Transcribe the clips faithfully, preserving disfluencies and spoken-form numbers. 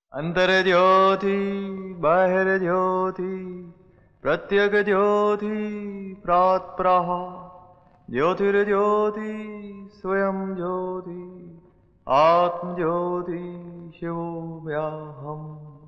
अंतर ज्योति बाहिर ज्योति प्रत्यक ज्योति प्रातः ज्योतिर्ज्योति स्वयं ज्योति आत्म ज्योति शिवोऽहम्।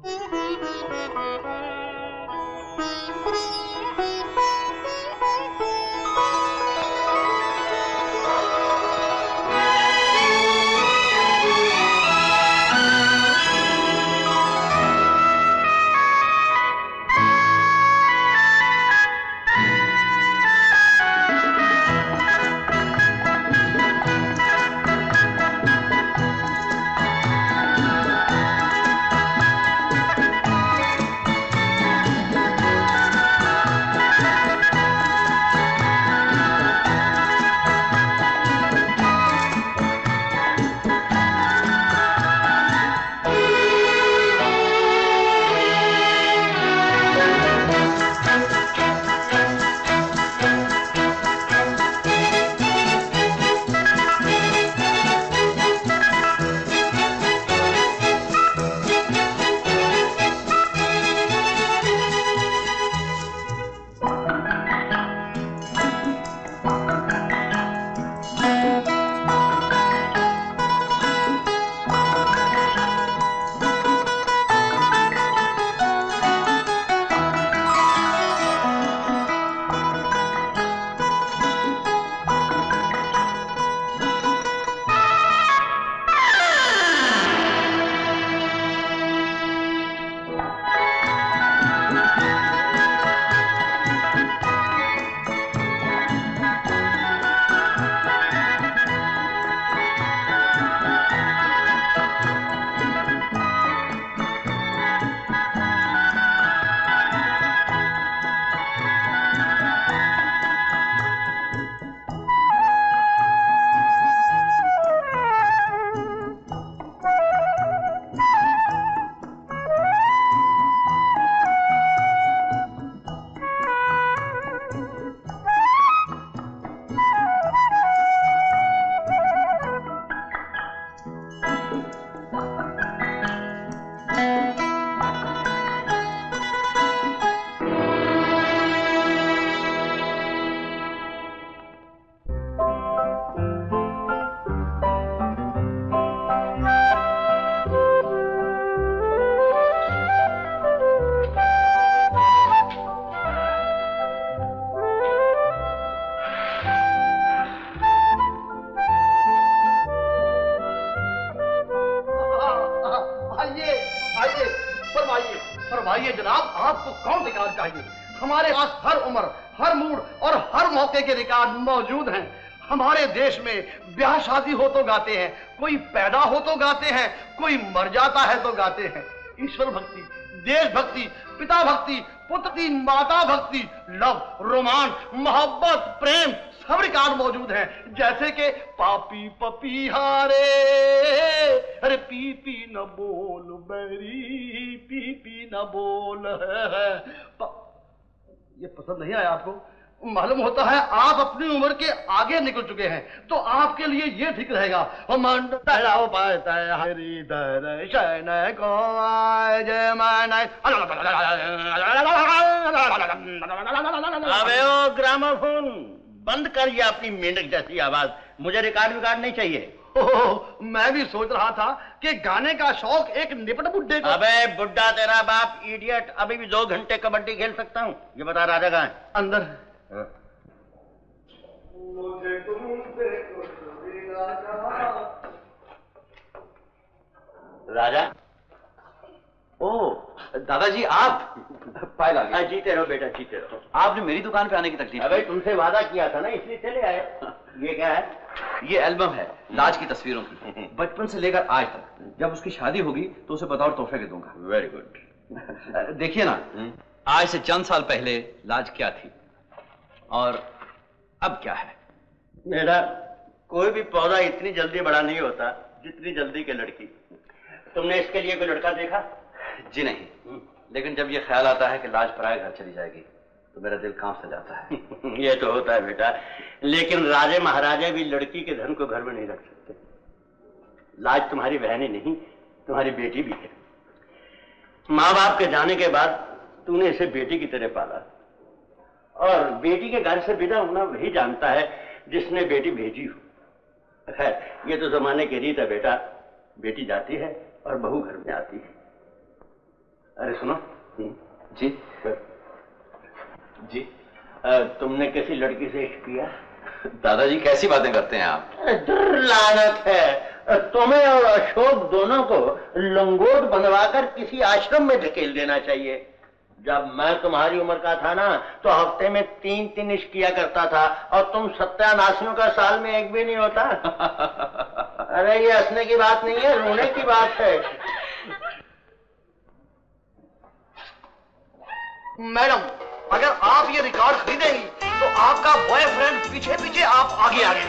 मौजूद हैं हमारे देश में। ब्याह शादी हो तो गाते हैं, कोई पैदा हो तो गाते हैं, कोई मर जाता है तो गाते हैं। ईश्वर भक्ति, देश भक्ति, पिता भक्ति, पुत्र की माता भक्ति, लव, रोमांस, मोहब्बत, प्रेम सब रिकॉर्ड मौजूद हैं। जैसे कि पापी पपीहारे, अरे पी पी न बोल बैरी, पी पी न बोल। ये पसंद नहीं आया आपको? मालूम होता है आप अपनी उम्र के आगे निकल चुके हैं, तो आपके लिए ये ठीक रहेगा। अबे ओ ग्रामोफोन बंद कर ये अपनी मेंढक जैसी आवाज, मुझे रिकॉर्ड विकॉर्ड नहीं चाहिए। ओह, मैं भी सोच रहा था कि गाने का शौक एक निपट बुड्ढे को। अबे बुड्ढा तेरा बाप इडियट, अभी भी दो घंटे कबड्डी खेल सकता हूँ। ये बता राजा कहाँ है? अंदर। मुझे तुमसे राजा। ओ दादाजी आप पायल आ गए। जीते रहो बेटा, जीते रहो। आपने मेरी दुकान पे आने की तकलीफ। अबे तुमसे वादा किया था ना, इसलिए चले आए। ये क्या है? ये एल्बम है लाज की तस्वीरों की, बचपन से लेकर आज तक। जब उसकी शादी होगी तो उसे बतौर तोहफे के दूंगा। Very good. देखिए ना, आज से चंद साल पहले लाज क्या थी और अब क्या है। बेटा कोई भी पौधा इतनी जल्दी बड़ा नहीं होता जितनी जल्दी के लड़की। तुमने इसके लिए कोई लड़का देखा? जी नहीं, लेकिन जब ये ख्याल आता है कि लाज पराए घर चली जाएगी तो मेरा दिल कांप सा जाता है। ये तो होता है बेटा, लेकिन राजे महाराजे भी लड़की के धन को घर में नहीं रख सकते। लाज तुम्हारी बहन ही नहीं, तुम्हारी बेटी भी है। माँ बाप के जाने के बाद तूने इसे बेटी की तरह पाला, और बेटी के घर से विदा होना वही जानता है जिसने बेटी भेजी हो। खैर, ये तो जमाने की रीत है बेटा, बेटी जाती है और बहू घर में आती है। अरे सुनो जी जी, आ, तुमने किसी लड़की से इश्क किया? दादाजी कैसी बातें करते हैं आप? लानत है, तुम्हें और अशोक दोनों को लंगोट बनवाकर किसी आश्रम में धकेल देना चाहिए। जब मैं तुम्हारी उम्र का था ना, तो हफ्ते में तीन तीन इश्क किया करता था, और तुम सत्यानाशियों का साल में एक भी नहीं होता। अरे ये हंसने की बात नहीं है, रोने की बात है। मैडम, अगर आप ये रिकॉर्ड खरीदेंगी तो आपका बॉयफ्रेंड पीछे पीछे, आप आगे आगे।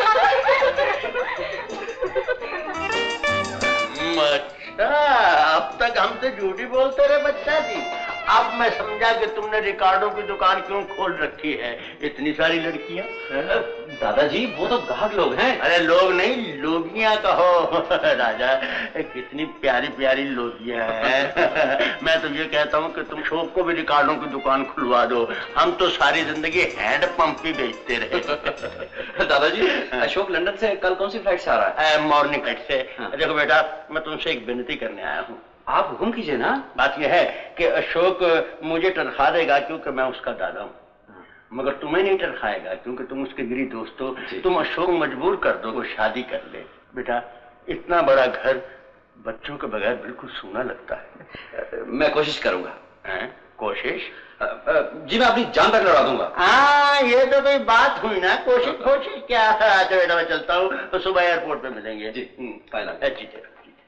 अच्छा, अब तक हमसे झूठी बोलते रहे बच्चा जी। अब मैं समझा कि तुमने रिकॉर्डों की दुकान क्यों खोल रखी है। इतनी सारी लड़कियां। दादाजी वो तो गाहक लोग हैं। अरे लोग नहीं, लोगियां कहो। राजा, कितनी प्यारी प्यारी लोगियां हैं। मैं तो ये कहता हूँ कि तुम अशोक को भी रिकॉर्डों की दुकान खुलवा दो। हम तो सारी जिंदगी हैंड पंप ही बेचते रहे। दादाजी, अशोक लंदन से कल कौन सी फ्लाइट से आ रहा है? मॉर्निंग फ्लाइट से। हाँ। देखो बेटा, मैं तुमसे एक विनती करने आया हूँ। आप हुक्म कीजिए ना। बात यह है कि अशोक मुझे तनख्वाह देगा क्योंकि मैं उसका दादा हूँ, मगर तुम्हें नहीं तनख्वाहेगा क्योंकि तुम उसके गिरी दोस्त हो। तुम अशोक मजबूर कर दो वो शादी कर ले। बेटा, इतना बड़ा घर बच्चों के बगैर बिल्कुल सूना लगता है। मैं कोशिश करूंगा। है? कोशिश? जी मैं अपनी जान तक लड़ा दूंगा। हाँ, ये तो कोई बात हुई ना। कोशिश कोशिश क्या? अच्छा बेटा, मैं चलता हूँ, तो सुबह एयरपोर्ट पे मिलेंगे। जी फाइनल। जी जी।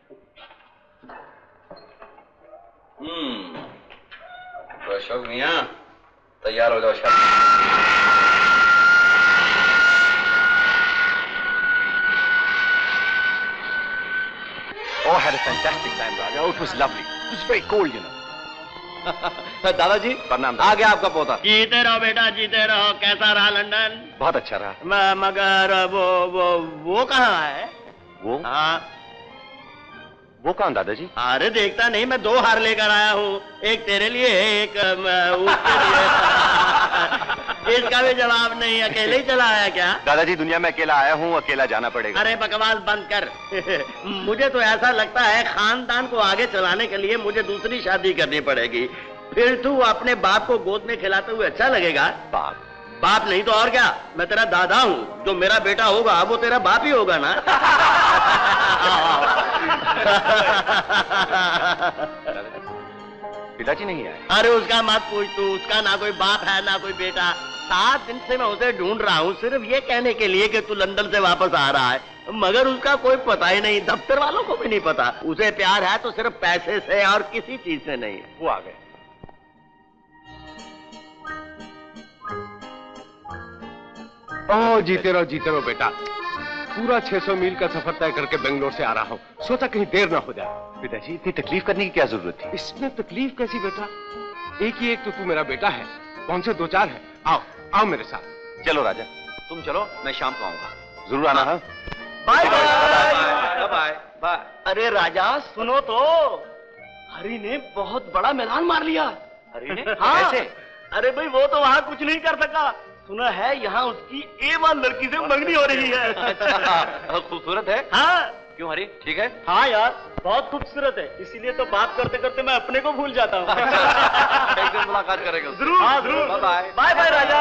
हम्म, तो अशोक मियां तैयार हो जाओ शादी। Oh, had a fantastic time, Raja. Oh, it was lovely. It was very cold, you know. दादाजी प्रणाम। आ गया आपका पोता। जीते रहो बेटा, जीते रहो। कैसा रहा लंदन? बहुत अच्छा रहा। म, मगर वो वो वो कहाँ है? वो? हाँ, वो कौन दादाजी? अरे देखता नहीं, मैं दो हार लेकर आया हूँ, एक तेरे लिए, एक उसके लिए। इसका भी जवाब नहीं। अकेले ही चला आया क्या? दादाजी, दुनिया में अकेला आया हूँ, अकेला जाना पड़ेगा। अरे बकवास बंद कर। मुझे तो ऐसा लगता है खानदान को आगे चलाने के लिए मुझे दूसरी शादी करनी पड़ेगी। फिर तू अपने बाप को गोद में खिलाते हुए अच्छा लगेगा। बाप? बाप नहीं तो और क्या, मैं तेरा दादा हूँ। जो मेरा बेटा होगा वो तेरा बाप ही होगा ना। पिताजी नहीं आए? अरे उसका मत पूछ तू, उसका ना कोई बाप है ना कोई बेटा। सात दिन से मैं उसे ढूंढ रहा हूँ सिर्फ ये कहने के लिए कि तू लंदन से वापस आ रहा है, मगर उसका कोई पता ही नहीं। दफ्तर वालों को भी नहीं पता। उसे प्यार है तो सिर्फ पैसे से और किसी चीज से नहीं। वो आ गए। ओह, जीते रहो जीते रहो बेटा। पूरा छह सौ मील का सफर तय करके बेंगलोर से आ रहा हूँ, सोचा कहीं देर ना हो जाए। पिताजी, इतनी तकलीफ करने की क्या जरूरत थी? इसमें तकलीफ कैसी बेटा? एक ही एक तो तू मेरा बेटा है, कौन से दो चार है? आओ आओ मेरे साथ। चलो राजा, तुम चलो, मैं शाम को आऊंगा। जरूर आना है। Bye bye bye bye. अरे राजा सुनो तो, हरी ने बहुत बड़ा मैदान मार लिया। हरी ने? हाँ। कैसे? अरे भाई वो तो वहाँ कुछ नहीं कर सका। सुना है यहाँ उसकी ए वन लड़की से मंगनी हो रही है। अच्छा, खूबसूरत है? हाँ। क्यों हरी, ठीक है? हाँ यार, बहुत खूबसूरत है, इसीलिए तो बात करते करते मैं अपने को भूल जाता हूँ। एक दिन मुलाकात करेंगे। जरूर। हाँ जरूर। Bye bye. बाय बाय राजा।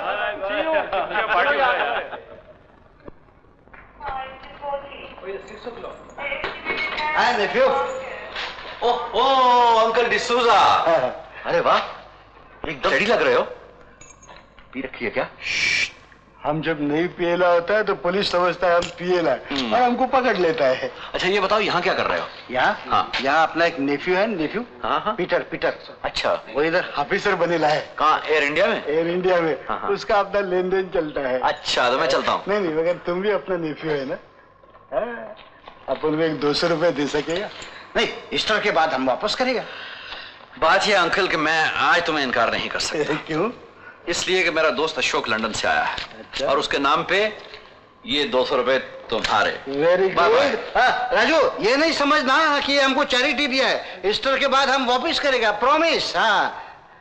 Oh oh, uncle D'Souza. अरे वाह, एकदम रेडी लग रहे हो। पी रखी है क्या? हम जब नहीं पिएला होता है तो पुलिस समझता है हम पिएला और हमको पकड़ लेता है। अच्छा ये बताओ, यहाँ क्या कर रहे हो? यहाँ? हाँ। यहाँ अपना एक नेफ्यू है, नेफ्यू। हाँ हाँ। Peter, Peter. अच्छा, वो इधर ऑफिसर बनेला है। कहाँ? एयर इंडिया में? एयर इंडिया में। हाँ, हाँ। उसका अपना लेन देन चलता है। अच्छा, तो मैं चलता हूँ। नहीं नहीं, मगर तुम भी अपना नेफ्यू है ना, अपन को एक दो सौ रुपए दे सकेगा? नहीं, ईस्टर के बाद हम वापस करेगा। बात यह अंकल कि मैं आज तुम्हें इनकार नहीं कर सकता। क्यों? इसलिए कि मेरा दोस्त अशोक लंदन से आया है। अच्छा। और उसके नाम पे ये दो सौ रुपए तुम्हारे। Very good. राजू, ये नहीं समझना कि हमको चैरिटी दिया है, ईस्टर के बाद हम वापस करेगा, प्रॉमिस। हाँ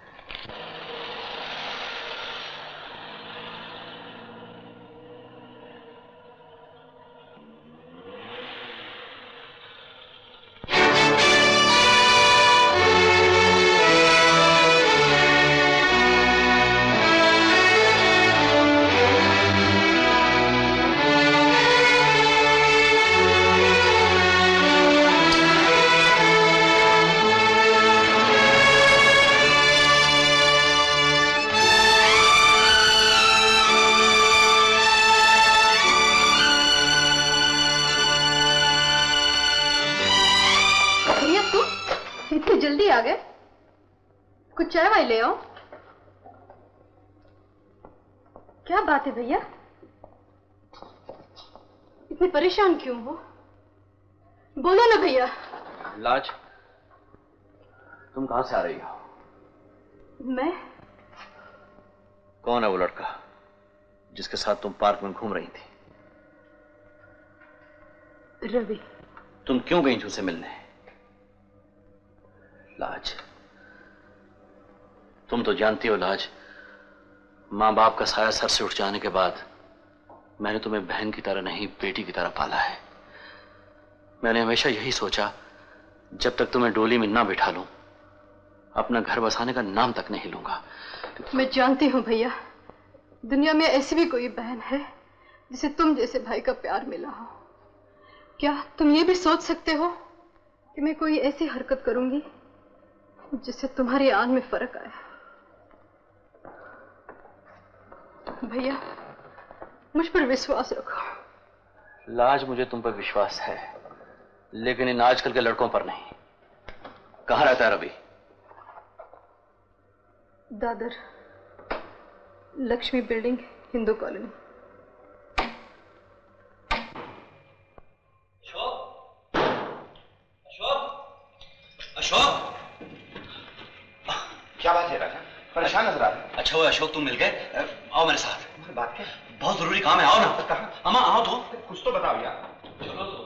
चाय वाई ले आओ। क्या बात है भैया, इतने परेशान क्यों हो? बोलो ना भैया। लाज, तुम कहां से आ रही हो? मैं? कौन है वो लड़का जिसके साथ तुम पार्क में घूम रही थी? रवि। तुम क्यों गई थी उसे मिलने? लाज, तुम तो जानती हो लाज, मां बाप का साया सर से उठ जाने के बाद मैंने तुम्हें बहन की तरह नहीं बेटी की तरह पाला है। मैंने हमेशा यही सोचा, जब तक तुम्हें डोली में ना बिठा लूं अपना घर बसाने का नाम तक नहीं लूंगा। मैं जानती हूं भैया, दुनिया में ऐसी भी कोई बहन है जिसे तुम जैसे भाई का प्यार मिला हो। क्या तुम ये भी सोच सकते हो कि मैं कोई ऐसी हरकत करूंगी जिससे तुम्हारी आन में फर्क आए? भैया, मुझ पर विश्वास रखो। लाज, मुझे तुम पर विश्वास है, लेकिन इन आजकल के लड़कों पर नहीं। कहां रहता है रवि? Dadar, Lakshmi building, Hindu colony. अशोक, अशोक, अशोक। क्या बात है राजा, परेशान नजर आ रहे हैं। अच्छा हुआ अशोक तुम मिल गए, आओ मेरे साथ। बात क्या? बहुत जरूरी काम है, आओ ना। कहाँ? अम्मा आओ तो। कुछ तो बताओ यार। चलो तो।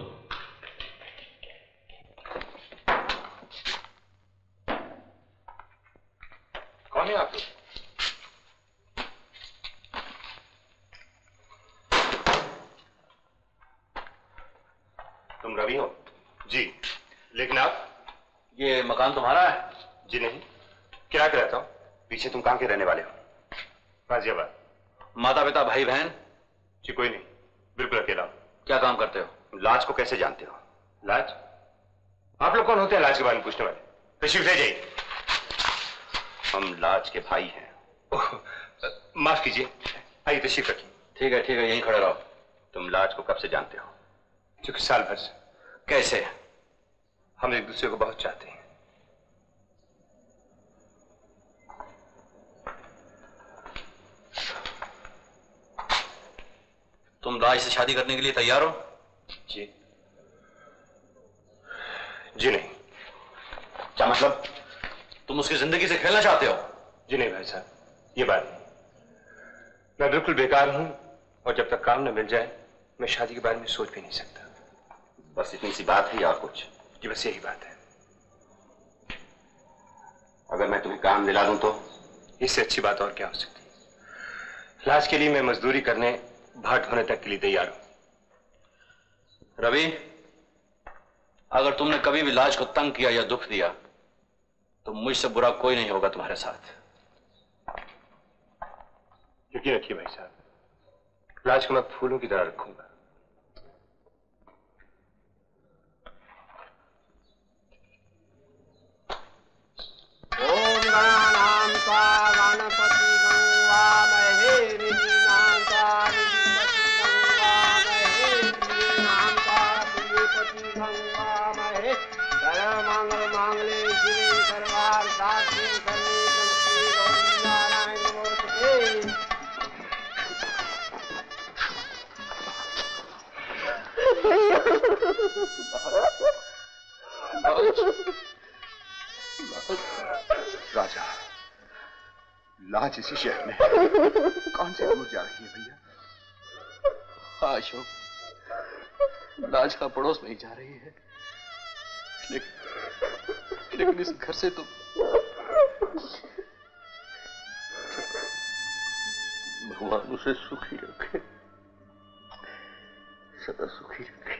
कौन है आप? तुम रवि हो? जी, लेकिन आप? ये मकान तुम्हारा है? जी नहीं, किराए पे रहता हूँ। पीछे तुम कहाँ के रहने वाले हो? गाजियाबाद। माता पिता भाई बहन? जी कोई नहीं, बिल्कुल अकेला हूँ। क्या काम करते हो? लाज को कैसे जानते हो? लाज? आप लोग कौन होते हैं लाज के बारे में पूछने वाले? तशरीफ ले जाइए। हम लाज के भाई हैं। ओह, माफ कीजिए, आइए तशरीफ रखिए। ठीक है ठीक है, यहीं खड़े रहो। तुम लाज को कब से जानते हो? चूंकि साल भर से। कैसे? हम एक दूसरे को बहुत चाहते हैं। तुम लाज से शादी करने के लिए तैयार हो? जी जी नहीं। क्या मतलब? तुम उसकी जिंदगी से खेलना चाहते हो? जी नहीं भाई साहब, ये बात नहीं। मैं बिल्कुल बेकार हूं और जब तक काम न मिल जाए मैं शादी के बारे में सोच भी नहीं सकता। बस इतनी सी बात है या कुछ? जी बस यही बात है। अगर मैं तुम्हें काम दिला दूं तो? इससे अच्छी बात और क्या हो सकती है। लाज के लिए मैं मजदूरी करने, भाट होने तक के लिए तैयार हूं। रवि, अगर तुमने कभी भी लाज को तंग किया या दुख दिया तो मुझसे बुरा कोई नहीं होगा तुम्हारे साथ। यकीन रखिए भाई साहब, लाज को मैं फूलों की तरह रखूंगा। ओम गणानां त्वा गणपति गंगामहे ऋषीणां त्वा ऋषिपति गंगामहे ऋषीणां त्वा ऋषिपति गंगामहे सर्वमंगल मांगल्ये शिवे सर्वार्थसाधिके शरण्ये त्र्यंबके गौरी नारायणी नमोस्तुते। राजा, लाज इसी शहर में कौन से दूर जा रही है भैया? हाँ अशोक, लाज का पड़ोस में ही जा रही है, लेकिन लेकिन इस घर से तो भगवान उसे सुखी रखे, सदा सुखी रखे।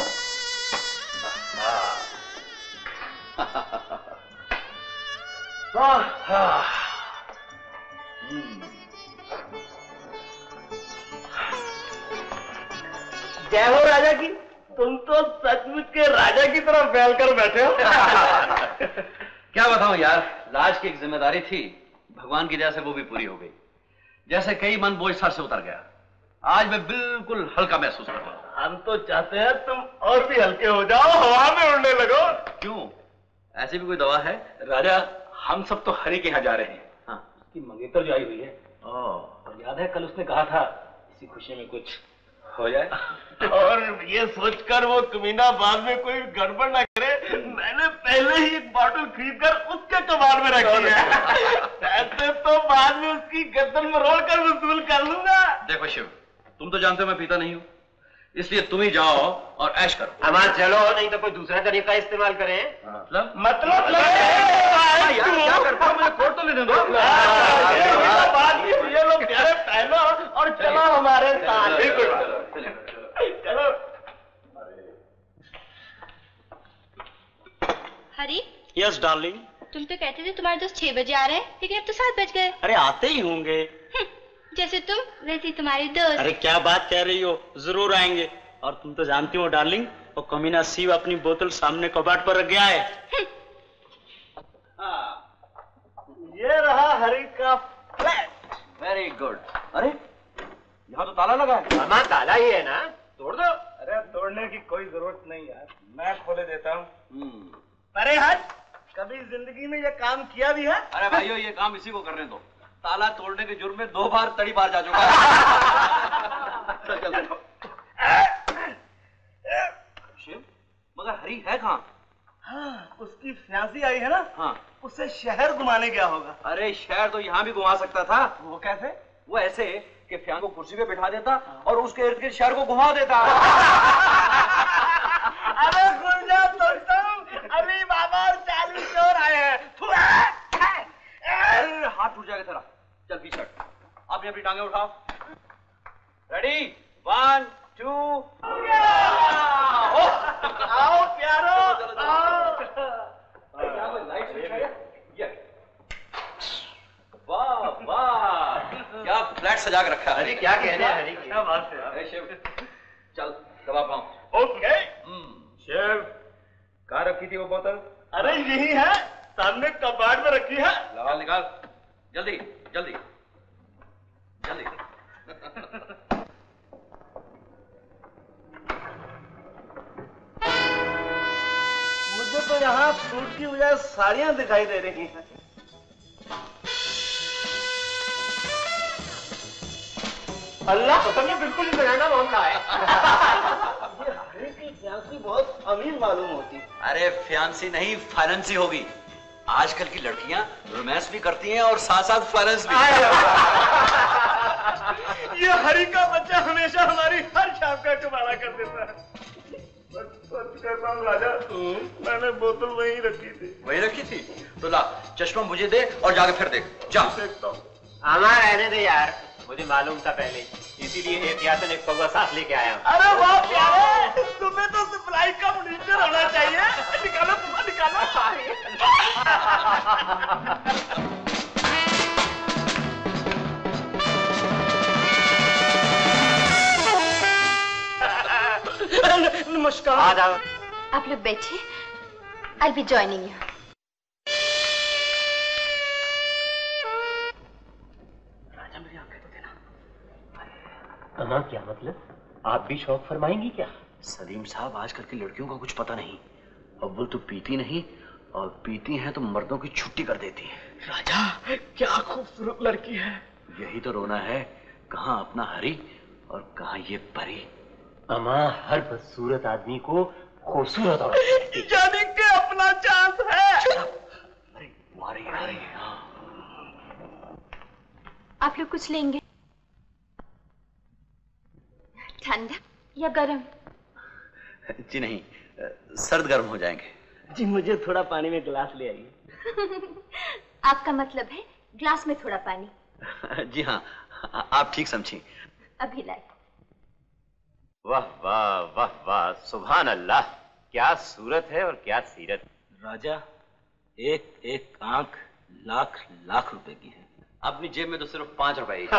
जय हो राजा की। तुम तो सचमुच के राजा की तरह फैल कर बैठे हो। क्या बताऊं यार, लाज की एक जिम्मेदारी थी, भगवान की दया से वो भी पूरी हो गई। जैसे कई मन बोझ सर से उतर गया। आज मैं बिल्कुल हल्का महसूस कर रहा हूं। हम तो चाहते हैं तुम और भी हल्के हो जाओ, हवा में उड़ने लगो। क्यों, ऐसी भी कोई दवा है? राजा, हम सब तो हरि के यहाँ जा रहे हैं। हाँ, उसकी मंगेतर जो आई हुई है, और याद है कल उसने कहा था इसी खुशी में कुछ हो जाए। और ये सोचकर वो कमीना बाद में कोई गड़बड़ ना करे, मैंने पहले ही एक बॉटल खरीद कर उसके कबाड़ में रखी है। ऐसे तो बाद में उसकी गर्दन में रोल कर वसूल कर लूंगा। देखो शिव, तुम तो जानते हो मैं पीता नहीं हूं, इसलिए तुम ही जाओ और ऐश करो। हमारा चलो, नहीं तो कोई दूसरा तरीका इस्तेमाल करें। मतलब मतलब क्या करता हूं, मुझे कोट तो लेने दो। ये लोग प्यारे पहनो और चलो हमारे साथ। चलो। हरी। Yes darling. तुम तो कहते थे तुम्हारे दोस्त छह बजे आ रहे हैं, लेकिन अब तो सात बज गए। अरे आते ही होंगे। जैसे तुम वैसे तुम्हारी दोस्त। अरे क्या बात कह रही हो, जरूर आएंगे। और तुम तो जानती हो डार्लिंग, वो कमीना शिव अपनी बोतल सामने कबाड़ पर रख गया है। ये रहा हरी का फ्लैट। Very good. अरे यहाँ तो ताला लगा है। मामा ताला ही है ना, तोड़ दो। अरे तोड़ने की कोई जरूरत नहीं यार, मैं खोले देता हूँ। अरे हट, कभी जिंदगी में ये काम किया भी है? अरे भाइयों, ये काम इसी को करने दो। ताला तोड़ने के जुर्म में दो बार तड़ी बार जा चुका है। चल चल शिव, मगर हरी है कहाँ? हाँ, उसकी फ्यासी आई है ना। हाँ, उसे शहर घुमाने गया होगा। अरे शहर तो यहाँ भी घुमा सकता था। वो कैसे? वो ऐसे कि फ्यान को कुर्सी पे बिठा देता और उसके इर्द गिर्द शहर को घुमा देता। अरे खुल जा दोस्तों, अभी बाबा और चालू चोर आए हैं। अरे हाथ टूट जाएगा तेरा। चल पीछे हट, आपने अपनी टांगे उठाओ। Ready, one two. आओ प्यारो, आओ। लाइट स्विच है ये। वाह वाह, क्या फ्लैट सजा के रखा है। अरे क्या कहने हैं हरी, क्या बात है। अरे शिव, चल दबा पाऊं। ओके। शिव, कहाँ रखी थी वो बोतल? अरे यही है, सामने कबाड़ में रखी है। निकाल निकाल, जल्दी जल्दी जल्दी। मुझे तो यहाँ सूट की बजाय साड़ियाँ दिखाई दे रही हैं। अल्लाह पसंद में बिल्कुल ही बनाना मामला है। ये हरी की फ्यांसी बहुत अमीर मालूम होती। अरे फ्यांसी नहीं, फाइनेंसी होगी। आजकल की लड़कियां रोमांस भी करती हैं और साथ साथ फाइनेंस भी। ये हरी का बच्चा हमेशा हमारी हर शाम का कबाड़ा कर देता है। सच कहता हूँ राजा, मैंने बोतल वहीं रखी थी। वहीं रखी थी? तो ला चश्मा मुझे दे और जाके फिर देख। जा। देखता हूँ। हमारा रहने दे यार, मुझे मालूम था पहले, इसीलिए एहतियातन एक पौवा साथ लेके आया हूँ। अरे वाह प्यारे, तुम्हें तो सप्लाई का मनीटर होना चाहिए। निकालो तुम्हें, निकालो। नमस्कार। आ जाओ। आप लोग बैठिए, I'll be joining you. राजा मेरी आंखें तो देना। अम्मा क्या मतलब, आप भी शौक फरमाएंगी क्या? सलीम साहब, आजकल की लड़कियों का कुछ पता नहीं। अव्वल तो पीती नहीं, और पीती हैं तो मर्दों की छुट्टी कर देती है। राजा क्या खूबसूरत लड़की है। यही तो रोना है, कहाँ अपना हरी और कहाँ ये परी। अम्मा, हर बदसूरत आदमी को खूबसूरत और यानी कि अपना चांस है। अरे आ रही आ रही है। आप लोग कुछ लेंगे? ठंडा या गरम? जी नहीं, सर्द गर्म हो जाएंगे। जी मुझे थोड़ा पानी में गिलास ले आइए। आपका मतलब है ग्लास में थोड़ा पानी? जी हाँ, आप ठीक समझी। अभी लाए। वाह वाह वाह वाह, सुभान अल्लाह, क्या सूरत है और क्या सीरत। राजा, एक एक आंख लाख लाख रुपए की है। अपनी जेब में तो सिर्फ पांच रुपए ही।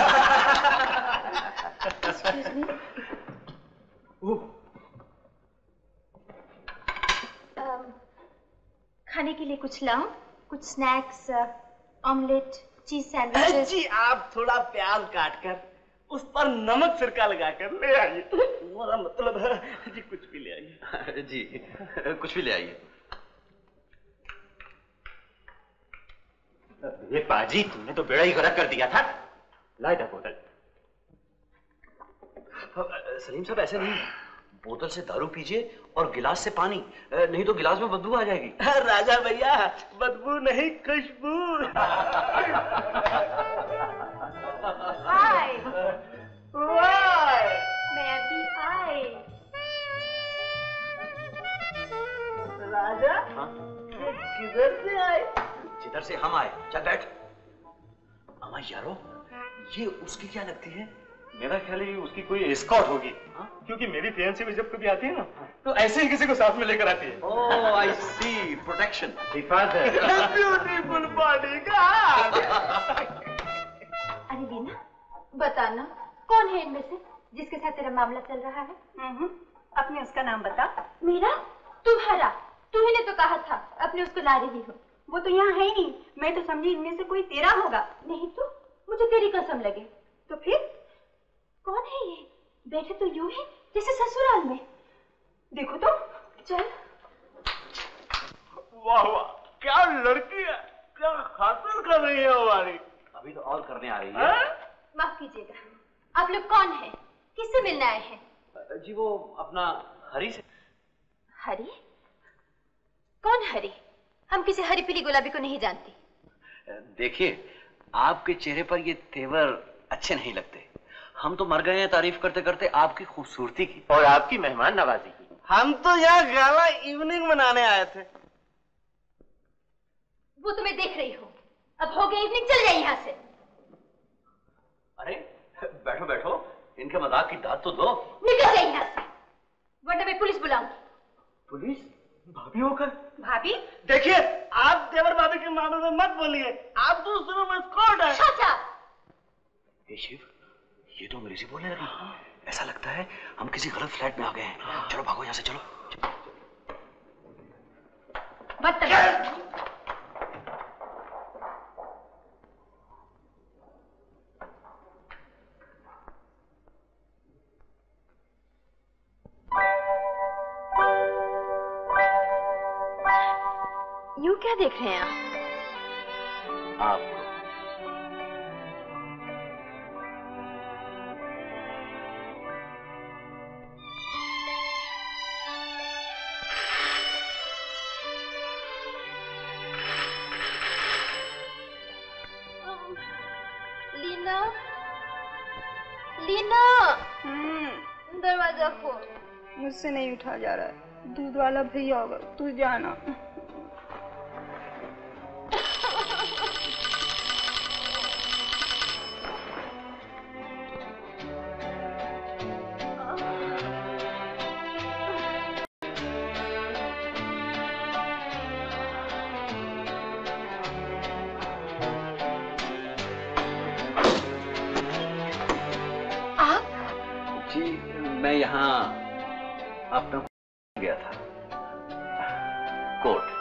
खाने के लिए कुछ लाऊं? कुछ स्नैक्स, ऑमलेट, चीज सैंडविचेस? जी आप थोड़ा प्याज काटकर उस पर नमक सिरका लगाकर ले आइए। मेरा मतलब है जी कुछ भी ले आइए। जी कुछ भी ले आइए। ये पाजी, तुमने तो बेड़ा ही गर्क कर दिया था। लाए था बोतल। सलीम साहब ऐसे नहीं, बोतल से दारू पीजिए और गिलास से पानी, नहीं तो गिलास में बदबू आ जाएगी। राजा भैया, बदबू नहीं खुशबू। हाय। वाह, मैं भी आई। राजा, हाँ? ये किधर से आए? जिधर से हम आए। चल बैठ। अमा यारो, ये उसकी क्या लगती है? मेरा ख्याल है उसकी कोई एस्कॉर्ट होगी। हाँ? क्योंकि मेरी फियांसी भी जब कभी आती है ना, तो ऐसे ही किसी को साथ में लेकर आती है। ओह आई सी, प्रोटेक्शन, हिफाजत। Beautiful bodyguard. अरे लीना, बताना कौन है इनमें से जिसके साथ तेरा मामला चल रहा है? हम्म, अपने उसका नाम बता। मेरा? तुम्हारा? तुम्ही ने तो कहा था अपने उसको ला रही हो। वो तो यहाँ है ही नहीं, मैं तो समझी इनमें से कोई तेरा होगा। नहीं तो मुझे तेरी कसम लगे। तो फिर कौन है ये? बैठे तो यूं है जैसे ससुराल में। देखो तो। चल। वाह वाह, क्या लड़की है, क्या खातिर कर रही है हमारी। अभी तो और करने आ रही है। माफ कीजिएगा, आप लोग कौन हैं? किससे मिलने आए हैं? जी वो अपना हरी से। हरी? कौन हरी? हम किसी हरी पीली गुलाबी को नहीं जानती। देखिए, आपके चेहरे पर ये तेवर अच्छे नहीं लगते। हम तो मर गए हैं तारीफ करते करते आपकी खूबसूरती की और आपकी मेहमान नवाजी की। हम तो यहाँ गाला इवनिंग मनाने आए थे। वो तो मैं देख रही हूँ। अब हो गया इवनिंग, चल जाइए यहाँ से। अरे बैठो बैठो, इनके मजाक की दाद तो दो। निकल जाइए यहाँ से, वरना मैं पुलिस बुलाऊंगी। पुलिस? भाभी होकर? भाभी? देखिए, आप देवर भाभी के मामले में मत बोलिए। आप दूसरों में स्कॉट है। Shut up! हे शिव, ये तो अंग्रेजी बोलने लगी। ऐसा लगता है हम किसी गलत फ्लैट में आ गए हैं। चलो भागो यहाँ से, चलो। बदतमीज। यूं क्या देख रहे हैं आप? आप लीना, लीना, दरवाजा खोल। मुझसे नहीं उठा जा रहा है। दूध वाला भैया होगा, तू जाना। मैं यहाँ अपना गया था, कोर्ट।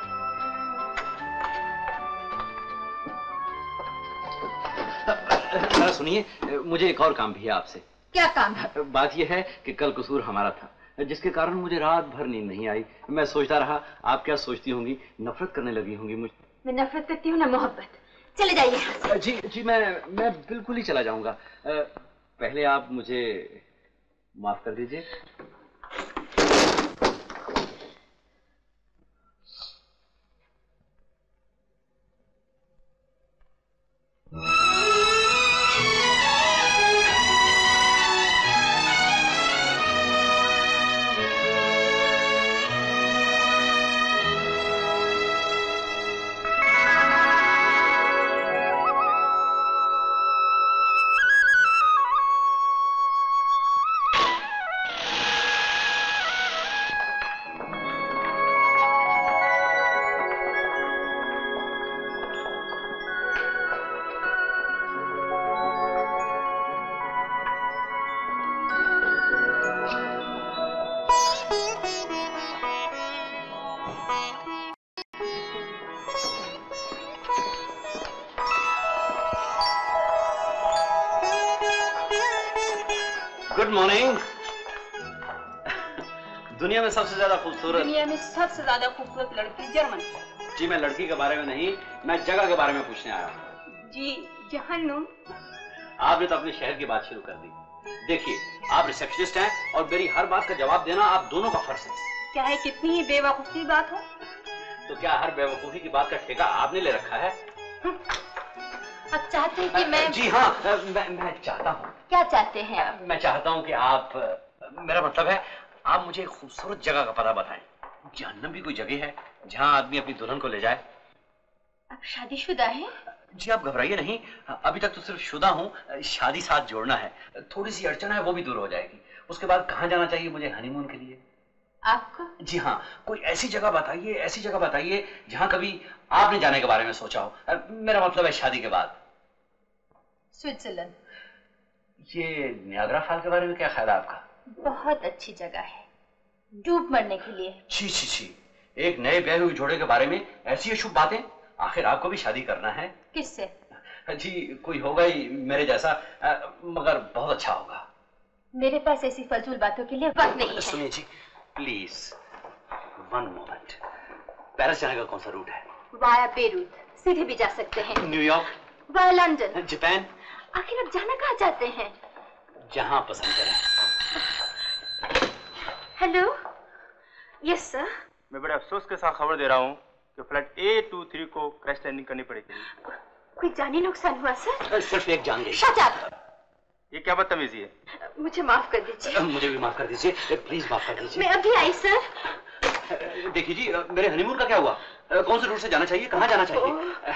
सुनिए, मुझे एक और काम भी है आपसे। क्या काम है? बात यह है कि कल कसूर हमारा था, जिसके कारण मुझे रात भर नींद नहीं आई। मैं सोचता रहा आप क्या सोचती होंगी, नफरत करने लगी होंगी मुझ। मैं नफरत करती हूँ ना मोहब्बत। चले जाइए यहाँ से। जी जी मैं मैं बिल्कुल ही चला जाऊंगा। पहले आप मुझे माफ कर दीजिए। Good morning. दुनिया में सबसे ज्यादा खूबसूरत दुनिया में सबसे ज्यादा खूबसूरत लड़की जर्मन से। जी मैं लड़की के बारे में नहीं, मैं जगह के बारे में पूछने आया हूँ। जी जहन्नुम। आपने तो अपने शहर की बात शुरू कर दी। देखिए, आप रिसेप्शनिस्ट हैं और मेरी हर बात का जवाब देना आप दोनों का फर्ज है। क्या है कितनी ही बेवकूफी बात हो। तो क्या हर बेवकूफी की बात का ठेका आपने ले रखा है? आप चाहते हैं कि मैं? जी हाँ, मैं, मैं चाहता हूँ। क्या चाहते हैं? मैं चाहता हूँ कि आप, मेरा मतलब है आप मुझे एक खूबसूरत जगह का पता बताएं। जहन्नम भी कोई जगह है जहाँ आदमी अपनी दुल्हन को ले जाए। आप शादीशुदा हैं? जी आप घबराइए नहीं, अभी तक तो सिर्फ शुदा हूँ, शादी साथ जोड़ना है। थोड़ी सी अड़चन है, वो भी दूर हो जाएगी। उसके बाद कहाँ जाना चाहिए मुझे हनीमून के लिए? आपको? जी हाँ, कोई ऐसी जगह बताइए, ऐसी जगह बताइए जहाँ कभी आपने जाने के बारे में सोचा हो। मेरा मतलब है शादी के बाद। स्विट्जरलैंड। ये नियाग्रा फॉल के बारे में क्या ख्याल है आपका? बहुत अच्छी जगह है डूब मरने के लिए। छी छी छी, एक नए ब्याह हुए जोड़े के बारे में ऐसी अशुभ बातें। आखिर आपको भी शादी करना है। किससे? जी कोई होगा ही मेरे जैसा, मगर बहुत अच्छा होगा। मेरे पास ऐसी फजूल बातों के लिए वक्त नहीं है। सुनिए जी प्लीज, वन मोमेंट। पेरिस जाने का कौन सा रूट है? वाया बेरूत, सीधे भी जा सकते हैं। न्यूयॉर्क? Via London. जापान? आखिर आप जाना कहाँ चाहते हैं? जहाँ पसंद करें। हेलो। Yes sir. मैं बड़े अफसोस के साथ खबर दे रहा हूँ कि फ्लाइट ए टू थ्री को क्रैश लैंडिंग करनी पड़ेगी। कोई जानी नुकसान हुआ सर? सिर्फ एक जान गई। Shut up! ये क्या बदतमीजी है? मुझे माफ कर दीजिए। मुझे भी माफ कर दीजिए, प्लीज माफ कर दीजिए। मैं अभी आई सर। देखिए जी, मेरे हनीमून का क्या हुआ? कौन से रूट से जाना चाहिए, कहाँ जाना चाहिए?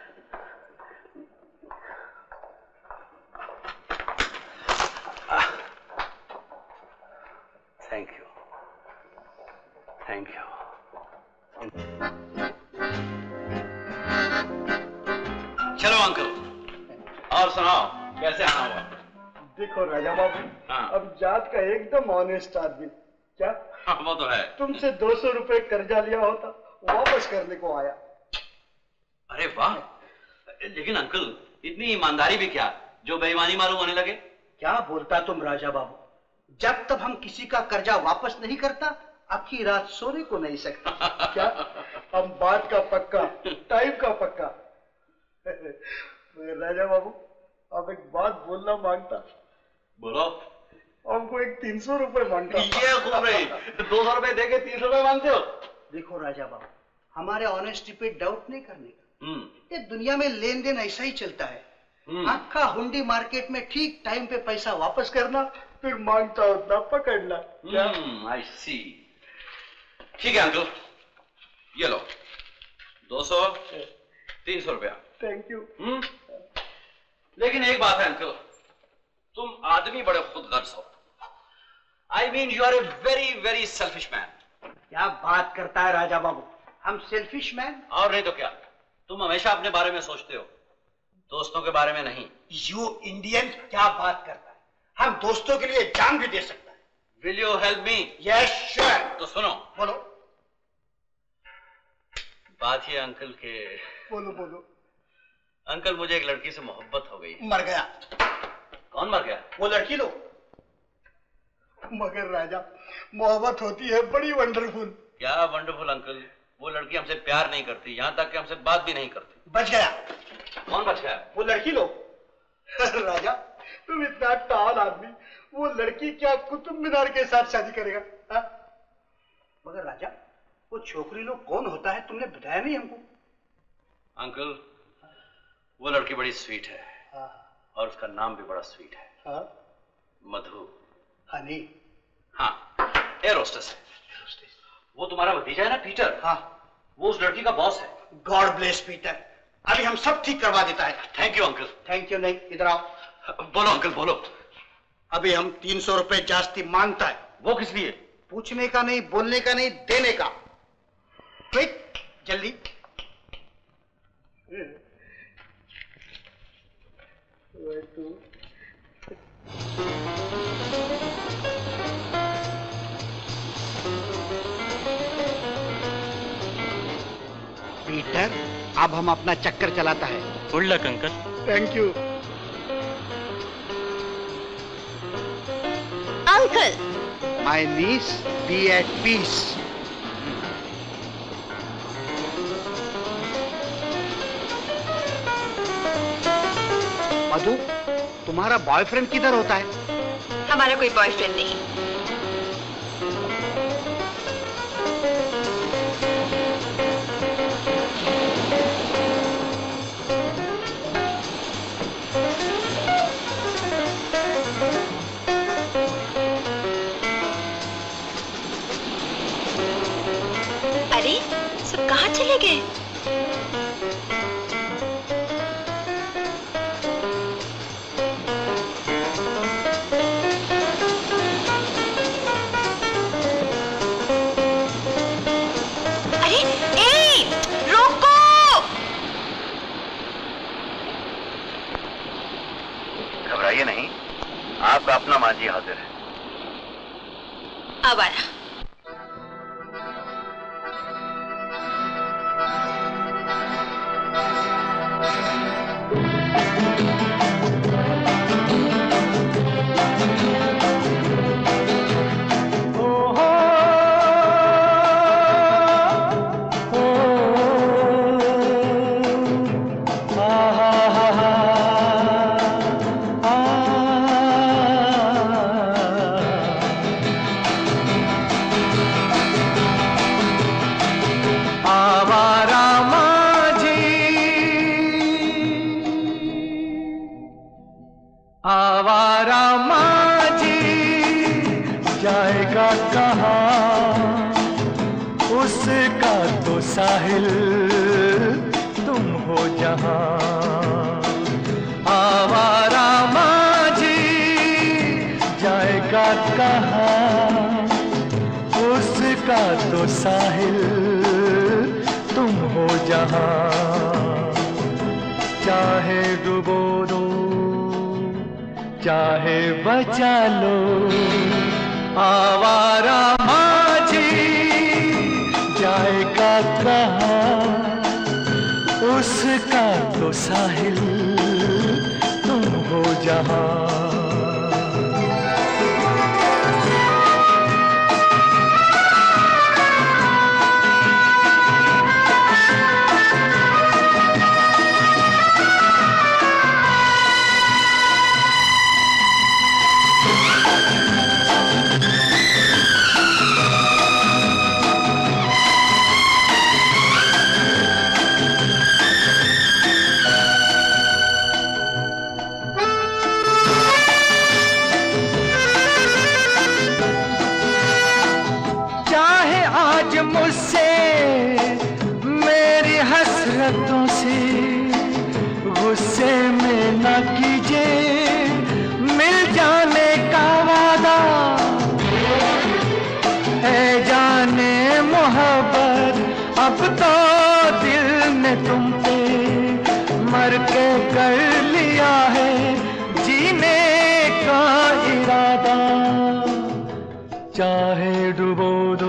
Thank you, thank you. चलो अंकल, और सुनाओ कैसे आना हुआ? देखो राजा बाबू, हाँ। अब जात का एकदम ऑनेस्ट आदमी। क्या? हाँ, वो तो है। तुमसे दो सौ रुपए कर्जा लिया होता, वापस करने को आया। अरे वाह, लेकिन अंकल इतनी ईमानदारी भी क्या जो बेईमानी मालूम होने लगे? क्या बोलता तुम राजा बाबू, जब तक हम किसी का कर्जा वापस नहीं करता आखिर रात सोने को नहीं सकता। क्या? हम बात का पक्का, टाइम का पक्का। राजा बाबू, अब एक बात बोलना मांगता। बोलो। हमको एक तीन सौ रुपए मांगता। ये खूब रही, दो सौ रुपए देके तीन सौ रुपए मांगते हो? देखो राजा बाबू, हमारे ऑनेस्टी पे डाउट नहीं करने का। ये दुनिया में लेन देन ऐसा ही चलता है। आखा हुंडी मार्केट में ठीक टाइम पे पैसा वापस करना, फिर मांगता उतना पकड़ना। क्या? आई सी। ठीक है अंकल, ये लो दो सौ, तीन सौ रुपया। Thank you. लेकिन एक बात है अंकल, तुम आदमी बड़े खुदगर्ज हो। I mean you are a very very selfish man. क्या बात करता है राजा बाबू, हम सेल्फिश मैन? और नहीं तो क्या, तुम हमेशा अपने बारे में सोचते हो, दोस्तों के बारे में नहीं। यू इंडियन क्या बात करता है, हम दोस्तों के लिए जान भी दे सकता है। Will you help me? Yes sure. तो सुनो। बोलो। बात ये अंकल के। बोलो बोलो। अंकल मुझे एक लड़की से मोहब्बत हो गई। मर गया। कौन मर गया? वो लड़की लो। मगर राजा, मोहब्बत होती है बड़ी वंडरफुल। क्या वंडरफुल अंकल, वो लड़की हमसे प्यार नहीं करती, यहाँ तक कि हमसे बात भी नहीं करती। बच गया। कौन बच गया? वो लड़की लो। राजा, तुम इतना टाल आदमी, वो लड़की क्या कुतुब मीनार के साथ शादी करेगा? हा? मगर राजा, वो छोकरी लोग कौन होता है तुमने बताया नहीं हमको। अंकल वो लड़की बड़ी स्वीट है। हाँ। और उसका नाम भी बड़ा स्वीट है। हाँ? मधु। हनी। हाँ, एयर होस्टेस है। वो तुम्हारा भतीजा है ना पीटर? हाँ। वो उस लड़की का बॉस है। गॉड ब्लेस पीटर, अभी हम सब ठीक करवा देता है। Thank you uncle. Thank you नहीं, इधर आओ। बोलो अंकल बोलो। अभी हम तीन सौ रुपए जास्ती मांगता है। वो किस लिए? पूछने का नहीं, बोलने का नहीं, देने का। क्विक, जल्दी। पीटर, अब हम अपना चक्कर चलाता है। Good luck uncle. Thank you. uncle. My niece, be at peace. Madhu, तुम्हारा बॉयफ्रेंड किधर होता है? हमारा कोई बॉयफ्रेंड नहीं। अरे सब कहाँ चले गए? घबराइए नहीं, आपका अपना मांझी हाजिर है। अब आया। आवारा माझी जाएगा कहाँ, उसका तो साहिल तुम हो जहाँ। आवारा माझी जाएगा कहाँ, उसका तो साहिल तुम हो जहाँ। चाहे डुबो दो चाहे बचा लो, आवारा माझी जाएगा कहाँ, उसका तो साहिल तुम हो जहाँ। मुझसे मेरी हसरतों से गुस्से में न कीजिए, मिल जाने का वादा है जाने मोहब्बत। अब तो दिल ने तुम पे मर के कर लिया है जीने का इरादा। चाहे डुबो दो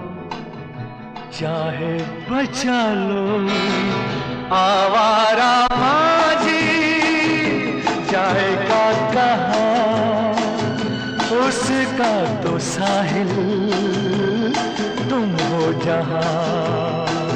चाहे बचा लो, आवारा माझी जाएगा कहाँ, उसका तो साहिल तुम हो जहाँ।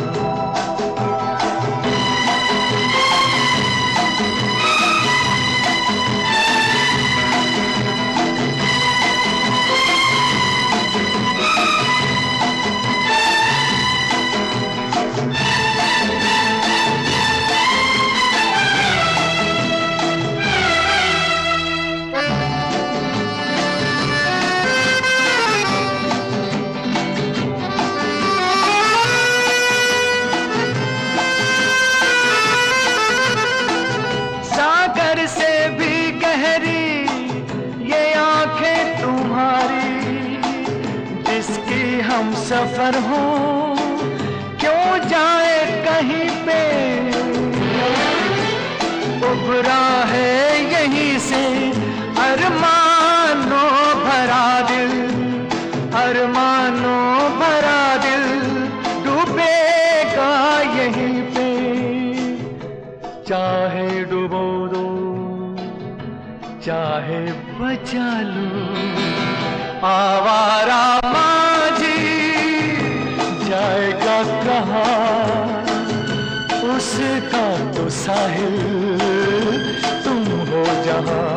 हम सफर हो क्यों जाए कहीं पे, उभरा है यहीं से अरमानों भरा दिल, अरमानों भरा दिल डूबेगा यहीं पे। चाहे डुबो दो चाहे बचा लो, आवारा माझी जाएगा कहाँ, उसका तो साहिल तुम हो जहाँ।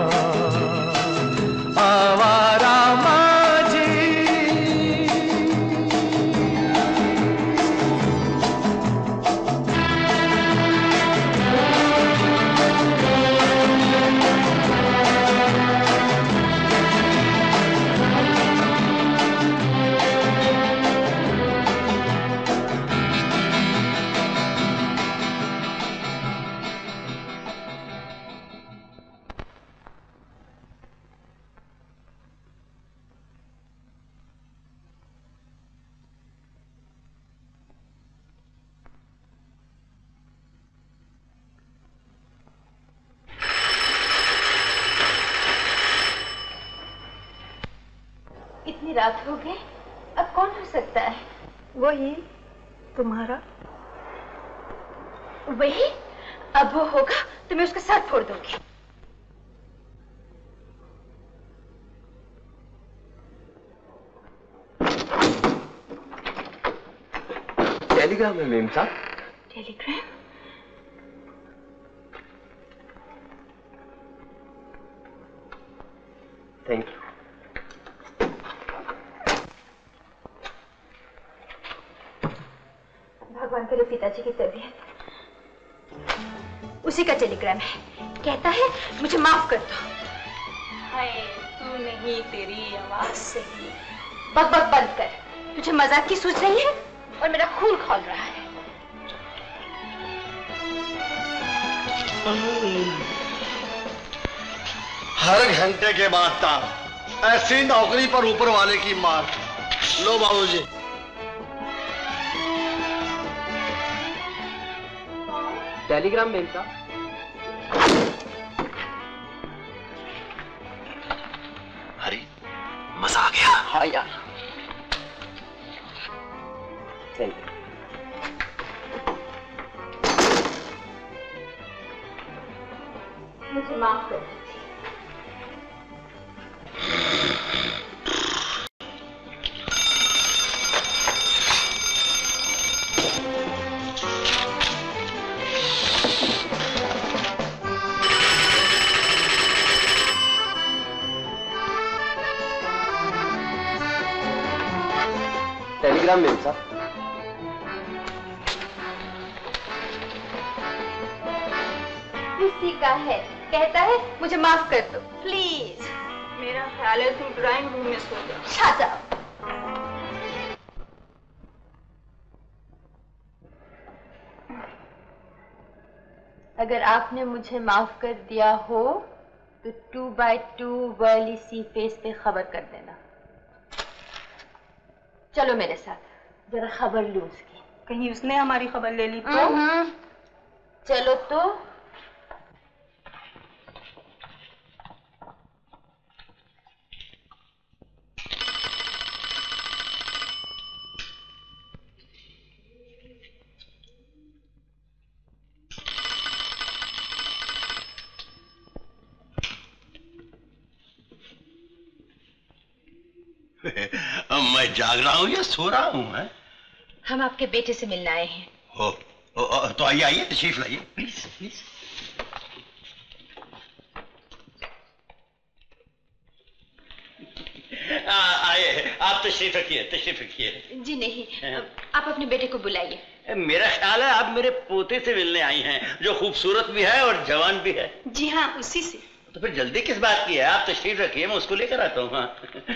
आवारा माझी इतनी रात हो गई, अब कौन हो सकता है? वही तुम्हारा। वही? अब वो होगा तो मैं उसका सर फोड़ दूंगी। टेलीग्राम है मेम साहब। टेलीग्राम? Thank you. भगवान करे पिताजी की तबीयत। उसी का टेलीग्राम है, कहता है मुझे माफ कर दो। हाय तू नहीं, तेरी आवाज से ही। बक बक बंद कर, तुझे मजाक की सूझ रही है और मेरा खून खौल रहा है। हर घंटे के बाद तार, ऐसी नौकरी पर ऊपर वाले की मार। लो बाबूजी। टेलीग्राम मेम साहब। हरी, मजा आ गया। हाँ यार। Thank you. मुझे माफ कर। टेलीग्राम मेम साहब। किसी का है, कहता है मुझे माफ कर दो प्लीज। मेरा ख्याल है तुम ड्राइंग रूम में सो जाओ। Shut up. अगर आपने मुझे माफ कर दिया हो तो टू बाय टू वाली सी फेस पे खबर कर देना। चलो मेरे साथ, जरा खबर लूं उसकी। कहीं उसने हमारी खबर ले ली तो? चलो तो। मैं जाग रहा हूँ या सो रहा हूँ? है? हम आपके बेटे से मिलने आए हैं। हो, हो, हो तो आइए आइए, तशरीफ लाइए प्लीज प्लीज। आइए, आप तशरीफ रखिए तशरीफ रखिए। जी नहीं, आप अपने बेटे को बुलाइए। मेरा ख्याल है आप मेरे पोते से मिलने आई हैं, जो खूबसूरत भी है और जवान भी है। जी हाँ, उसी से। तो फिर जल्दी किस बात की है? आप तशरीफ रखिए, मैं उसको लेकर आता हूँ। हाँ।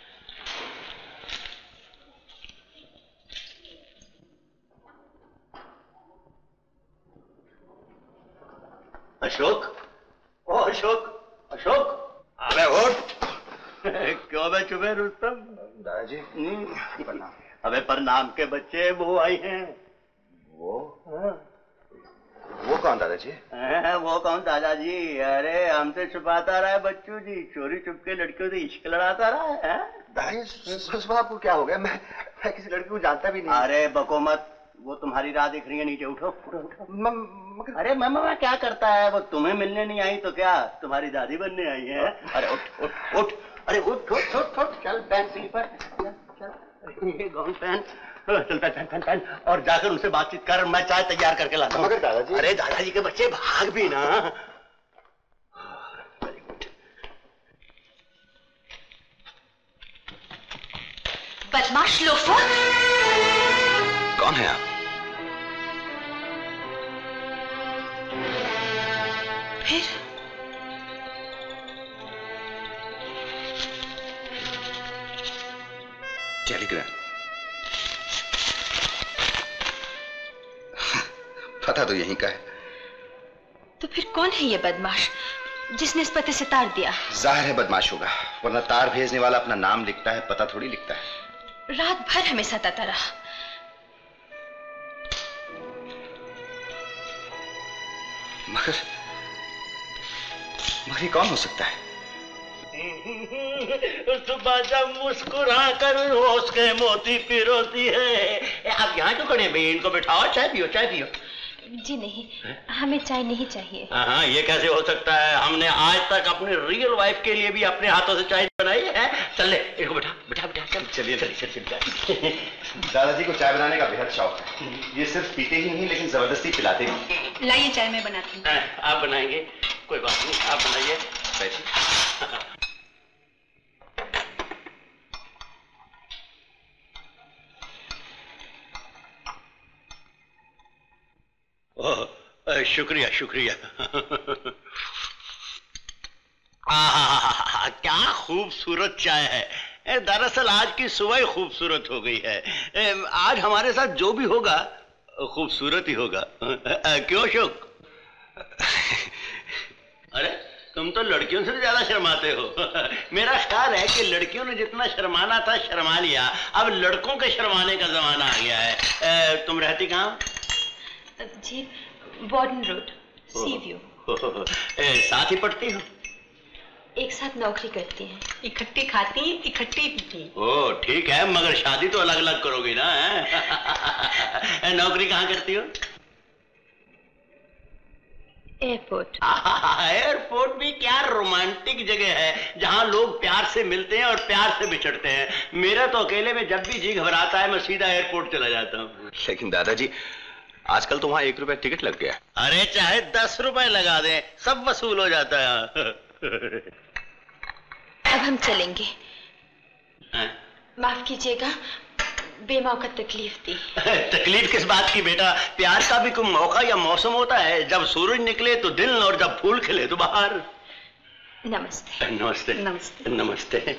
अशोक, ओ अशोक, अशोक, अबे उठ। क्यों बे चुपे रुस्तम? दादाजी प्रणाम। अबे प्रणाम के बच्चे, वो आई हैं। वो? हाँ। वो कौन दादाजी? वो कौन दादाजी? अरे हमसे छुपाता रहा है बच्चू जी, चोरी चुपके लड़कियों से इश्क लड़ाता रहा है। दादाजी सुषमा आपको क्या हो गया? मैं मैं किसी लड़की को जानता भी नहीं। अरे बको मत, वो तुम्हारी राह देख रही है, नीचे उठो उठो उठो। मगर अरे मामा क्या करता है वो? तुम्हें मिलने नहीं आई तो क्या तुम्हारी दादी बनने आई है? अरे उठ उठ उठ, अरे उठ उठ उठ उठ, चल पहन स्लीपर, चल चल ये गाउन पहन, चल पहन पहन पहन पहन और जाकर उनसे बातचीत कर, मैं चाय तैयार करके लाता हूँ। मगर दादाजी, अरे दादाजी के बच्चे भाग भी ना। बदमाश लोफर। कौन है आप? फिर टेलीग्राम। पता तो यहीं का है। तो फिर कौन है ये बदमाश जिसने इस पते से तार दिया? जाहिर है बदमाश होगा, वरना तार भेजने वाला अपना नाम लिखता है, पता थोड़ी लिखता है। रात भर हमें सताता रहा। मगर मगर ये कौन हो सकता है? सुबह जब मुस्कुरा कर होश के मोती पिरोती है। आप यहाँ क्यों खड़े भाई? इनको बिठाओ, चाय पियो चाय पियो। जी नहीं, हमें चाय नहीं चाहिए। हाँ, ये कैसे हो सकता है? हमने आज तक अपनी रियल वाइफ के लिए भी अपने हाथों से चाय बनाई है। चल ले इनको बिठा बिठा बिठा चल चलिए चलिए चलिए। दादाजी को चाय बनाने का बेहद शौक है। ये सिर्फ पीते ही नहीं लेकिन जबरदस्ती पिलाते भी। लाइए चाय मैं बनाती हूँ। आप बनाएंगे? कोई बात नहीं, आप बनाइए। ओह, शुक्रिया शुक्रिया। आहा, क्या खूबसूरत चाय है। दरअसल आज की सुबह खूबसूरत हो गई है। आज हमारे साथ जो भी होगा खूबसूरत ही होगा। क्यों अशोक? अरे तुम तो लड़कियों से भी ज्यादा शर्माते हो। मेरा ख्याल है कि लड़कियों ने जितना शर्माना था शर्मा लिया, अब लड़कों के शर्माने का जमाना आ गया है। तुम रहती कहाँ? जी, वार्डन रोड, सी व्यू। साथ ही पढ़ती हो? एक साथ नौकरी करती हैं। इकट्ठी खाती इकट्ठी पीती। ओ ठीक है, मगर शादी तो अलग अलग करोगी ना? नौकरी कहाँ करती हो? एयरपोर्ट। एयरपोर्ट भी क्या रोमांटिक जगह है जहाँ लोग प्यार से मिलते हैं और प्यार से बिछड़ते हैं। मेरा तो अकेले में जब भी जी घबराता है मैं सीधा एयरपोर्ट चला जाता हूँ। लेकिन दादाजी आजकल तो वहाँ एक रुपया टिकट लग गया। अरे चाहे दस रुपए लगा दें, सब वसूल हो जाता है। अब हम चलेंगे। माफ कीजिएगा, बेमौका तकलीफ दी। तकलीफ किस बात की बेटा? प्यार का भी कोई मौका या मौसम होता है। जब सूरज निकले तो दिल और जब फूल खिले तो बाहर। नमस्ते। नमस्ते नमस्ते नमस्ते।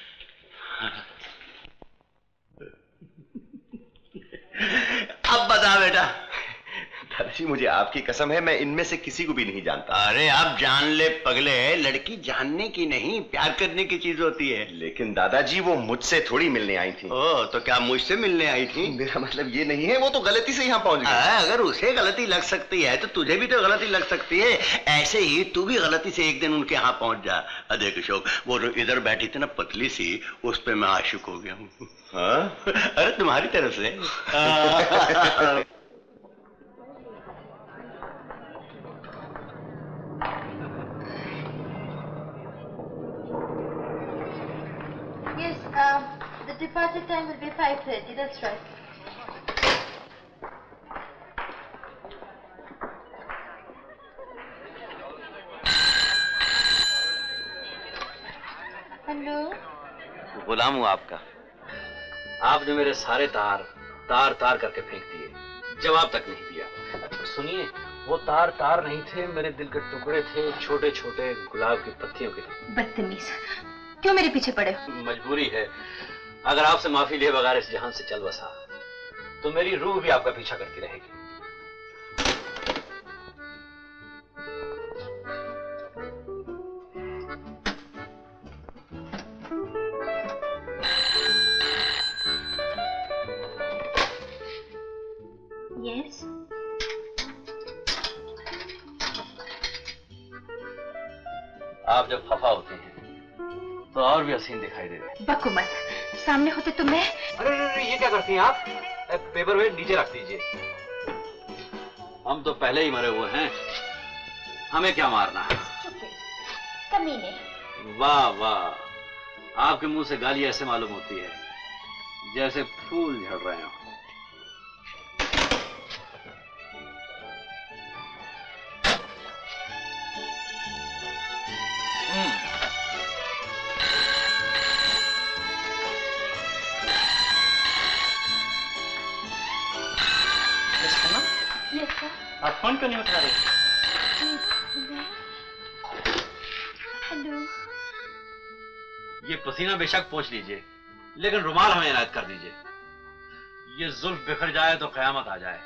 अब बता बेटा। दादाजी मुझे आपकी कसम है मैं इनमें से किसी को भी नहीं जानता। अरे आप जान ले पगले, लड़की जानने की नहीं प्यार करने की चीज होती है। लेकिन दादाजी वो मुझसे थोड़ी मिलने आई थी। ओ तो क्या मुझसे मिलने आई थी? मेरा मतलब ये नहीं है, वो तो गलती से यहाँ पहुंच गई। अगर उसे गलती लग सकती है तो तुझे भी तो गलती लग सकती है। ऐसे ही तू भी गलती से एक दिन उनके यहाँ पहुंच जा। देख अशोक, वो इधर बैठी थी ना पतली सी, उस पे मैं आशिक हो गया हूँ। हाँ? अरे तुम्हारी तरफ से। Yes, um, the departure time will be five thirty, that's right. Hello. गुलाम हूँ आपका। आपने मेरे सारे तार तार तार करके फेंक दिए, जवाब तक नहीं दिया। सुनिए, वो तार तार नहीं थे, मेरे दिल के टुकड़े थे, छोटे छोटे गुलाब की पत्तियों के। बदतमीज, क्यों मेरे पीछे पड़े हो? मजबूरी है। अगर आपसे माफी लिए बगैर इस जहान से चल बसा तो मेरी रूह भी आपका पीछा करती रहेगी। यस। आप जब खफा होते हैं तो और भी हसीन दिखाई देते हैं। बको मत, सामने होते तो मैं। अरे, अरे, अरे ये क्या करती हैं आप? पेपर वेट नीचे रख दीजिए। हम तो पहले ही मरे हुए हैं, हमें क्या मारना है। कमीने। वाह वाह, आपके मुंह से गाली ऐसे मालूम होती है जैसे फूल झड़ रहे हो। आप फोन क्यों नहीं उठा रहे? हेलो। ये पसीना बेशक पोंछ लीजिए, लेकिन रुमाल हमें इनायत कर दीजिए। ये जुल्फ बिखर जाए तो कयामत आ जाए।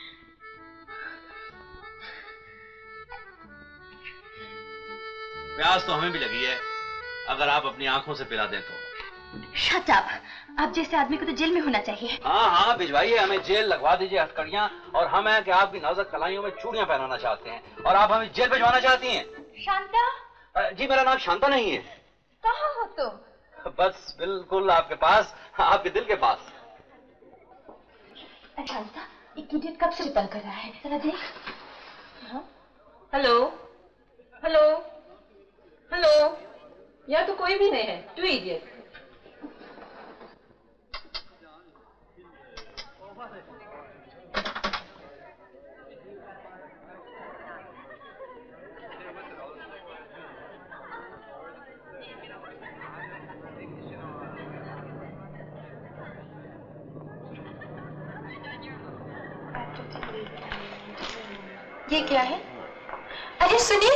प्यास तो हमें भी लगी है, अगर आप अपनी आंखों से पिला दें तो। शट अप, आप जैसे आदमी को तो जेल में होना चाहिए। हाँ हाँ भिजवाइए, हमें जेल लगवा दीजिए हथकड़ियां, और हम हैं कि आपकी नाजुक कलाइयों में चूड़ियां पहनाना चाहते हैं, और आप हमें जेल भिजवाना चाहती हैं। शांता? जी मेरा नाम शांता नहीं है। कहाँ हो तुम? बस बिल्कुल आपके पास, आपके दिल के पास। शांता, एक इडियट कब से तंग कर रहा है, जरा देख। हेलो हेलो हेलो, यहाँ तो कोई भी नहीं है। टू इडियट। ये क्या है? अरे सुनिए।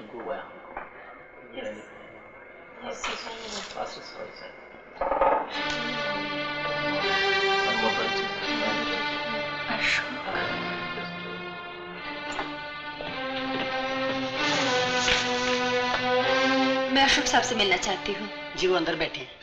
मैं अशोक साहब से मिलना चाहती हूँ। जी वो अंदर बैठे हैं।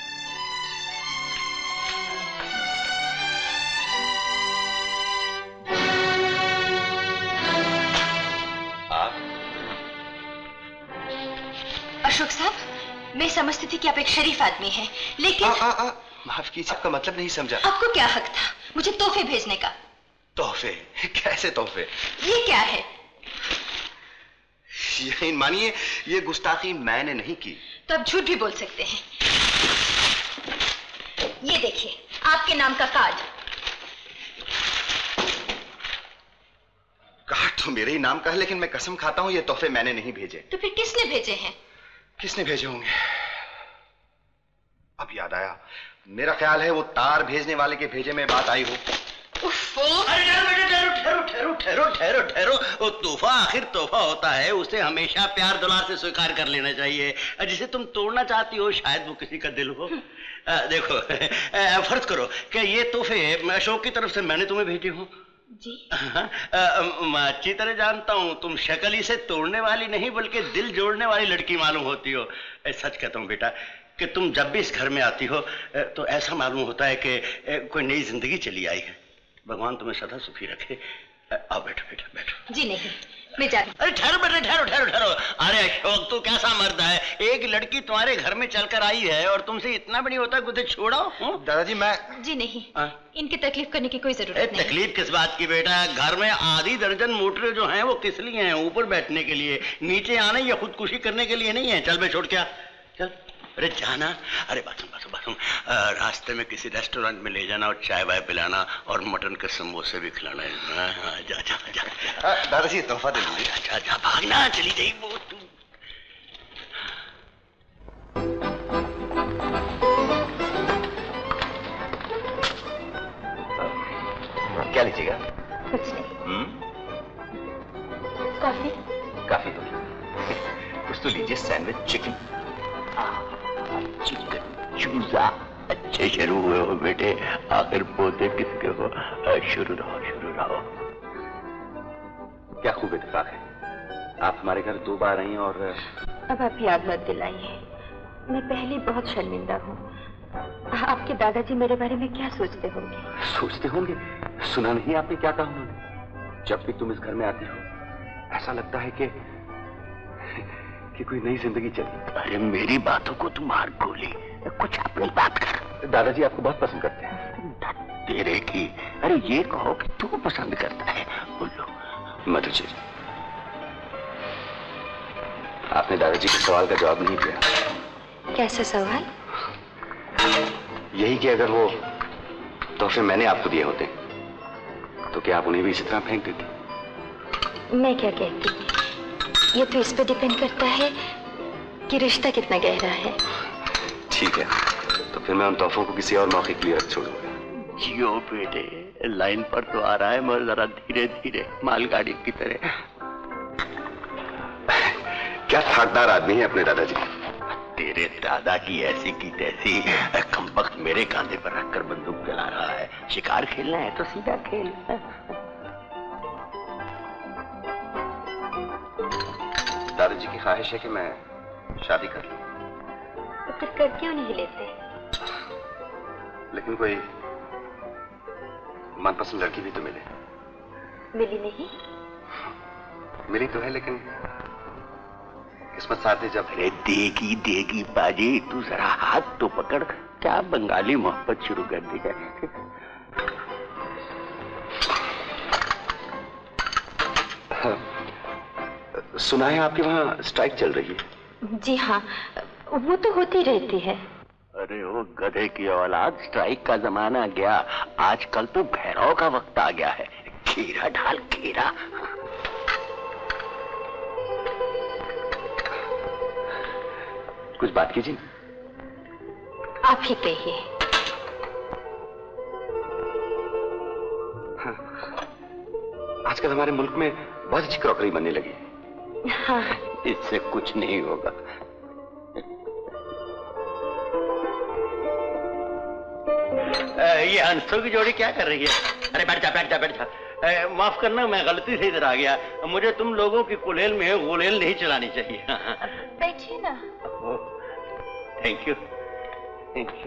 अशोक साहब, मैं समझती थी कि आप एक शरीफ आदमी हैं, लेकिन आ, आ, आ, माफ कीजिए, आपका मतलब नहीं समझा। आपको क्या हक था मुझे तोहफे भेजने का? तोहफे? कैसे तोहफे? ये क्या है? यकीन मानिए, ये गुस्ताखी मैंने नहीं की। तो आप झूठ भी बोल सकते हैं। ये देखिए, आपके नाम का कार्ड। कार्ड तो मेरे ही नाम का है, लेकिन मैं कसम खाता हूं ये तोहफे मैंने नहीं भेजे। तो फिर किसने भेजे हैं? किसने भेजे होंगे? अब याद आया, मेरा ख्याल है वो तार भेजने वाले के भेजे में बात आई हो। अरे ठहरो बेटे, ठहरो ठहरो ठहरो ठहरो ठहरो ठहरो वो तोहफा आखिर तोहफा होता है, उसे हमेशा प्यार दुलार से स्वीकार कर लेना चाहिए। जिसे तुम तोड़ना चाहती हो शायद वो किसी का दिल हो। आ, देखो आ, फर्ज करो कि ये तोहफे अशोक की तरफ से मैंने तुम्हें भेजे हो। जी। मैं अच्छी तरह जानता हूँ तुम शक्ल ही से तोड़ने वाली नहीं बल्कि दिल जोड़ने वाली लड़की मालूम होती हो। सच कहता हूँ बेटा कि तुम जब भी इस घर में आती हो तो ऐसा मालूम होता है कि कोई नई जिंदगी चली आई है। भगवान तुम्हें सदा सुखी रखे। आओ बैठो बैठो बैठो। जी नहीं, मैं जा रही। अरे ठहरो बेटे, ठहरो ठहरो ठहरो। अरे अशोक तू कैसा मर्द है, एक लड़की तुम्हारे घर में चलकर आई है और तुमसे इतना भी नहीं होता कि उसे छोड़ो। दादाजी मैं जी नहीं, इनकी तकलीफ करने की कोई जरूरत नहीं। तकलीफ किस बात की बेटा, घर में आधी दर्जन मोटरें जो हैं वो किस लिए हैं? ऊपर बैठने के लिए, नीचे आने या खुदकुशी करने के लिए नहीं है। चल बे छोड़ क्या, चल। अरे जाना। अरे बाथरूम बाथरूम बाथरूम रास्ते में किसी रेस्टोरेंट में ले जाना और चाय वाय पिलाना और मटन के समोसे भी खिलाना है। जा जा जा, जा। दादाजी तोहफा दे दीजिए। अच्छा अच्छा भागना, चली जाइए वो तू। क्या लीजिएगा? कुछ नहीं। हम्म? कॉफी? काफी तो कुछ तो लीजिए। Sandwich, chicken. चिकन चूजा। अच्छे शुरू हुए हो बेटे, आखिर पोते किसके हो। शुरू रहो शुरू रहो। क्या खूब इत्तेफाक है, आप हमारे घर दो बार आई और अब आप याद मत दिलाइए, मैं पहले बहुत शर्मिंदा हूँ। आपके दादाजी मेरे बारे में क्या सोचते होंगे? सोचते होंगे? सुना नहीं आपने क्या कहा उन्होंने? जब भी तुम इस घर में आती हो ऐसा लगता है कि कि कोई नई जिंदगी चली। अरे मेरी बातों को तुम मार गोली, कुछ अपनी बात कर। दादाजी आपको बहुत पसंद करते हैं। तेरे की? अरे ये कहो कि तू पसंद करता है। बोलो। मधु जी, आपने दादाजी के सवाल का जवाब नहीं दिया। कैसा सवाल? यही कि अगर वो तोहफे मैंने आपको दिए होते तो क्या आप उन्हें भी इसी तरह फेंक देती? मैं क्या कहती, ये तो इस पे डिपेंड करता है कि रिश्ता कितना गहरा है। ठीक है, तो फिर मैं उन तोहफों को किसी और मौके के लिए रख छोड़ूंगा। जियो बेटे, लाइन पर तो आ रहा है मगर जरा धीरे धीरे, मालगाड़ी की तरह। क्या ठाकदार आदमी है अपने दादाजी। तेरे दादा की ऐसी की तैसी कमबख्त मेरे कांधे पर रखकर बंदूक चला रहा है। शिकार खेलना है तो सीधा खेल। दादाजी की ख्वाहिश है कि मैं शादी कर लूं। तो फिर कर क्यों नहीं लेते? लेकिन कोई मनपसंद लड़की भी तो मिले। मिली नहीं? मिली तो है, लेकिन किस्मत साथ दे जब। अरे देगी देगी बाजी, तू जरा हाथ तो पकड़। क्या बंगाली मोहब्बत शुरू कर दी है। सुना है आपके वहां स्ट्राइक चल रही है? जी हाँ, वो तो होती रहती है। अरे वो गधे की औलाद, स्ट्राइक का जमाना गया, आजकल तो भैरव का वक्त आ गया है। खीरा ढाल खीरा। कुछ बात कीजिए। आप ही कहिए। हाँ। आजकल हमारे मुल्क में बहुत अच्छी क्रॉकरी बनने लगी है। हाँ। इससे कुछ नहीं होगा। ये हंसों की जोड़ी क्या कर रही है? अरे बैठ जा बैठ जा बैठ जा। माफ करना, मैं गलती से इधर आ गया। मुझे तुम लोगों की कुलेल में गुलेल नहीं चलानी चाहिए। बैठिए ना। Thank you thank you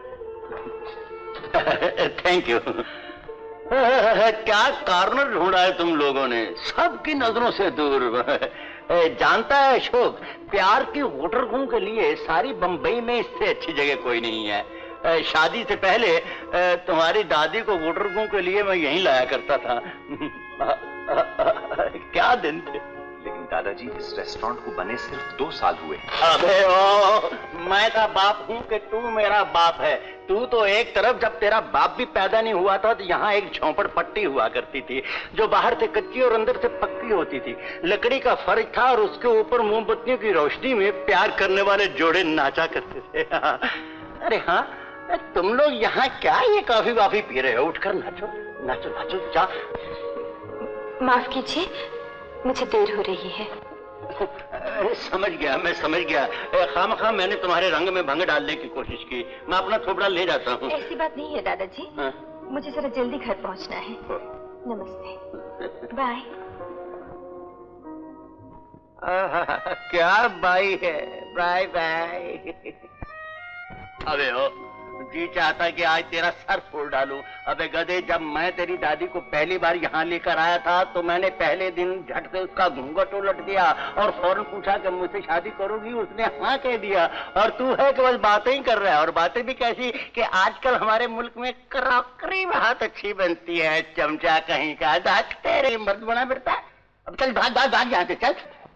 thank you. क्या कॉर्नर ढूंढा है तुम लोगों ने, सबकी नजरों से दूर। जानता है अशोक, प्यार की होटल के लिए सारी बंबई में इससे अच्छी जगह कोई नहीं है। शादी से पहले तुम्हारी दादी को वोटरगों के लिए मैं यहीं लाया करता था। क्या दिन थे। लेकिन दादाजी, इस रेस्टोरेंट को बने सिर्फ दो साल हुए। अबे ओ, मैं का बाप हूँ कि तू मेरा बाप है। तू तो एक तरफ, जब तेरा बाप भी पैदा नहीं हुआ था तो यहाँ एक झोंपड़पट्टी हुआ करती थी जो बाहर से कच्ची और अंदर से पक्की होती थी। लकड़ी का फर्श था और उसके ऊपर मोमबत्तियों की रोशनी में प्यार करने वाले जोड़े नाचा करते थे। अरे हाँ, तुम लोग यहाँ क्या ये कॉफी वाफी पी रहे हो? उठकर नाचो नाचो नाचो। जा। माफ कीजिए, मुझे देर हो रही है। समझ गया, मैं समझ गया। खामखा मैंने तुम्हारे रंग में भंग डालने की कोशिश की। मैं अपना थोपड़ा ले जाता हूँ। ऐसी बात नहीं है दादाजी। हाँ? मुझे जरा जल्दी घर पहुँचना है। नमस्ते। बाय। क्या बाई है? Bye bye. अबे ओ, जी चाहता कि आज तेरा सर फोड़ डालूं। अबे गधे, जब मैं तेरी दादी को पहली बार यहाँ लेकर आया था तो मैंने पहले दिन झट से उसका घूंघट उलट दिया और फौरन पूछा कि मुझसे शादी करोगी? उसने हाँ कह दिया। और तू है कि बस बातें ही कर रहा है, और बातें भी कैसी कि आजकल हमारे मुल्क में क्रॉकरी बहुत अच्छी बनती है। चमचा कहीं का, तेरे मर्द बना फिरता। अब चल भाग भाग भाग यहाँ से, चल।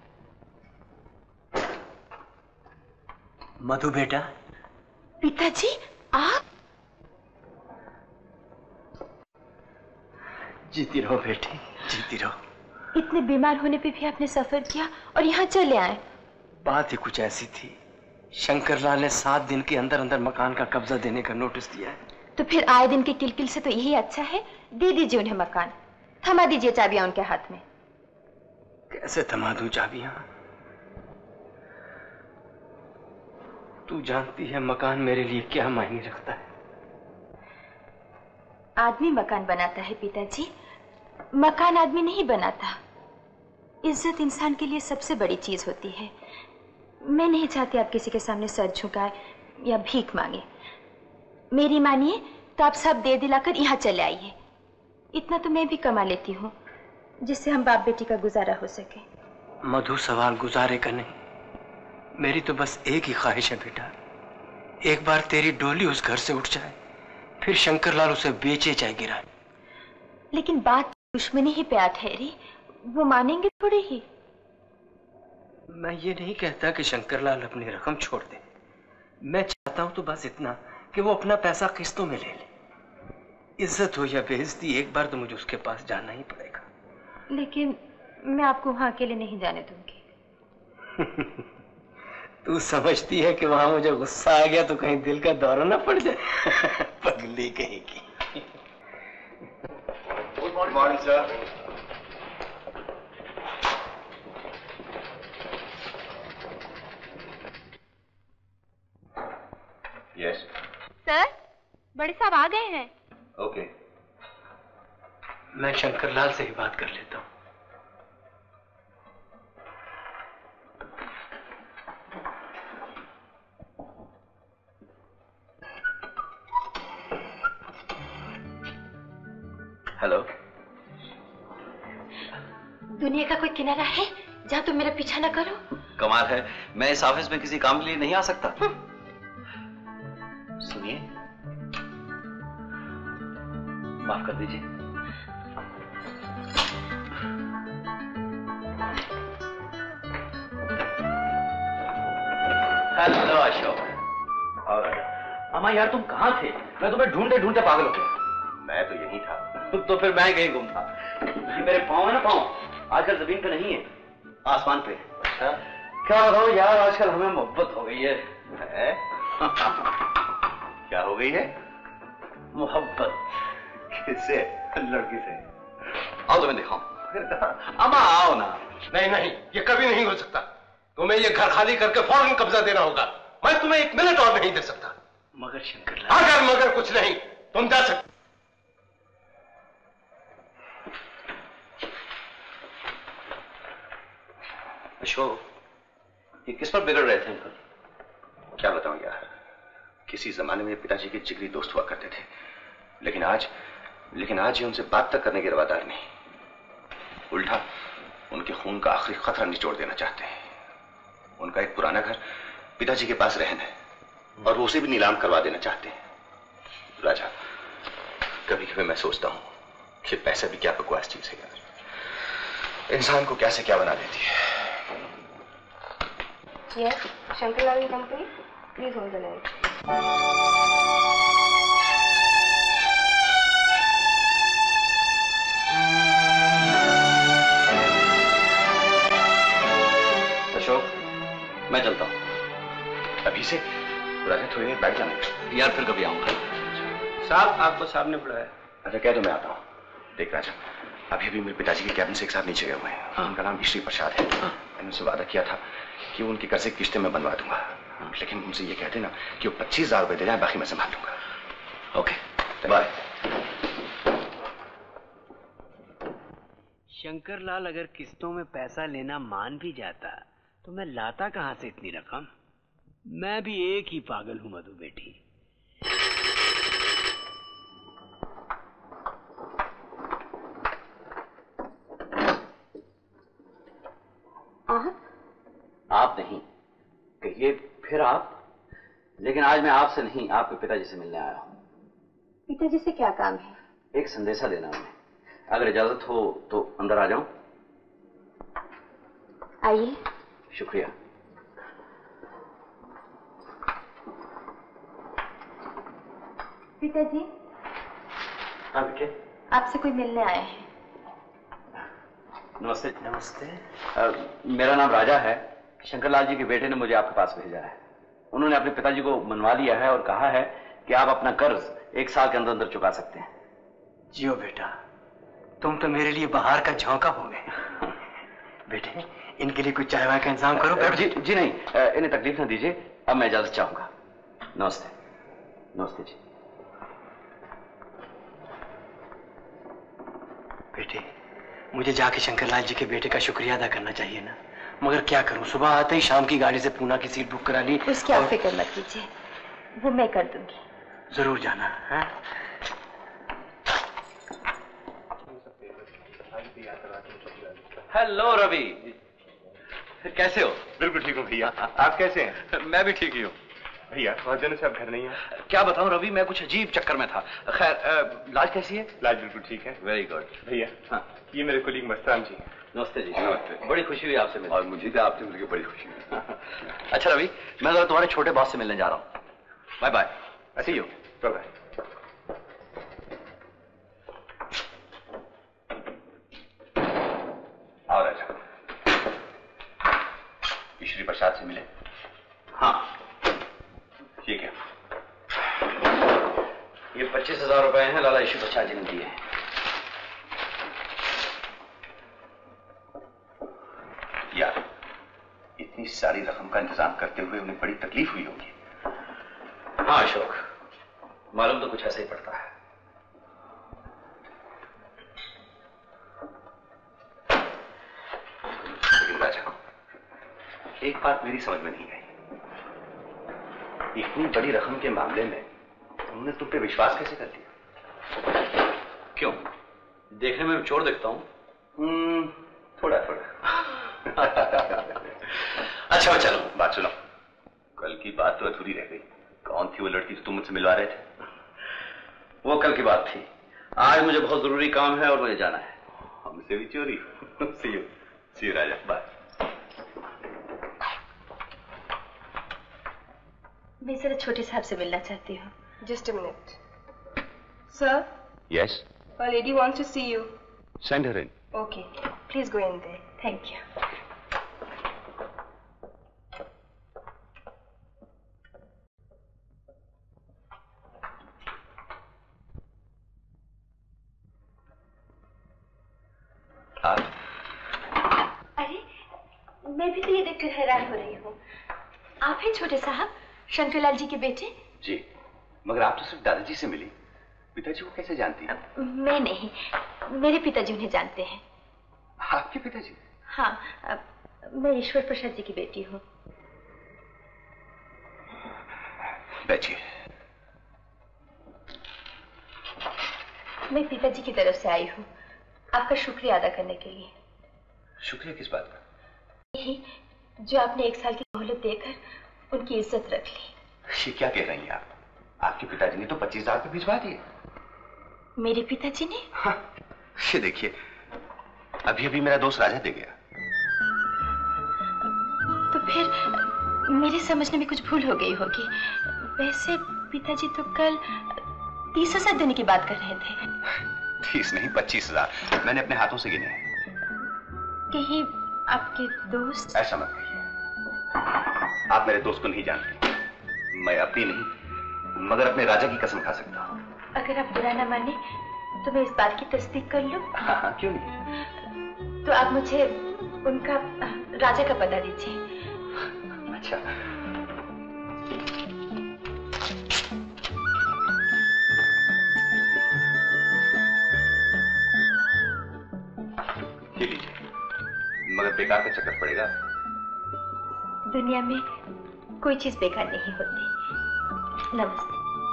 मधु बेटा। पिताजी, आप? जीती रहो बेटी, जीती रहो। इतने बीमार होने पे भी आपने सफर किया और यहाँ चले आए। बात ही कुछ ऐसी थी। शंकरलाल ने सात दिन के अंदर अंदर मकान का कब्जा देने का नोटिस दिया है। तो फिर आए दिन के किलकिल से तो यही अच्छा है, दे दीजिए उन्हें मकान। थमा दीजिए चाबियां उनके हाथ में। कैसे थमा दूं चाबियां? तू जानती है मकान मेरे लिए क्या मायने रखता है। आदमी मकान बनाता है पिताजी, मकान आदमी नहीं बनाता। इज्जत इंसान के लिए सबसे बड़ी चीज होती है। मैं नहीं चाहती आप किसी के सामने सर झुकाए या भीख मांगे। मेरी मानिए तो आप सब दे दिलाकर यहाँ चले आइए। इतना तो मैं भी कमा लेती हूँ जिससे हम बाप बेटी का गुजारा हो सके। मधु, सवाल गुजारे का नहीं, मेरी तो बस एक ही ख्वाहिश है बेटा। एक बार तेरी डोली उस घर से उठ जाए, फिर शंकरलाल उसे बेचे चाहे गिराए। लेकिन बात दुश्मनी ही पे आ ठहरी, वो मानेंगे थोड़े ही। मैं ये नहीं कहता कि शंकरलाल अपनी रकम छोड़ दे, मैं चाहता हूं तो बस इतना कि वो अपना पैसा किस्तों में ले ले। इज्जत हो या बेइज्जती, एक बार तो मुझे उसके पास जाना ही पड़ेगा। लेकिन मैं आपको वहां अकेले नहीं जाने दूंगी। तू समझती है कि वहां मुझे गुस्सा आ गया तो कहीं दिल का दौरा ना पड़ जाए? पगली कहीं की। Good morning sir. Yes sir, बड़े साहब आ गए हैं। Okay okay. मैं शंकरलाल से ही बात कर लेता हूँ। हेलो। दुनिया का कोई किनारा है जहाँ तुम मेरा पीछा न करो? कमाल है, मैं इस ऑफिस में किसी काम के लिए नहीं आ सकता। सुनिए, माफ कर दीजिए। हेलो अशोक। और अम्मा यार तुम कहाँ थे? मैं तुम्हें ढूंढते ढूंढते पागल हो गया। मैं तो यही था। तो फिर मैं कहीं गुम था। ये मेरे पाँव है ना, पाँव आजकल जमीन पे नहीं है, आसमान पे। अच्छा क्या बताऊं यार, आजकल हमें मोहब्बत हो गई है, है? क्या हो गई है? मोहब्बत। किससे? लड़की से। आओ तुम्हें दिखाऊं। अम्मा आओ ना। नहीं नहीं, ये कभी नहीं हो सकता। तुम्हें ये घर खाली करके फौरन कब्जा देना होगा। मैं तुम्हें एक मिनट और नहीं दे सकता। मगर शंकरलाल। अगर मगर कुछ नहीं, तुम जा सकते। अशोक, ये किस पर बिगड़ रहे थे अंकल? क्या बताऊं यार, किसी जमाने में पिताजी के जिगरी दोस्त हुआ करते थे, लेकिन आज लेकिन आज ये उनसे बात तक करने के रवादार नहीं। उल्टा उनके खून का आखिरी खतरा निचोड़ देना चाहते हैं। उनका एक पुराना घर पिताजी के पास रहन है और वो उसे भी नीलाम करवा देना चाहते हैं। राजा, कभी कभी मैं सोचता हूं कि पैसा भी क्या बकवास चीज है यार, इंसान को क्या से क्या बना देती है। Yes, Shankarlal and Company. Please hold the line. Ashok, मैं चलता हूँ। अभी से? राजा थोड़ी देर बैठ जाना यार, फिर कभी आऊंगा। साहब, आपको साहब ने बुलाया। अच्छा कह दो मैं आता हूँ। देख राजा, अभी अभी मेरे पिताजी के कैबिन से एक साथ नीचे गए हुए हैं। हाँ। उनका नाम श्री प्रसाद है। हाँ। मैंने उनसे वादा किया था कि उनकी कर्जे किस्तें में बनवा दूंगा। हाँ। लेकिन उनसे ये कहते ना कि वो पच्चीस हजार रुपए दे जाए, बाकी मैं संभाल लूंगा। Okay bye. शंकरलाल अगर किस्तों में पैसा लेना मान भी जाता तो मैं लाता कहां से इतनी रकम? मैं भी एक ही पागल हूं मधु बेटी। आप? आप नहीं, कहिए फिर आप। लेकिन आज मैं आपसे नहीं, आपके पिताजी से मिलने आया हूँ। पिताजी से क्या काम है? एक संदेशा देना उन्हें। अगर इजाजत हो तो अंदर आ जाऊं? आइए। शुक्रिया। पिताजी। हाँ बेटे। आपसे कोई मिलने आया है। नमस्ते। नमस्ते। आ, मेरा नाम राजा है। शंकरलाल जी के बेटे ने मुझे आपके पास भेजा है। उन्होंने अपने पिताजी को मनवा लिया है और कहा है कि आप अपना कर्ज एक साल के अंदर अंदर चुका सकते हैं। जियो बेटा, तुम तो मेरे लिए बाहर का झोंका हो गए। बेटे, इनके लिए कुछ चाय वाय का इंतजाम करो। बैठ। जी जी नहीं, इन्हें तकलीफ ना दीजिए। अब मैं इजाजत चाहूंगा। नमस्ते। नमस्ते जी। बेटे, मुझे जाके शंकरलाल जी के बेटे का शुक्रिया अदा करना चाहिए ना, मगर क्या करूं, सुबह आते ही शाम की गाड़ी से पूना की सीट बुक करा ली। उसकी आप फिक्र मत कीजिए, वो मैं कर दूंगी। जरूर जाना है। हेलो रवि, कैसे हो? बिल्कुल ठीक हूँ भैया, आप कैसे हैं? मैं भी ठीक ही हूँ। भैया बहुत दिनों से आप घर नहीं है। क्या बताऊं रवि, मैं कुछ अजीब चक्कर में था। खैर लाज कैसी है? लाज बिल्कुल ठीक है। Very good. भैया हाँ, ये मेरे कुलीग मस्तान जी। नमस्ते जी। नमस्ते। बड़ी खुशी हुई आपसे मिलकर। और मुझे भी आपसे मिलकर बड़ी खुशी हुई। अच्छा रवि, मैं जरा तुम्हारे छोटे बॉस से मिलने जा रहा हूँ। Bye bye. See you. Bye bye. आओ राजा, श्री प्रसाद से मिले? हाँ। ये क्या? ये पच्चीस हजार रुपए हैं, लाला ईश्वर प्रसाद जी ने दिए हैं। यार, इतनी सारी रकम का इंतजाम करते हुए उन्हें बड़ी तकलीफ हुई होगी। हाँ अशोक, मालूम तो कुछ ऐसा ही पड़ता है। लेकिन राजा, एक बात मेरी समझ में नहीं आई। इतनी बड़ी रकम के मामले में उन्होंने तुम पे विश्वास कैसे कर लिया? क्यों? देखने में चोर दिखता हूं? हम्म, थोड़ा थोड़ा। अच्छा मैं चलो। बात सुनो, कल की बात तो अधूरी रह गई। कौन थी वो लड़की जो तुम मुझसे मिलवा रहे थे? वो कल की बात थी। आज मुझे बहुत जरूरी काम है और मुझे जाना है। हमसे भी चोरी? सी यू, सी यू राजा, बाय। मैं जरा छोटे साहब से मिलना चाहती हूँ। Just a minute. Sir. Yes. A lady wants to see you. Send her in. Okay, please go in there. Thank you. अरे, मैं भी तो ये देखकर हैरान हो रही हूँ। आप हैं छोटे साहब, शंकरलाल जी के बेटे? जी, मगर आप तो सिर्फ दादाजी से मिली, पिताजी को कैसे जानती हैं? मैं नहीं, मेरे पिताजी उन्हें जानते हैं। आपके पिताजी? हाँ, मैं ईश्वर प्रसाद जी की बेटी हूँ। बैठिए। मैं पिताजी की तरफ से आई हूँ, आपका शुक्रिया अदा करने के लिए। शुक्रिया किस बात का? यही, जो आपने एक साल की मोहलत देकर उनकी इज्जत रख ली। ये क्या कह रही हैं आप? आपके पिताजी ने तो पच्चीस हजार रुपये भिजवा दिए। मेरे पिताजी ने? हाँ, ये देखिए, अभी अभी मेरा दोस्त राजा दे गया। तो फिर मेरे समझने में कुछ भूल हो गई होगी। वैसे पिताजी तो कल तीस हजार देने की बात कर रहे थे। तीस नहीं, पच्चीस हजार मैंने अपने हाथों से गिने हैं। कहीं आपके दोस्त? ऐसा मत कहिए, आप मेरे दोस्त को नहीं जानते। मैं अपनी नहीं मगर अपने राजा की कसम खा सकता हूँ। अगर आप बुरा न माने तो मैं इस बात की तस्दीक कर लूं? हाँ हाँ, क्यों नहीं। तो आप मुझे उनका, राजा का पता दीजिए। अच्छा, ये लीजिए, मगर बेकार का चक्कर पड़ेगा। दुनिया में कोई चीज बेकार नहीं होती। नमस्ते।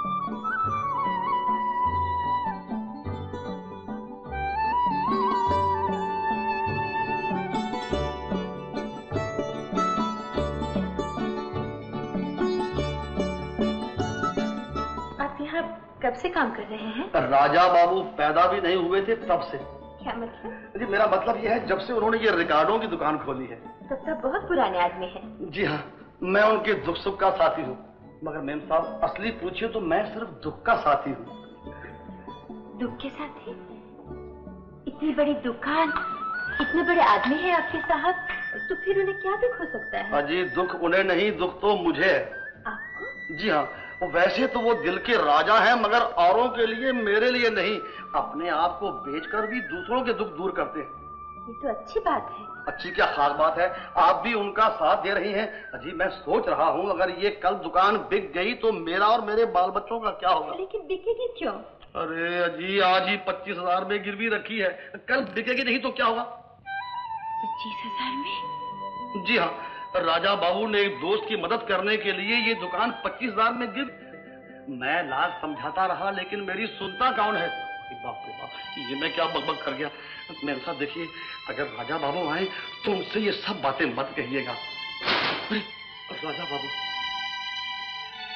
आप यहाँ कब से काम कर रहे हैं? राजा बाबू पैदा भी नहीं हुए थे तब से। क्या मतलब? जी, मेरा मतलब यह है जब से उन्होंने ये रिकॉर्डों की दुकान खोली है। तब तक बहुत पुराने आदमी हैं। जी हाँ, मैं उनके दुख सुख का साथी हूँ, मगर मेम साहब असली पूछिए तो मैं सिर्फ दुख का साथी हूँ। दुख के साथी? इतनी बड़ी दुकान, इतने बड़े आदमी हैं आपके साहब, तो फिर उन्हें क्या दुख हो सकता है? अजी दुख उन्हें नहीं, दुख तो मुझे है। आपको? जी हाँ, वैसे तो वो दिल के राजा हैं, मगर औरों के लिए, मेरे लिए नहीं, अपने आप को बेचकर भी दूसरों के दुख दूर करते हैं। ये तो अच्छी बात है। अच्छी क्या खास बात है, आप भी उनका साथ दे रही हैं। अजी मैं सोच रहा हूँ अगर ये कल दुकान बिक गई तो मेरा और मेरे बाल बच्चों का क्या होगा? लेकिन बिकेगी क्यों? अरे अजी आज ही पच्चीस हजार में गिरवी रखी है, कल बिकेगी नहीं तो क्या होगा? पच्चीस हजार में? जी हाँ, राजा बाबू ने एक दोस्त की मदद करने के लिए ये दुकान पच्चीस हजार में गिर। मैं लाख समझाता रहा लेकिन मेरी सुनता कौन है? बाप रे बाप, ये मैं क्या बकबक कर गया। मेरे साथ देखिए, अगर राजा बाबू आए तो उनसे ये सब बातें मत कहिएगा। राजा बाबू,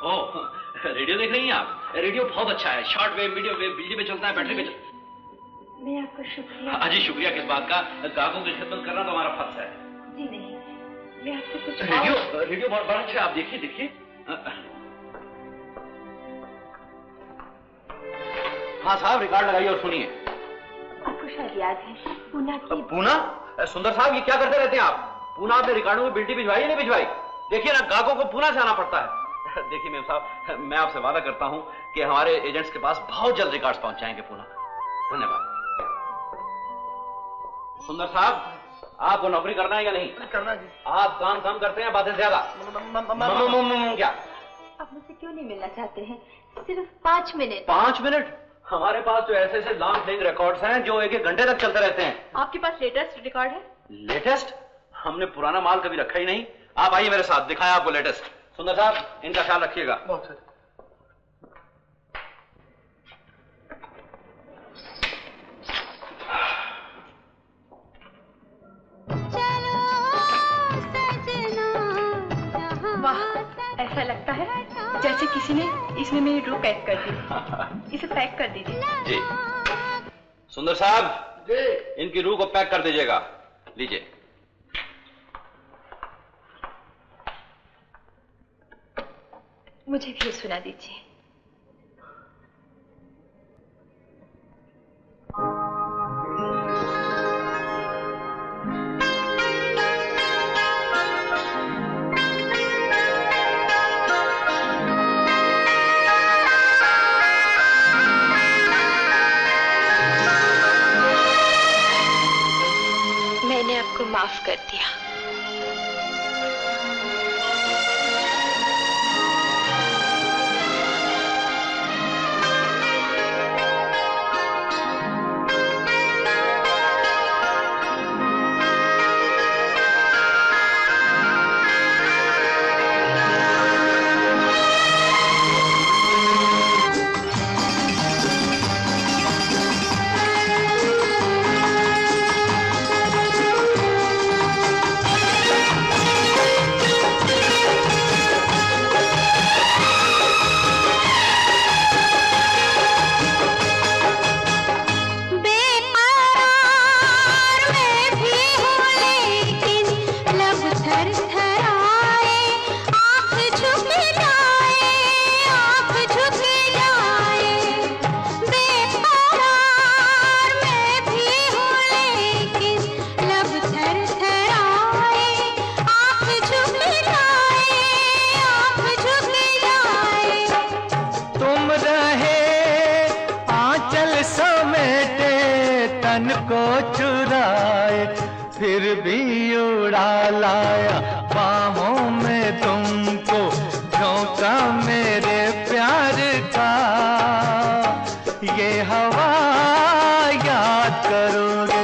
ओह, रेडियो देख रही हैं आप? रेडियो बहुत अच्छा है, शॉर्ट वेव, मीडियम वेव, बिजली पे चलता है, बैटरी पे चलता है। मैं आपका शुक्रिया। अजी शुक्रिया किस बात का, ग्राहकों की खिदमत करना तो हमारा फर्ज है। जी नहीं, मैं आपसे कुछ रेडियो और... रेडियो बहुत बड़ा अच्छा है, आप देखिए देखिए। हाँ साहब, रिकॉर्ड लगाइए और सुनिए। आपको शायद याद है पूना की। पूना? सुंदर साहब, ये क्या करते रहते हैं आप? पूना आपने रिकॉर्डों में बिल्टी भिजवाई या नहीं भिजवाई? देखिए ना, ग्राहकों को पूना से आना पड़ता है। देखिए मेम साहब, मैं आपसे वादा करता हूं कि हमारे एजेंट्स के पास बहुत जल्द रिकॉर्ड्स पहुंच जाएंगे पूना। धन्यवाद। सुंदर साहब, आपको नौकरी करना है या नहीं? करना जी। आप काम काम करते हैं, बातें ज्यादा। क्या आप मुझसे क्यों नहीं मिलना चाहते हैं? सिर्फ पांच मिनट। पांच मिनट? हमारे पास तो ऐसे ऐसे लॉन्ग प्लेइंग रिकॉर्ड्स हैं जो एक एक घंटे तक चलते रहते हैं। आपके पास लेटेस्ट रिकॉर्ड है? लेटेस्ट? हमने पुराना माल कभी रखा ही नहीं। आप आइए मेरे साथ, दिखाएं आपको लेटेस्ट। सुंदर साहब, इनका ख्याल रखिएगा। बहुत सही। वाह, ऐसा लगता है जैसे किसी ने इसमें मेरी रूह पैक कर दी। इसे पैक कर दीजिए। जी। सुंदर साहब जी, इनकी रूह को पैक कर दीजिएगा। लीजिए। मुझे भी सुना दीजिए। मैंने आपको माफ कर दिया। फिर भी उड़ा लाया बाहों में तुमको, झोंका मेरे प्यार का ये हवा याद करोगे।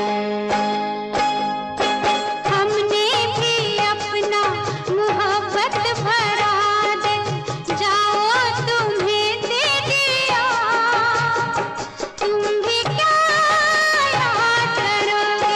हमने भी अपना मोहब्बत भरा दे, जाओ तुम्हें दे दिया, तुम भी क्या याद करोगे।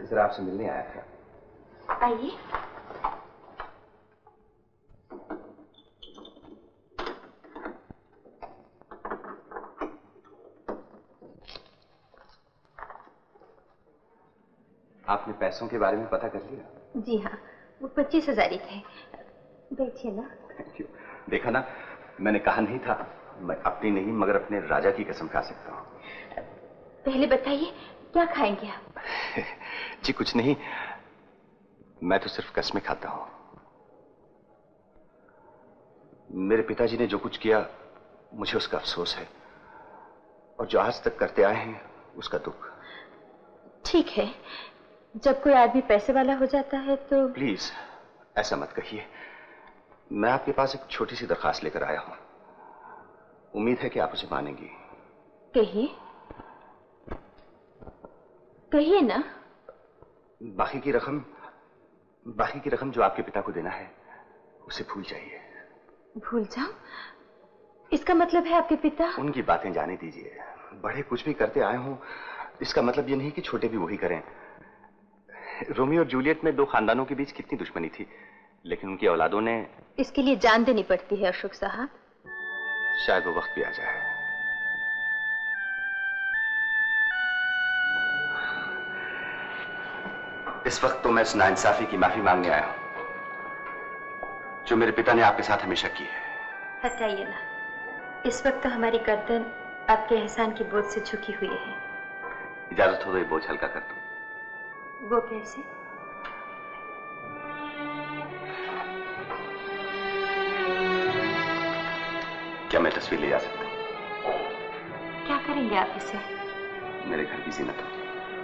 जरा आपसे मिलने आया था। आइए। आपने पैसों के बारे में पता कर लिया? जी हाँ, वो पच्चीस हजार ही थे। बैठिए ना। देखा ना, मैंने कहा नहीं था। मैं अपनी नहीं मगर अपने राजा की कसम खा सकता हूँ। पहले बताइए क्या खाएंगे आप? जी कुछ नहीं, मैं तो सिर्फ कसमें खाता हूँ। मेरे पिताजी ने जो कुछ किया मुझे उसका अफसोस है, और जो आज तक करते आए हैं उसका दुख। ठीक है, जब कोई आदमी पैसे वाला हो जाता है तो। प्लीज ऐसा मत कहिए। मैं आपके पास एक छोटी सी दरखास्त लेकर आया हूं। उम्मीद है कि आप उसे मानेंगी। कहिए कहिए ना। बाकी की रकम बाकी की रकम जो आपके पिता को देना है उसे भूल जाइए। भूल जाऊं? इसका मतलब है आपके पिता? उनकी बातें जाने दीजिए। बड़े कुछ भी करते आए हों इसका मतलब ये नहीं कि छोटे भी वही करें। रोमियो और जूलियट में दो खानदानों के बीच कितनी दुश्मनी थी, लेकिन उनकी औलादों ने। इसके लिए जान देनी पड़ती है अशोक साहब। शायद वो वक्त भी आ जाए। इस वक्त तो मैं इस नाइंसाफी की माफी मांगने आया हूं जो मेरे पिता ने आपके साथ हमेशा की है। हटाइए ना, इस वक्त तो हमारी गर्दन आपके एहसान की बोझ से झुकी हुई है। इजाजत हो तो ये बोझ हल्का कर दूं। वो कैसे? क्या मैं तस्वीर ले जा सकता हूं? क्या करेंगे आप इसे? मेरे घर की जीनत होगी।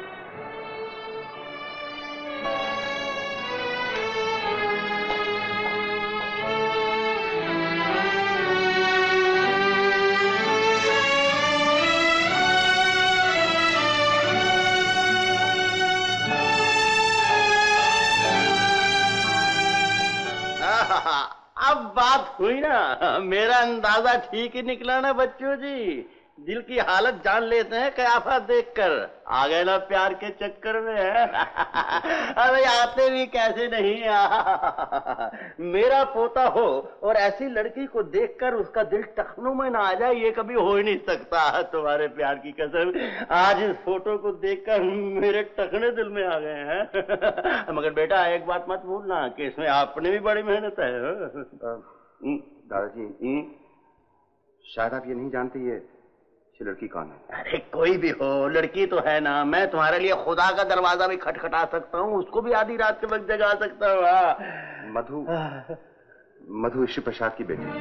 अब बात हुई ना, मेरा अंदाजा ठीक ही निकला ना बच्चों जी। दिल की हालत जान लेते हैं कयाफा देखकर। आ गए ना प्यार के चक्कर में है। अरे आते भी कैसे नहीं। आ, मेरा पोता हो और ऐसी लड़की को देखकर उसका दिल टखनों में ना आ जाए, ये कभी हो ही नहीं सकता। तुम्हारे प्यार की कसम, आज इस फोटो को देखकर मेरे टखने दिल में आ गए हैं। मगर बेटा एक बात मत भूलना कि इसमें आपने भी बड़ी मेहनत है। दादाजी शायद आप ये नहीं जानते ये लड़की कौन है? अरे कोई भी हो, लड़की तो है ना। मैं तुम्हारे लिए खुदा का दरवाजा भी खटखटा सकता हूँ, उसको भी आधी रात के वक्त जगा सकता हूँ। मधु मधु ईश्वरी प्रसाद की बेटी।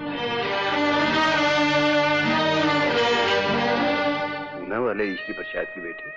न वाले ईश्वरी प्रसाद की बेटी।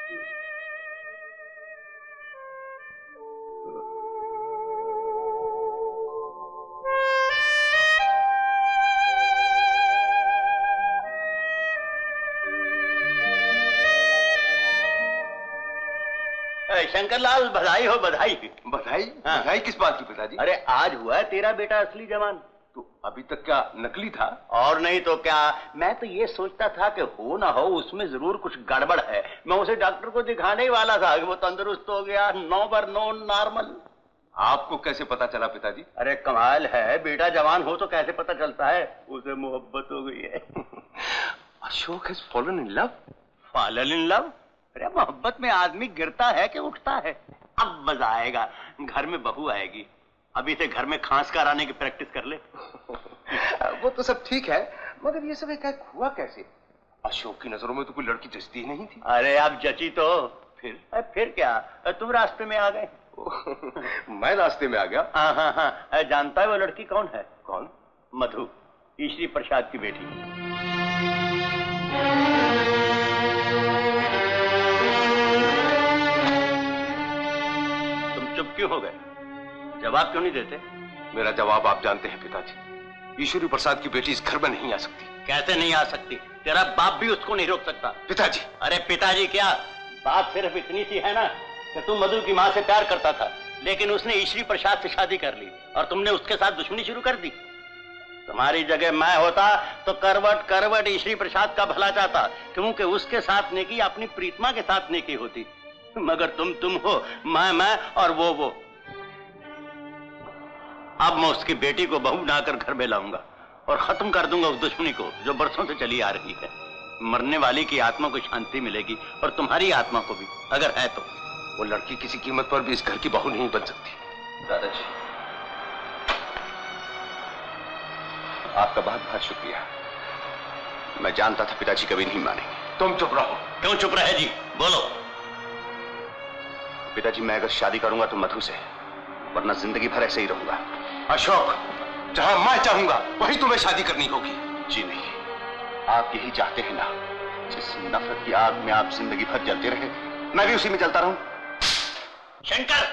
शंकरलाल बधाई हो बधाई। बधाई? हाँ। बधाई किस बात की पिताजी? अरे आज हुआ है तेरा बेटा असली जवान। तो अभी तक क्या नकली था? और नहीं तो क्या। मैं तो ये सोचता था कि हो ना हो उसमें जरूर कुछ गड़बड़ है। मैं उसे डॉक्टर को दिखाने ही वाला था कि वो तंदुरुस्त हो गया, नो बर नो नॉर्मल। आपको कैसे पता चला पिताजी? अरे कमाल है, बेटा जवान हो तो कैसे पता चलता है। उसे मोहब्बत हो गई है। Ashok has fallen in love. Fallen in love? अरे मोहब्बत में आदमी गिरता है कि उठता है। अब मजा आएगा, घर में बहू आएगी। अभी से घर में खांस कर आने की प्रैक्टिस कर ले। वो तो सब ठीक है, मगर ये सब एक हुआ कैसे? अशोक की नजरों में तो कोई लड़की जचती नहीं थी। अरे अब जची तो फिर अरे फिर क्या, तुम रास्ते में आ गए। मैं रास्ते में आ गया? हाँ हाँ हाँ। जानता है वो लड़की कौन है? कौन? मधु, ईश्वरी प्रसाद की बेटी। तुम चुप क्यों हो गए? जवाब क्यों नहीं देते? मेरा जवाब आप जानते हैं पिताजी। ईश्वरी प्रसाद की बेटी इस घर में नहीं आ सकती। कैसे नहीं आ सकती? तेरा बाप भी उसको नहीं रोक सकता। पिताजी। अरे पिताजी क्या, बात सिर्फ इतनी सी है ना कि तुम मधु की माँ से प्यार करता था, लेकिन उसने ईश्वरी प्रसाद से शादी कर ली और तुमने उसके साथ दुश्मनी शुरू कर दी। तुम्हारी जगह मैं होता तो करवट करवट ईश्वरी प्रसाद का भला चाहता, क्योंकि उसके साथ नेकी अपनी प्रीतमा के साथ नेकी होती। मगर तुम तुम हो, मैं मैं और वो वो। अब मैं उसकी बेटी को बहू बनाकर घर में लाऊंगा और खत्म कर दूंगा उस दुश्मनी को जो बरसों से चली आ रही है। मरने वाली की आत्मा को शांति मिलेगी और तुम्हारी आत्मा को भी, अगर है तो। वो लड़की किसी कीमत पर भी इस घर की बहू नहीं बन सकती। दादाजी, आपका बहुत बहुत शुक्रिया। मैं जानता था पिताजी कभी नहीं मानेंगे। तुम चुप रहो। क्यों चुप रहे जी? बोलो। पिताजी, मैं अगर शादी करूंगा तो मधु से, वरना जिंदगी भर ऐसे ही रहूंगा। अशोक, जहां मैं चाहूंगा वहीं तुम्हें शादी करनी होगी। जी नहीं, आप यही चाहते हैं ना, जिस नफरत की आग में आप जिंदगी भर जलते रहे, मैं भी उसी में जलता रहूं। शंकर,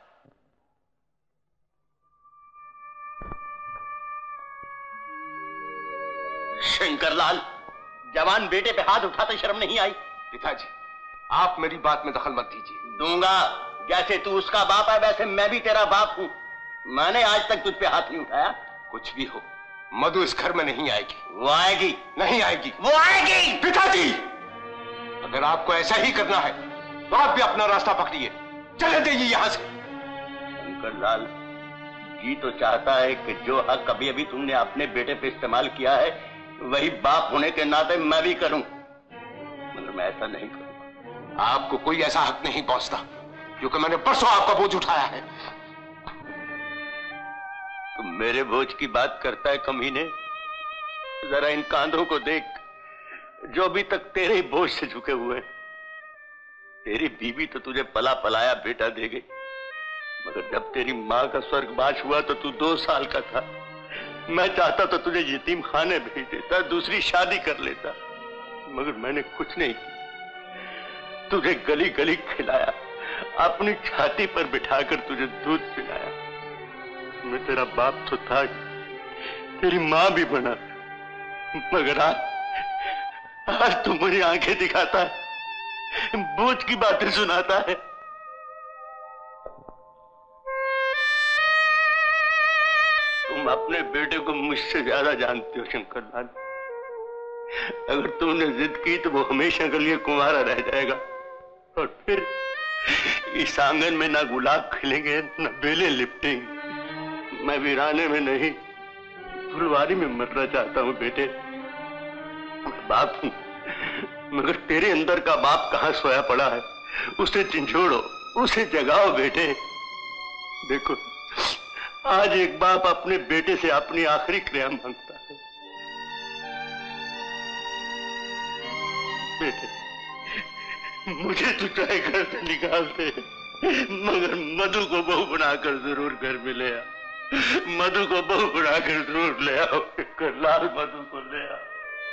शंकरलाल, जवान बेटे पे हाथ उठाते शर्म नहीं आई? पिताजी, आप मेरी बात में दखल मत दीजिए। दूंगा। जैसे तू उसका बाप है वैसे मैं भी तेरा बाप हूं। मैंने आज तक तुझ पे हाथ नहीं उठाया। कुछ भी हो, मधु इस घर में नहीं आएगी। वो आएगी। नहीं आएगी। वो आएगी। पिताजी, अगर आपको ऐसा ही करना है तो आप भी अपना रास्ता पकड़िए, चले जाइए यहां से। शंकरलाल, जी तो चाहता है कि जो हक अभी अभी तुमने अपने बेटे पे इस्तेमाल किया है वही बाप होने के नाते मैं भी करूं, मगर मैं ऐसा नहीं करूंगा। आपको कोई ऐसा हक नहीं पहुंचता, क्योंकि मैंने परसों आपका बोझ उठाया है। तुम मेरे बोझ की बात करता है कमीने? जरा इन कांधों को देख, जो अभी तक तेरे ही बोझ से झुके हुए हैं। तेरी बीवी तो तुझे पला पलाया बेटा दे गई, मगर जब तेरी माँ का स्वर्गवास हुआ तो तू दो साल का था। मैं चाहता तो तुझे यतीम खाने भेज देता, दूसरी शादी कर लेता, मगर मैंने कुछ नहीं किया। तुझे गली गली खिलाया, अपनी छाती पर बिठाकर तुझे दूध पिलाया। मैं तेरा बाप तो था, तेरी माँ भी बना, मगर आज आज तू मुझे आंखें दिखाता है, बोझ की बातें सुनाता है। तुम अपने बेटे को मुझसे ज्यादा जानते हो शंकरलाल। अगर तुमने जिद की तो वो हमेशा के लिए कुंवारा रह जाएगा, और फिर इस आंगन में ना गुलाब खिलेंगे ना बेलें लिपटेंगी। मैं वीराने में नहीं, फुलवारी में मरना चाहता हूँ बेटे। मैं बाप हूँ, मगर तेरे अंदर का बाप कहाँ सोया पड़ा है, उसे झंझोड़ो, उसे जगाओ बेटे। देखो, आज एक बाप अपने बेटे से अपनी आखिरी क्रिया मांगता है। बेटे, मुझे तू चाहे घर से निकाल दे, मगर मधु को बहू बनाकर जरूर घर में ले आ। मधु को बहू बनाकर जरूर ले आओ। लाल मधु को ले आओ।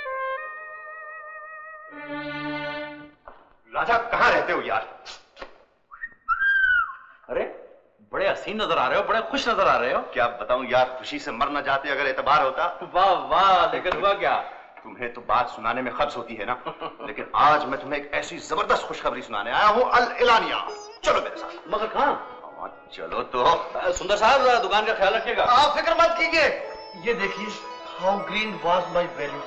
राजा, कहाँ रहते हो यार? अरे, बड़े हसीन नजर आ रहे हो, बड़े खुश नजर आ रहे हो। क्या बताऊं यार, खुशी से मर न जाते अगर एतबार होता। वाह वाह, लेकिन हुआ क्या? तुम्हें तो बात सुनाने में खब्स होती है ना, लेकिन आज मैं तुम्हें एक ऐसी जबरदस्त खुशखबरी सुनाने आया हूँ। अल इलानिया, चलो मेरे साथ। मगर कहाँ? चलो तो। सुंदर साहब, जरा दुकान का ख्याल रखिएगा। आप फिक्र मत कीजिए। ये देखिए, how green was my valley.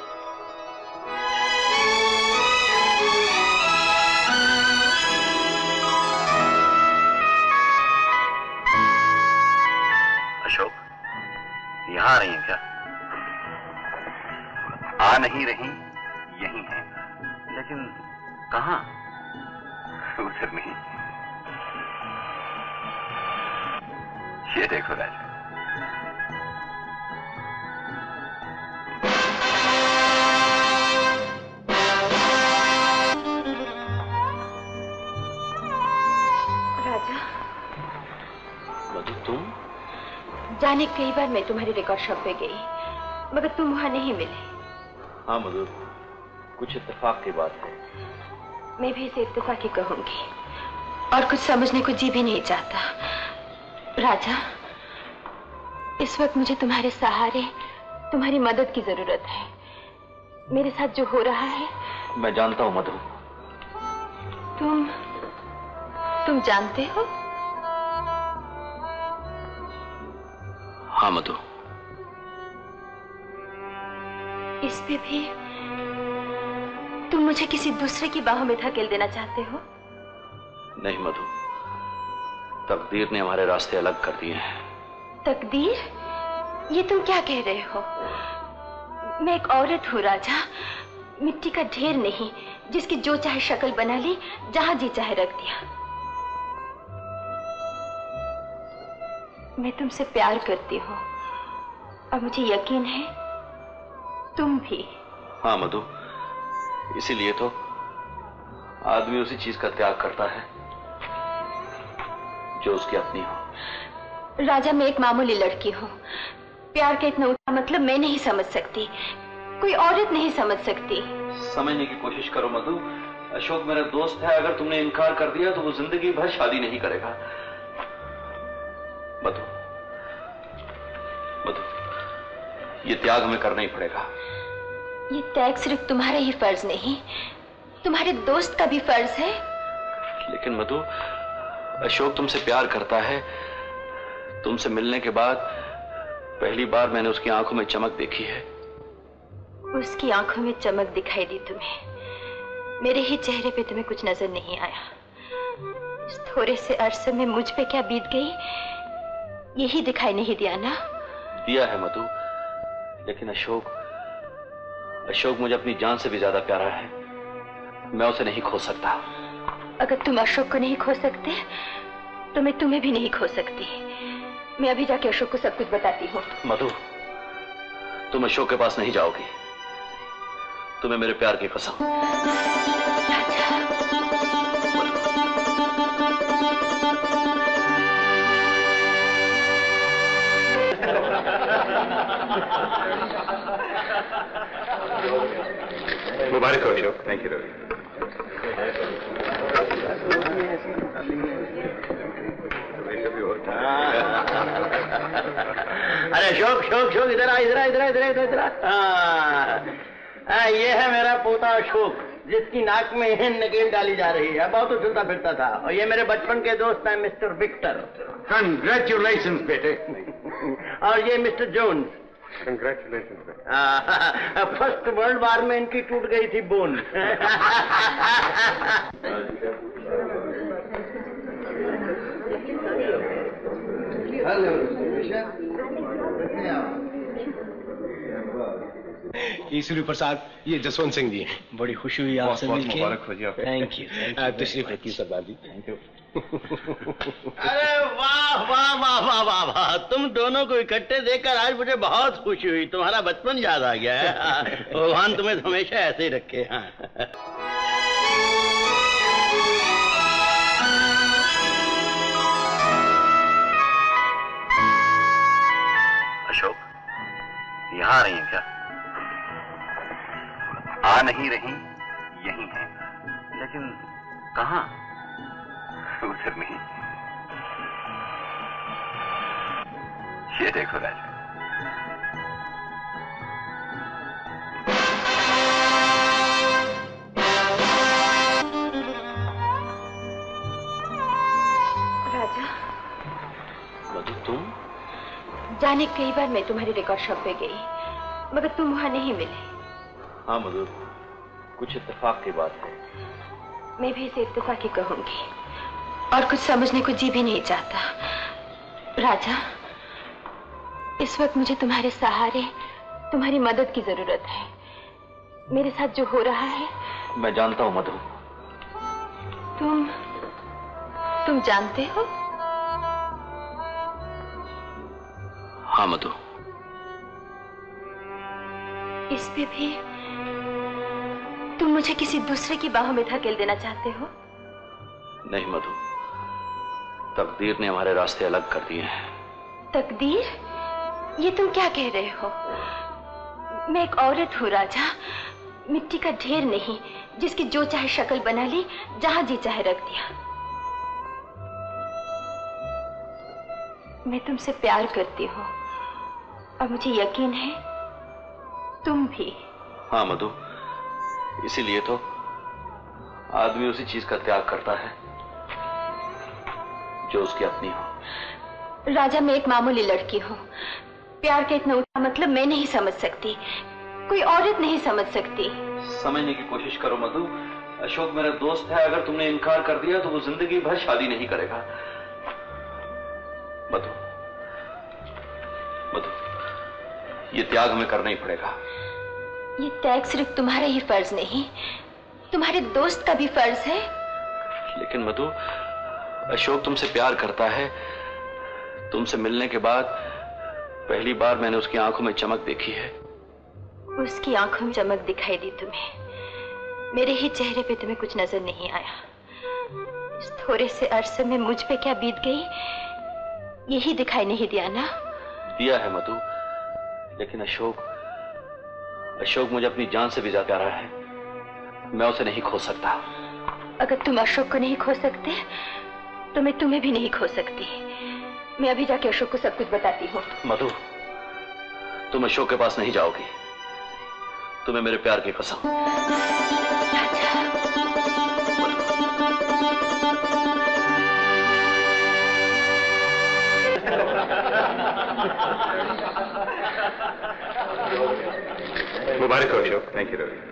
Ashok, यहाँ आ रही हैं क्या? आ नहीं रही, यही है। लेकिन कहाँ? उधर नहीं, ये देखो राजा। राजा, मधु तुम? जाने कई बार मैं तुम्हारी रिकॉर्ड शॉप पे गई, मगर तुम वहां नहीं मिले। हाँ मधु, कुछ इत्तेफाक की बात है। मैं भी इसे इत्तेफाक ही कहूंगी, और कुछ समझने को जी भी नहीं चाहता। राजा, इस वक्त मुझे तुम्हारे सहारे, तुम्हारी मदद की जरूरत है। मेरे साथ जो हो रहा है। मैं जानता हूं मधु। तुम तुम जानते हो? हाँ मधु। इस पे भी तुम मुझे किसी दूसरे की बाहों में धकेल देना चाहते हो? नहीं मधु, तकदीर ने हमारे रास्ते अलग कर दिए हैं। तकदीर? ये तुम क्या कह रहे हो? मैं एक औरत हूँ राजा, मिट्टी का ढेर नहीं जिसकी जो चाहे शक्ल बना ली, जहां जी चाहे रख दिया। मैं तुमसे प्यार करती हूँ और मुझे यकीन है तुम भी। हाँ मधु, इसीलिए तो आदमी उसी चीज का त्याग करता है जो उसकी अपनी हो। राजा, मैं एक मामूली लड़की हूँ। प्यार का इतना ऊंचा मतलब मैं नहीं समझ सकती, कोई औरत नहीं समझ सकती। समझने की कोशिश करो मधु। अशोक मेरा दोस्त है, अगर तुमने इनकार कर दिया तो वो जिंदगी भर शादी नहीं करेगा। मधु, मधु, ये त्याग हमें करना ही पड़ेगा। ये त्याग सिर्फ तुम्हारा ही फर्ज नहीं, तुम्हारे दोस्त का भी फर्ज है। लेकिन मधु, अशोक तुमसे प्यार करता है। तुमसे मिलने के बाद पहली बार मैंने उसकी आंखों में चमक देखी है। उसकी आंखों में चमक दिखाई दी तुम्हें, मेरे ही चेहरे पे तुम्हें कुछ नजर नहीं आया। इस थोड़े से अरसे में मुझ पे क्या बीत गई यही दिखाई नहीं दिया ना? दिया है मधु, लेकिन अशोक अशोक मुझे अपनी जान से भी ज्यादा प्यारा है। मैं उसे नहीं खो सकता। अगर तुम अशोक को नहीं खो सकते तो मैं तुम्हें भी नहीं खो सकती। मैं अभी जाके अशोक को सब कुछ बताती हूँ। मधु, तुम अशोक के पास नहीं जाओगी, तुम्हें मेरे प्यार की कसम। मुबारक हो अशोक। Thank you Ravi. अरे अशोक, शोक शोक इधर आ, इधर आ, इधर आ, इधर आ, इधर आ। हाँ, ये है मेरा पोता अशोक, जिसकी नाक में नकेल डाली जा रही है। बहुत चलता फिरता था। और ये मेरे बचपन के दोस्त हैं मिस्टर विक्टर। कंग्रेचुलेशन बेटे। और ये mister Jones. Congratulation. First world war में इनकी टूट गई थी बोन। ईश्वरी प्रसाद, ये जसवंत सिंह जी हैं। बड़ी खुशी हुई आपसे मिलके। मुबारक हो जी आपको। Thank you. तशरीफ रखिए सरदार जी। Thank you. अरे वाह वाह वाह वाह वाह वाह, तुम दोनों को इकट्ठे देखकर आज मुझे बहुत खुशी हुई। तुम्हारा बचपन याद आ गया है। भगवान तुम्हें हमेशा ऐसे ही रखे। हाँ। अशोक, यहाँ आ रही हैं क्या? आ नहीं रही, यही है। लेकिन कहाँ? उधर नहीं। ये देखो राजा। राजा, मधु तुम? जाने कई बार मैं तुम्हारी रिकॉर्ड शॉप पे गई, मगर तुम वहां नहीं मिले। हाँ मधु, कुछ इत्तेफाक की बात है। मैं भी इसे इत्तेफाक ही कहूंगी, और कुछ समझने को जी भी नहीं चाहता। राजा, इस वक्त मुझे तुम्हारे सहारे, तुम्हारी मदद की जरूरत है। मेरे साथ जो हो रहा है। मैं जानता हूँ मधु। तुम तुम जानते हो? हाँ मधु। इस पे भी तुम मुझे किसी दूसरे की बाहों में धकेल देना चाहते हो? नहीं मधु, तकदीर ने हमारे रास्ते अलग कर दिए हैं। तकदीर? ये तुम क्या कह रहे हो? मैं एक औरत हूँ राजा, मिट्टी का ढेर नहीं जिसकी जो चाहे शक्ल बना ली, जहां जी चाहे रख दिया। मैं तुमसे प्यार करती हूँ और मुझे यकीन है तुम भी। हाँ मधु, इसीलिए तो आदमी उसी चीज का त्याग करता है जो उसकी अपनी हो। राजा, मैं एक मामूली लड़की हूँ। प्यार का इतना ऊंचा मतलब मैं नहीं समझ सकती, कोई औरत नहीं समझ सकती। समझने की कोशिश करो मधु। अशोक मेरा दोस्त है, अगर तुमने इनकार कर दिया तो वो जिंदगी भर शादी नहीं करेगा। मधु, मधु, ये त्याग हमें करना ही पड़ेगा। ये त्याग सिर्फ तुम्हारा ही फर्ज नहीं, तुम्हारे दोस्त का भी फर्ज है। लेकिन मधु, अशोक तुमसे प्यार करता है। तुमसे मिलने के बाद पहली बार मैंने उसकी आंखों में चमक देखी है। उसकी आंखों में चमक दिखाई दी तुम्हें, मेरे ही चेहरे पे तुम्हें कुछ नजर नहीं आया। इस थोड़े से अरसे में मुझ पे क्या बीत गई यही दिखाई नहीं दिया ना? दिया है मधु, लेकिन अशोक अशोक मुझे अपनी जान से भी ज्यादा प्यारा है। मैं उसे नहीं खो सकता। अगर तुम अशोक को नहीं खो सकते तो मैं तुम्हें भी नहीं खो सकती। मैं अभी जाके अशोक को सब कुछ बताती हूँ। मधु, तुम अशोक के पास नहीं जाओगी, तुम्हें मेरे प्यार की कसम। मुबारक हो अशोक। Thank you Ravi.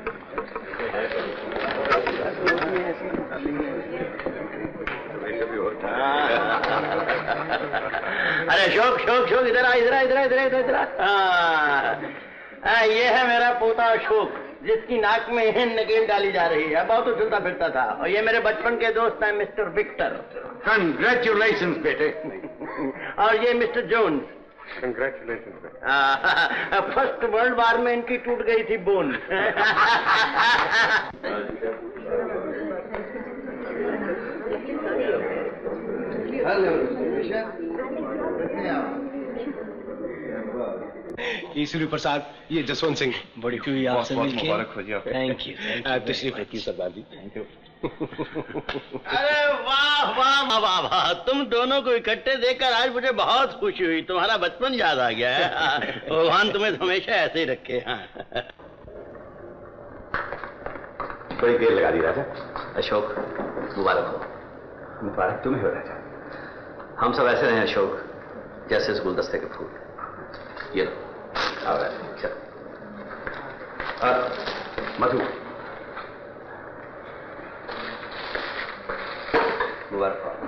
अरे अशोक शोक शोक इधर आ इधर आ इधर आ इधर आ इधर आ। हाँ, ये है मेरा पोता अशोक, जिसकी नाक में नकेल डाली जा रही है। बहुत उछलता फिरता था। और ये मेरे बचपन के दोस्त हैं मिस्टर विक्टर। कंग्रेचुलेशन बेटे। और ये mister Jones. Congratulation. First world war में इनकी टूट गई थी बोन। हेलो ईश्वरी प्रसाद, ये जसवंत सिंह। बड़ी हुई आपसे मिलके। मुबारक हो जी आपको। Thank you. तशरीफ रखिए सरदार जी। Thank you. अरे वाह वाह वाह वाह वाह, तुम दोनों को इकट्ठे देखकर आज मुझे बहुत खुशी हुई। तुम्हारा बचपन याद आ गया है। भगवान तुम्हें हमेशा ऐसे ही रखे। हाँ, बड़ी देर लगा दी राजा। अशोक मुबारक हो। मुबारक तुम्हें हो राजा। हम सब ऐसे हैं अशोक, जैसे इस गुलदस्ते के फूल। ये लो। चल मधु, मुबारक हो।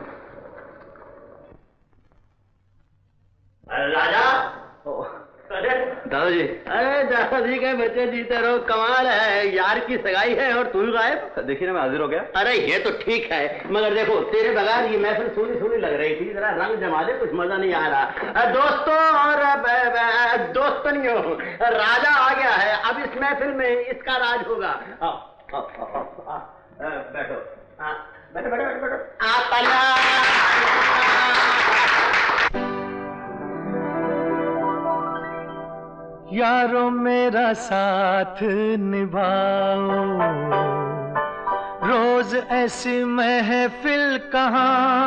राजा। अरे दादाजी। अरे दादाजी के बच्चे जीते रहो, कमाल है। यार की सगाई है और तू गायब। देखिए ना, मैं हाजिर हो गया। अरे ये तो ठीक है, मगर देखो तेरे बगैर ये महफिल सूनी सूनी लग रही थी। जरा रंग जमा दे, कुछ मजा नहीं आ रहा। दोस्तों और दोस्तनियों, राजा आ गया है। अब इस महफिल में इसका राज होगा। आओ, आओ, आओ, आओ, बैठो। बैठो बैठो बैठो बैठो। यारो मेरा साथ निभाओ, रोज ऐसी महफिल कहाँ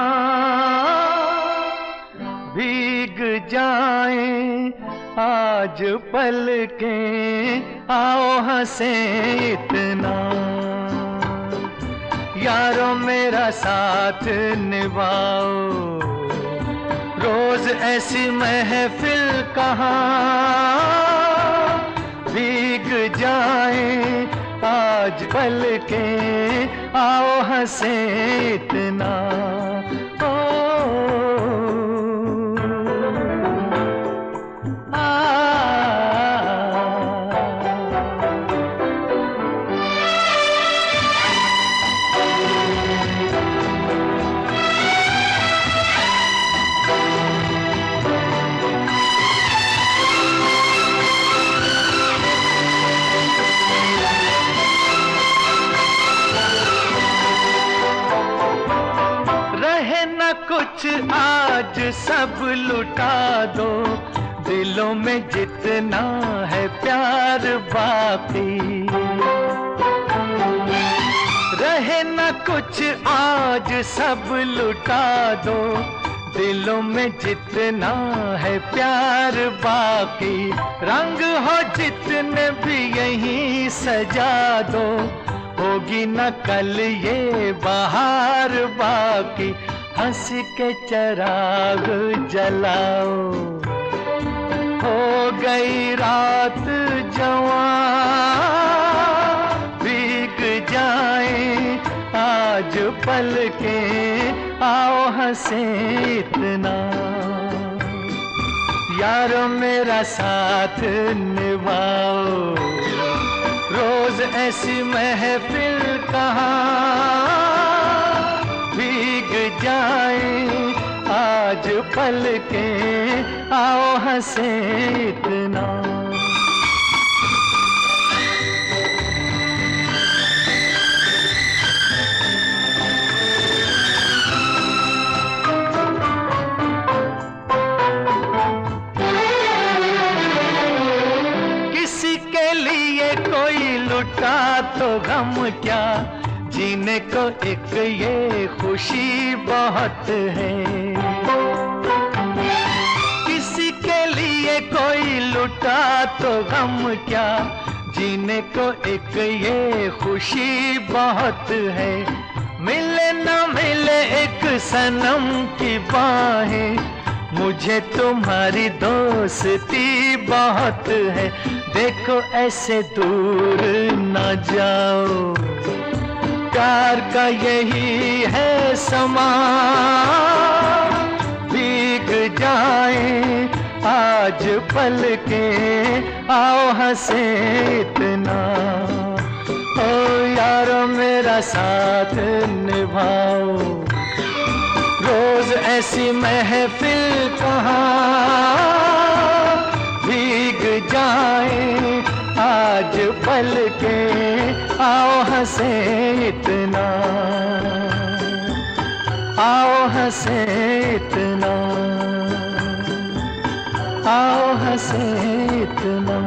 भीग जाए आज पल के, आओ हंसे इतना। यारो मेरा साथ निभाओ, रोज ऐसी महफिल कहाँ भीग जाए आज पल के, आओ हंसे इतना। ओ, कुछ आज सब लुटा दो, दिलों में जितना है प्यार बाकी। रहे न कुछ आज सब लुटा दो, दिलों में जितना है प्यार बाकी। रंग हो जितने भी यहीं सजा दो, होगी न कल ये बहार बाकी। हंस के चराग जलाओ, हो गई रात जवां भीग जाए पल के आओ हंसे इतना, यारो मेरा साथ निभाओ, रोज ऐसी महफिल कहाँ भीग जाए, आज पल के आओ हंसे इतना। लुटा तो गम क्या, जीने को एक ये खुशी बहुत है। किसी के लिए कोई लुटा तो गम क्या, जीने को एक ये खुशी बहुत है। मिले न मिले एक सनम की बाहें, मुझे तुम्हारी दोस्ती बहुत है। देखो ऐसे दूर न जाओ, प्यार का यही है समा, भीग जाए आज पल के आओ हंसे इतना। ओ यारो मेरा साथ निभाओ, रोज ऐसी महफिल कहाँ भीग जाए, आज पल के आओ हंसे इतना, आओ हंसे इतना, आओ हंसे इतना।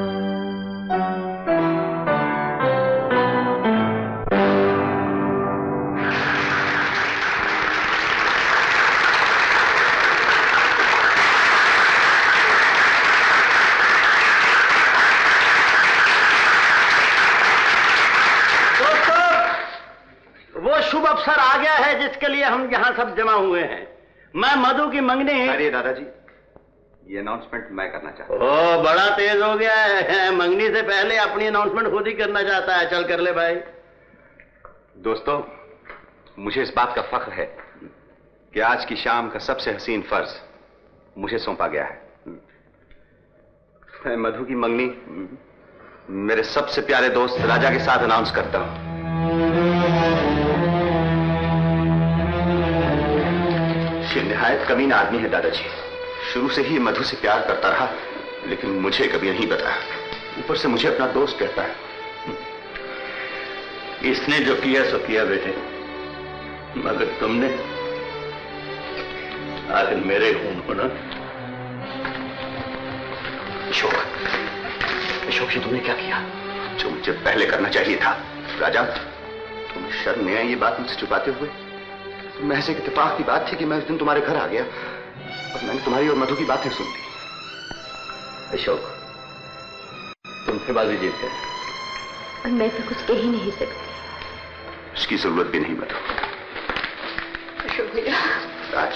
शुभ अवसर आ गया है जिसके लिए हम यहाँ सब जमा हुए हैं। मैं मधु की मंगनी। अरे दादाजी, ये अनाउंसमेंट मैं करना चाहता हूँ। ओ बड़ा तेज हो गया है, मंगनी से पहले अपनी अनाउंसमेंट खुद ही करना चाहता है। चल कर ले भाई। दोस्तों, मुझे इस बात का फख्र है कि आज की शाम का सबसे हसीन फर्ज मुझे सौंपा गया है। मैं मधु की मंगनी मेरे सबसे प्यारे दोस्त राजा के साथ अनाउंस करता हूं। ये निहायत कमीना आदमी है दादाजी। शुरू से ही मधु से प्यार करता रहा, लेकिन मुझे कभी नहीं बताया। ऊपर से मुझे अपना दोस्त कहता है। इसने जो किया सो किया बेटे, मगर तुमने आखिर मेरे खून को ना। अशोक, अशोक जी तुमने क्या किया? जो मुझे पहले करना चाहिए था। राजा, तुम्हें शर्म नहीं आई ये बात मुझसे छुपाते हुए? महज एक इत्तेफाक की बात थी कि मैं उस दिन तुम्हारे घर आ गया और मैंने तुम्हारी और मधु की बातें सुन ली। अशोक, तुम फिरबाजी जीत गए और मैं तो कुछ कह ही नहीं सकती। इसकी जरूरत भी नहीं मधु। अशोक भैया। राज,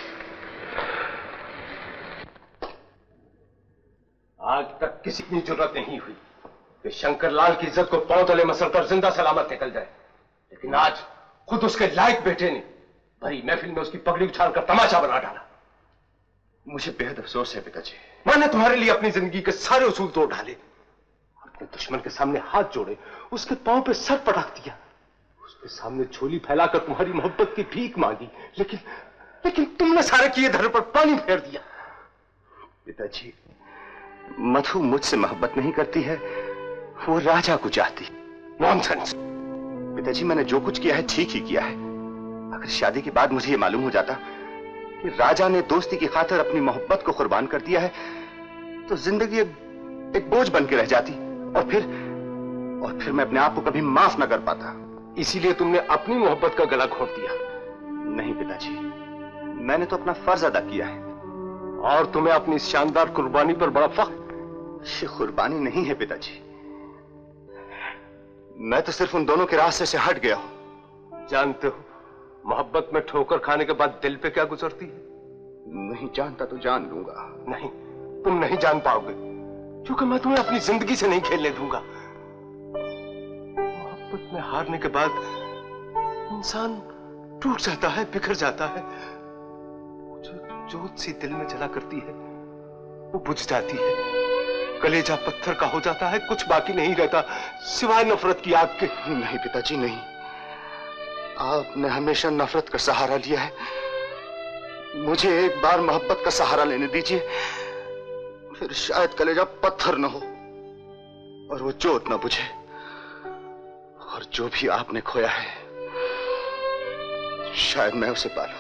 आज तक किसी की जरूरत नहीं हुई कि शंकरलाल की इज्जत को पांव तले मसलकर जिंदा सलामत निकल जाए, लेकिन आज खुद उसके लायक बेटे ने भरी महफिल में उसकी पगड़ी उछालकर तमाशा बना डाला। मुझे बेहद अफसोस है पिताजी। मैंने तुम्हारे लिए अपनी जिंदगी के सारे उसूल तोड़ डाले, अपने दुश्मन के सामने हाथ जोड़े, उसके पांव पे सर पटक दिया, उसके सामने झोली फैलाकर तुम्हारी मोहब्बत की भीख मांगी, लेकिन लेकिन तुमने सारे किए धर पर पानी फेर दिया। पिताजी, मधु मुझसे मोहब्बत नहीं करती है, वो राजा को चाहती। नॉनसेंस। पिताजी, मैंने जो कुछ किया है ठीक ही किया है। अगर शादी के बाद मुझे ये मालूम हो जाता कि राजा ने दोस्ती की खातिर अपनी मोहब्बत को कुर्बान कर दिया है, तो जिंदगी एक बोझ बन के रह जाती और फिर और फिर मैं अपने आप को कभी माफ न कर पाता। इसीलिए तुमने अपनी मोहब्बत का गला घोट दिया। नहीं पिताजी, मैंने तो अपना फर्ज अदा किया है। और तुम्हें अपनी शानदार कुर्बानी पर बड़ा फख्र। ये कुर्बानी नहीं है पिताजी, मैं तो सिर्फ उन दोनों के रास्ते से हट गया हूं। जानते हो मोहब्बत में ठोकर खाने के बाद दिल पे क्या गुजरती है? नहीं जानता तो जान लूंगा। नहीं, तुम नहीं जान पाओगे, क्योंकि मैं तुम्हें अपनी जिंदगी से नहीं खेलने दूंगा। मोहब्बत में हारने के बाद इंसान टूट जाता है, बिखर जाता है। जो जोत सी दिल में जला करती है वो बुझ जाती है, कलेजा पत्थर का हो जाता है, कुछ बाकी नहीं रहता सिवाय नफरत की आग के। नहीं पिताजी नहीं, आपने हमेशा नफरत का सहारा लिया है, मुझे एक बार मोहब्बत का सहारा लेने दीजिए, फिर शायद कलेजा पत्थर न हो और वो जोत न बुझे। और जो भी आपने खोया है शायद मैं उसे पालूं।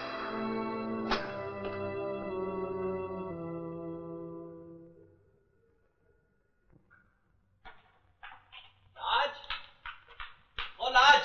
लाज, ओ लाज,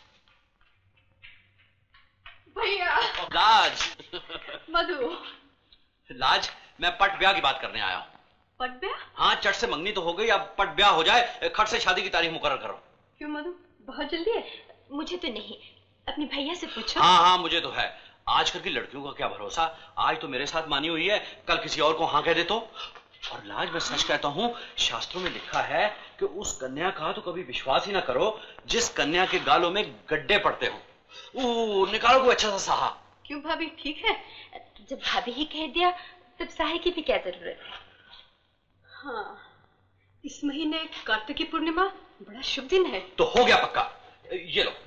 भैया। लाज, मधु। लाज, मैं पट ब्याह की बात करने आया हूँ। पट ब्याह? हाँ, चट से मंगनी तो हो गई, अब पट ब्याह हो जाए, खट से शादी की तारीख मुकर्रर करो। क्यों मधु, बहुत जल्दी है? मुझे तो नहीं, अपने भैया से पूछो। हाँ हाँ, मुझे तो है। आजकल की लड़कियों का क्या भरोसा, आज तो मेरे साथ मानी हुई है, कल किसी और को हाँ कह दे तो। और लाज, मैं सच कहता हूँ, शास्त्रों में लिखा है कि उस कन्या का तो कभी विश्वास ही ना करो जिस कन्या के गालों में गड्ढे पड़ते हो। ओ, निकालो कोई अच्छा सा साहा। क्यों भाभी, ठीक है? जब भाभी ही कह दिया तब साहे की भी क्या जरूरत है। हाँ, इस महीने कार्तिक की पूर्णिमा बड़ा शुभ दिन है। तो हो गया पक्का, ये लो।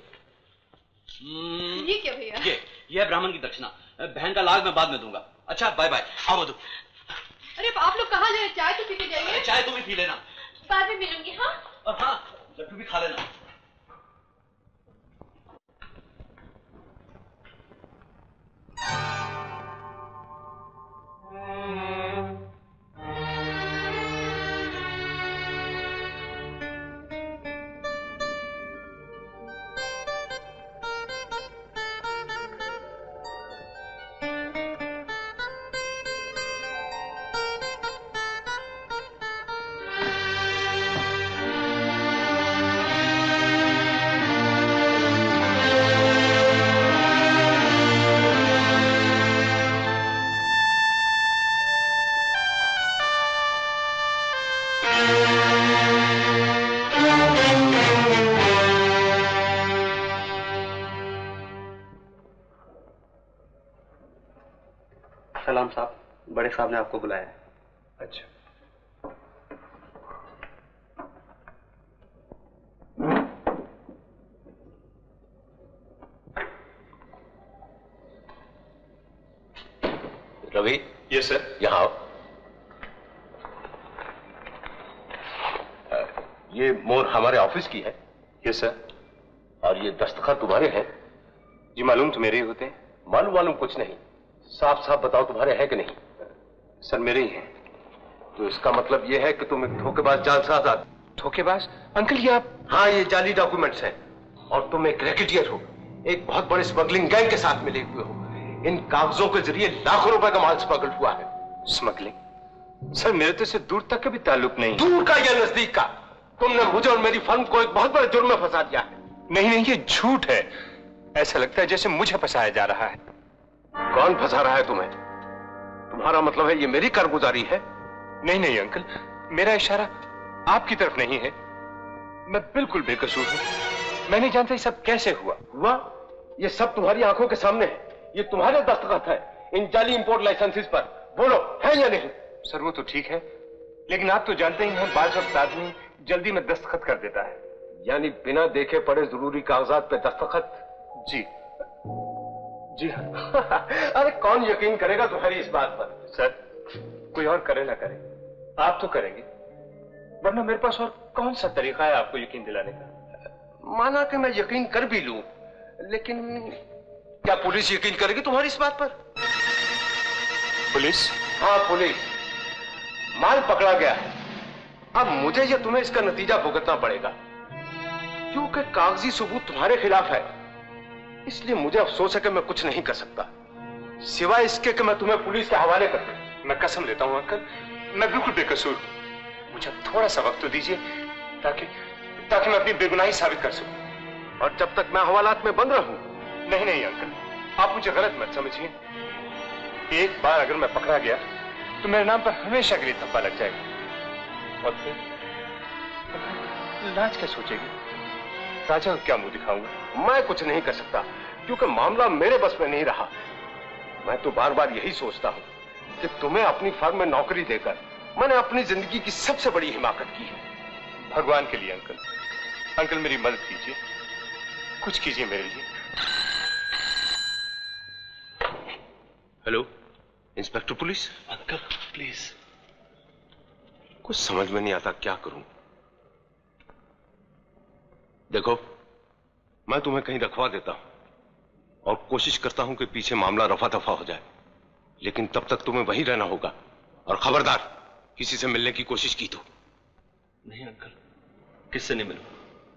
ये क्या भैया? ये ये ब्राह्मण की दक्षिणा, बहन का लाग मैं बाद में दूंगा। अच्छा, बाय बाय। आओ मधु। अरे आप लोग कहाँ जाए? चाय तो पी के जाइए। चाय तुम ही पी लेना, बाद में मिलूंगी। हाँ, और हाँ, लड्डू भी खा लेना। सलाम साहब, बड़े साहब ने आपको बुलाया है। अच्छा। रवि। Yes sir. यहाँ आओ। ये मोहर हमारे ऑफिस की है। Yes sir. और ये दस्तखत तुम्हारे हैं? जी मालूम तो मेरे ही होते हैं। मालूम मालूम कुछ नहीं, साफ साफ बताओ तुम्हारे हैं कि नहीं? सर मेरे ही हैं। तो इसका मतलब ये है कि तुम एक धोखेबाज जालसाज आदमी। धोखेबाज? अंकल ये आप? हाँ, ये जाली डॉक्यूमेंट्स हैं और तुम एक रैकेटियर हो, एक बहुत बड़े स्मगलिंग गैंग के साथ मिले हुए हो। इन कागजों के जरिए लाखों रुपए का माल स्मगल हुआ है। स्मगलिंग? सर मेरे तो इससे दूर तक का भी ताल्लुक नहीं। दूर का या नजदीक का? तुमने मुझे और मेरी फर्म को एक बहुत बड़े जुर्म में फंसा दिया है। नहीं नहीं, ये झूठ है। ऐसा लगता है जैसे मुझे फंसाया जा रहा है। कौन फंसा रहा है तुम्हें? तुम्हारा मतलब है ये मेरी कारगुजारी है? नहीं नहीं अंकल, मेरा इशारा आपकी तरफ नहीं है। मैं बिल्कुल बेकसूर हूं। मैं नहीं जानता ये सब कैसे हुआ। हुआ? ये सब तुम्हारी आंखों के सामने है। ये तुम्हारे दस्तखत है इन जाली इंपोर्ट लाइसेंसेस पर। बोलो, है या नहीं? सर वो तो ठीक है, लेकिन आप तो जानते ही हैं बाज वक्त आदमी जल्दी में दस्तखत कर देता है। यानी बिना देखे पढ़े जरूरी कागजात पे दस्तखत? जी जी हाँ। अरे कौन यकीन करेगा तुम्हारी इस बात पर? सर कोई और करे ना करे, आप तो करेंगे, वरना मेरे पास और कौन सा तरीका है आपको यकीन दिलाने का? माना कि मैं यकीन कर भी लूं, लेकिन क्या पुलिस यकीन करेगी तुम्हारी इस बात पर? पुलिस? हाँ पुलिस। माल पकड़ा गया है, अब मुझे या तुम्हें इसका नतीजा भुगतना पड़ेगा, क्योंकि कागजी सबूत तुम्हारे खिलाफ है। इसलिए मुझे अफसोस है कि मैं कुछ नहीं कर सकता, सिवाय इसके कि मैं तुम्हें पुलिस के हवाले कर दूं। मैं कसम लेता हूं अंकल, मैं बिल्कुल बेकसूर हूं। मुझे थोड़ा सा वक्त तो दीजिए ताकि ताकि मैं अपनी बेगुनाही साबित कर सकूं। और जब तक मैं हवालात में बंद रहूं? नहीं नहीं अंकल, आप मुझे गलत मत समझिए। एक बार अगर मैं पकड़ा गया तो मेरे नाम पर हमेशा के लिए धब्बा लग जाएगा। और फिर लाज क्या सोचेगी? राजा को क्या मुंह दिखाऊंगा? मैं कुछ नहीं कर सकता, क्योंकि मामला मेरे बस में नहीं रहा। मैं तो बार बार यही सोचता हूं कि तुम्हें अपनी फर्म में नौकरी देकर मैंने अपनी जिंदगी की सबसे बड़ी हिमाकत की है। भगवान के लिए अंकल, अंकल मेरी मदद कीजिए, कुछ कीजिए मेरे लिए। Hello, inspector police. Uncle please. कुछ समझ में नहीं आता क्या करूं। देखो, मैं तुम्हें कहीं रखवा देता हूं और कोशिश करता हूं कि पीछे मामला रफा दफा हो जाए, लेकिन तब तक तुम्हें वहीं रहना होगा। और खबरदार, किसी से मिलने की कोशिश की तो। नहीं अंकल, किससे नहीं मिलूं।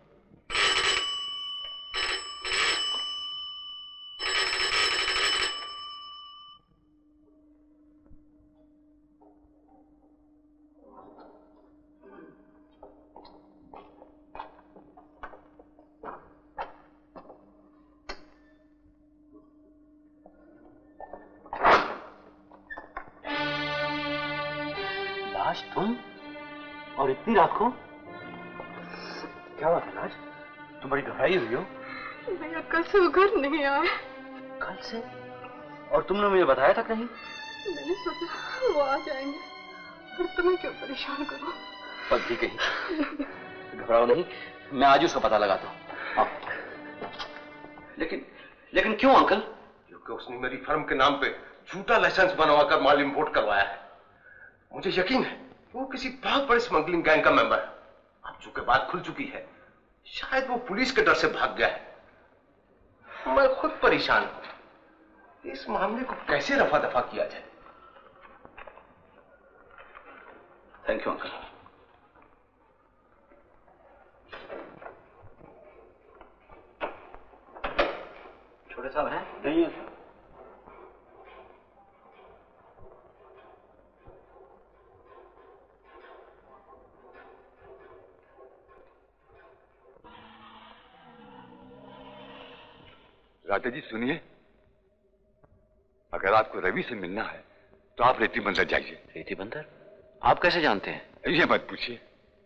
तुम और इतनी रात को? क्या बात है राज, तुम बड़ी घबराई हुई हो? भैया कल से वो घर नहीं आए। कल से? और तुमने मुझे बताया तक नहीं? मैंने सोचा वो आ जाएंगे, फिर तुम्हें क्यों परेशान करूं। पति कहीं, घबराओ नहीं, मैं आज उसका पता लगाता हूं। लेकिन लेकिन क्यों अंकल? क्योंकि उसने मेरी फर्म के नाम पे झूठा लाइसेंस बनवाकर माल इंपोर्ट करवाया है। मुझे यकीन है वो किसी बहुत बड़े स्मगलिंग गैंग का मेंबर है। अब चूंकि बात खुल चुकी है, शायद वो पुलिस के डर से भाग गया है। मैं खुद परेशान हूं, इस मामले को कैसे रफा दफा किया जाए। Thank you uncle. छोटे साहब हैं? नहीं है सर। राजा जी सुनिए, अगर आपको रवि से मिलना है तो आप रेती बंदर जाइए। रेती बंदर? आप कैसे जानते हैं? ये मत पूछिए।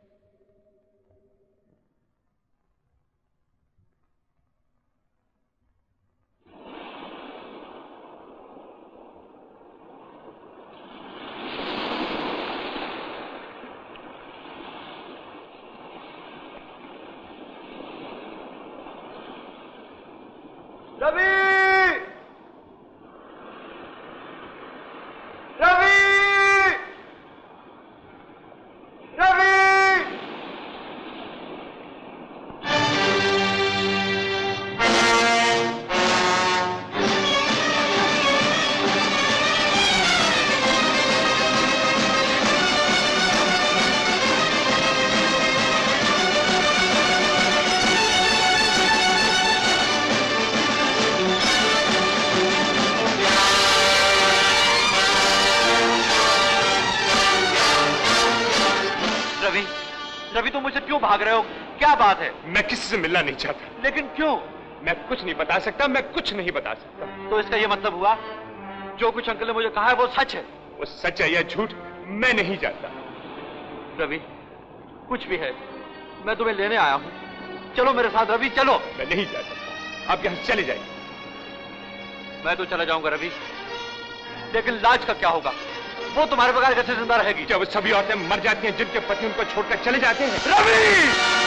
मैं किसी से मिलना नहीं चाहता। लेकिन क्यों? मैं कुछ नहीं बता सकता, मैं कुछ नहीं बता सकता। तो इसका ये मतलब हुआ जो कुछ अंकल ने मुझे कहा है वो सच है? वो सच है या झूठ मैं नहीं जानता। रवि, कुछ भी है, मैं तुम्हें लेने आया हूं। चलो मेरे साथ रवि, चलो। मैं नहीं जा सकता, आप यहां से चले जाइए। मैं तो चला जाऊंगा रवि, लेकिन लाज का क्या होगा? वो तुम्हारे बगैर कैसे जिंदा रहेगी? जब सभी औरतें मर जाती हैं जिनके पति उनको छोड़कर चले जाते हैं। रवि!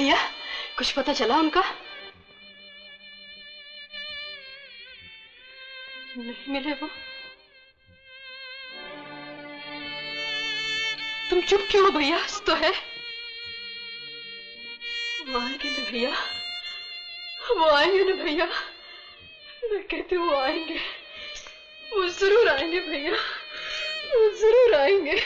भैया? कुछ पता चला उनका? नहीं मिले वो। तुम चुप क्यों हो भैया? तो है वो आएंगे ना भैया, वो आएंगे ना भैया, मैं कहती हूँ वो आएंगे, वो जरूर आएंगे भैया, वो जरूर आएंगे।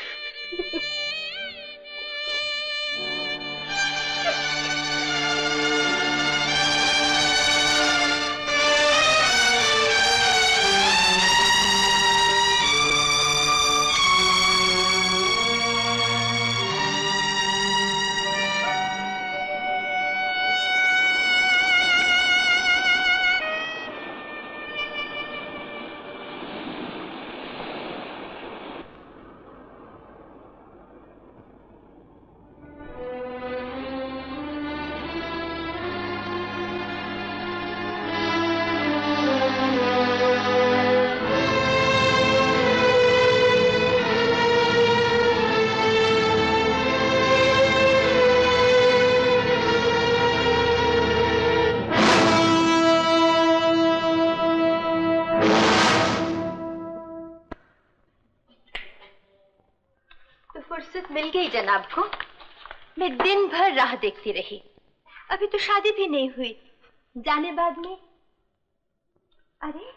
मिल गई जनाब को। मैं दिन भर राह देखती रही, अभी तो शादी भी नहीं हुई, जाने बाद में। अरे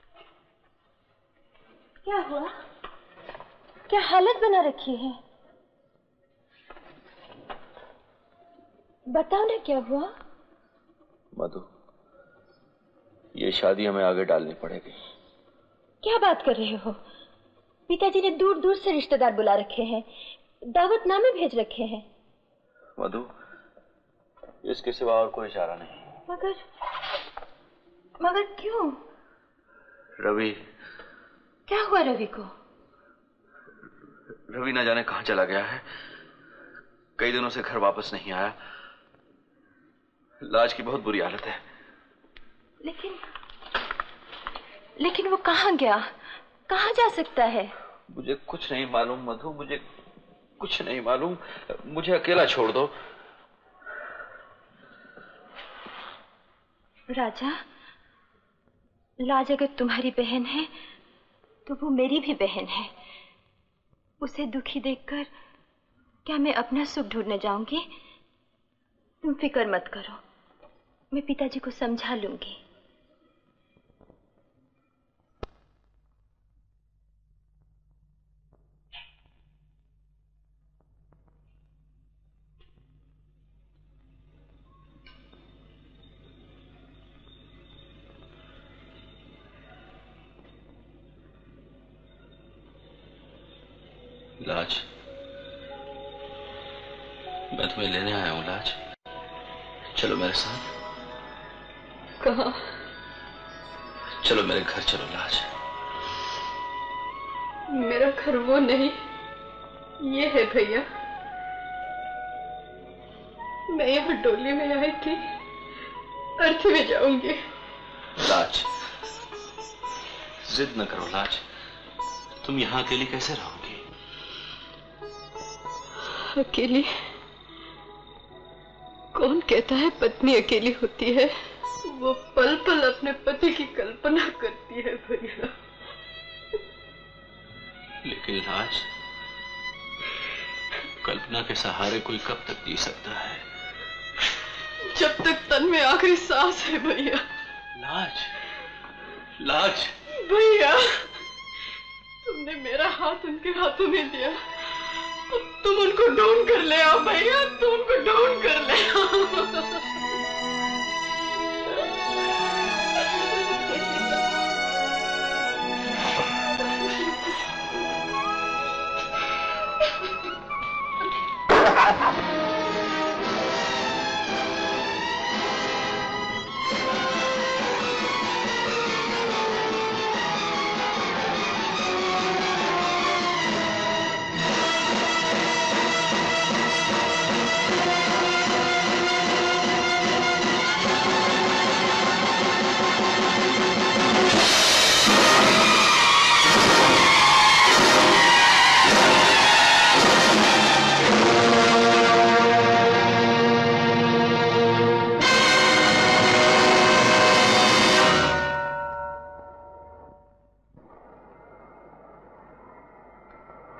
क्या हुआ? क्या हालत बना रखी है? बताओ ना क्या हुआ? मधु, ये शादी हमें आगे डालनी पड़ेगी। क्या बात कर रहे हो? पिताजी ने दूर दूर से रिश्तेदार बुला रखे हैं, दावतनामे भेज रखे हैं। मधु, इसके सिवा और कोई इशारा नहीं। मगर मगर क्यों? रवि। क्या हुआ रवि को? रवि न जाने कहां चला गया है, कई दिनों से घर वापस नहीं आया। लाज की बहुत बुरी हालत है। लेकिन लेकिन वो कहां गया? कहां जा सकता है? मुझे कुछ नहीं मालूम मधु, मुझे कुछ नहीं मालूम। मुझे अकेला छोड़ दो। राजा, लाज अगर तुम्हारी बहन है तो वो मेरी भी बहन है। उसे दुखी देखकर क्या मैं अपना सुख ढूंढने जाऊंगी? तुम फिक्र मत करो, मैं पिताजी को समझा लूंगी। लाज, मैं तुम्हें लेने आया हूं लाज, चलो मेरे साथ। कहाँ? चलो मेरे घर चलो लाज। मेरा घर वो नहीं, ये है भैया। मैं यहाँ डोली में आई थी, अर्थी में जाऊंगी। लाज, जिद न करो लाज, तुम यहाँ अकेली कैसे रहोगी? अकेली? कौन कहता है पत्नी अकेली होती है? वो पल पल अपने पति की कल्पना करती है भैया। लेकिन लाज, कल्पना के सहारे कोई कब तक जी सकता है? जब तक तन में आखिरी सांस है भैया। लाज, लाज। भैया, तुमने मेरा हाथ उनके हाथों में दिया, तुम उनको ढूंढ कर ले आओ भैया, तुम उनको ढूंढ कर ले आओ।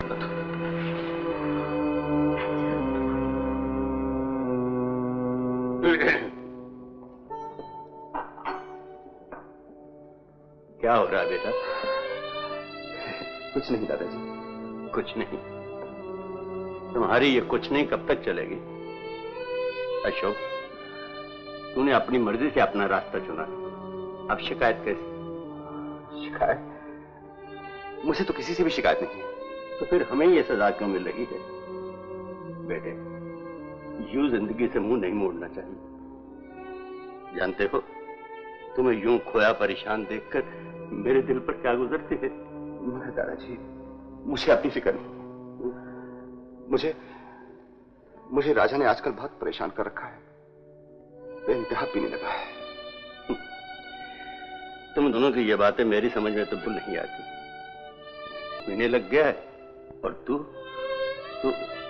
क्या हो रहा है बेटा? कुछ नहीं दादाजी, कुछ नहीं। तुम्हारी ये कुछ नहीं कब तक चलेगी? अशोक, तूने अपनी मर्जी से अपना रास्ता चुना, अब शिकायत कैसे? शिकायत? मुझे तो किसी से भी शिकायत नहीं है। तो फिर हमें ये सजा क्यों मिल रही है? बेटे, यूं जिंदगी से मुंह नहीं मोड़ना चाहिए। जानते हो, तुम्हें यूं खोया परेशान देखकर मेरे दिल पर क्या गुजरती है? दादाजी, मुझे अपनी फिक्र नहीं। मुझे मुझे राजा ने आजकल बहुत परेशान कर रखा है, बेइंतहा पीने लगा है। तुम दोनों की ये बातें मेरी समझ में तो बिल्कुल नहीं आती। पीने लग गया है और तू तू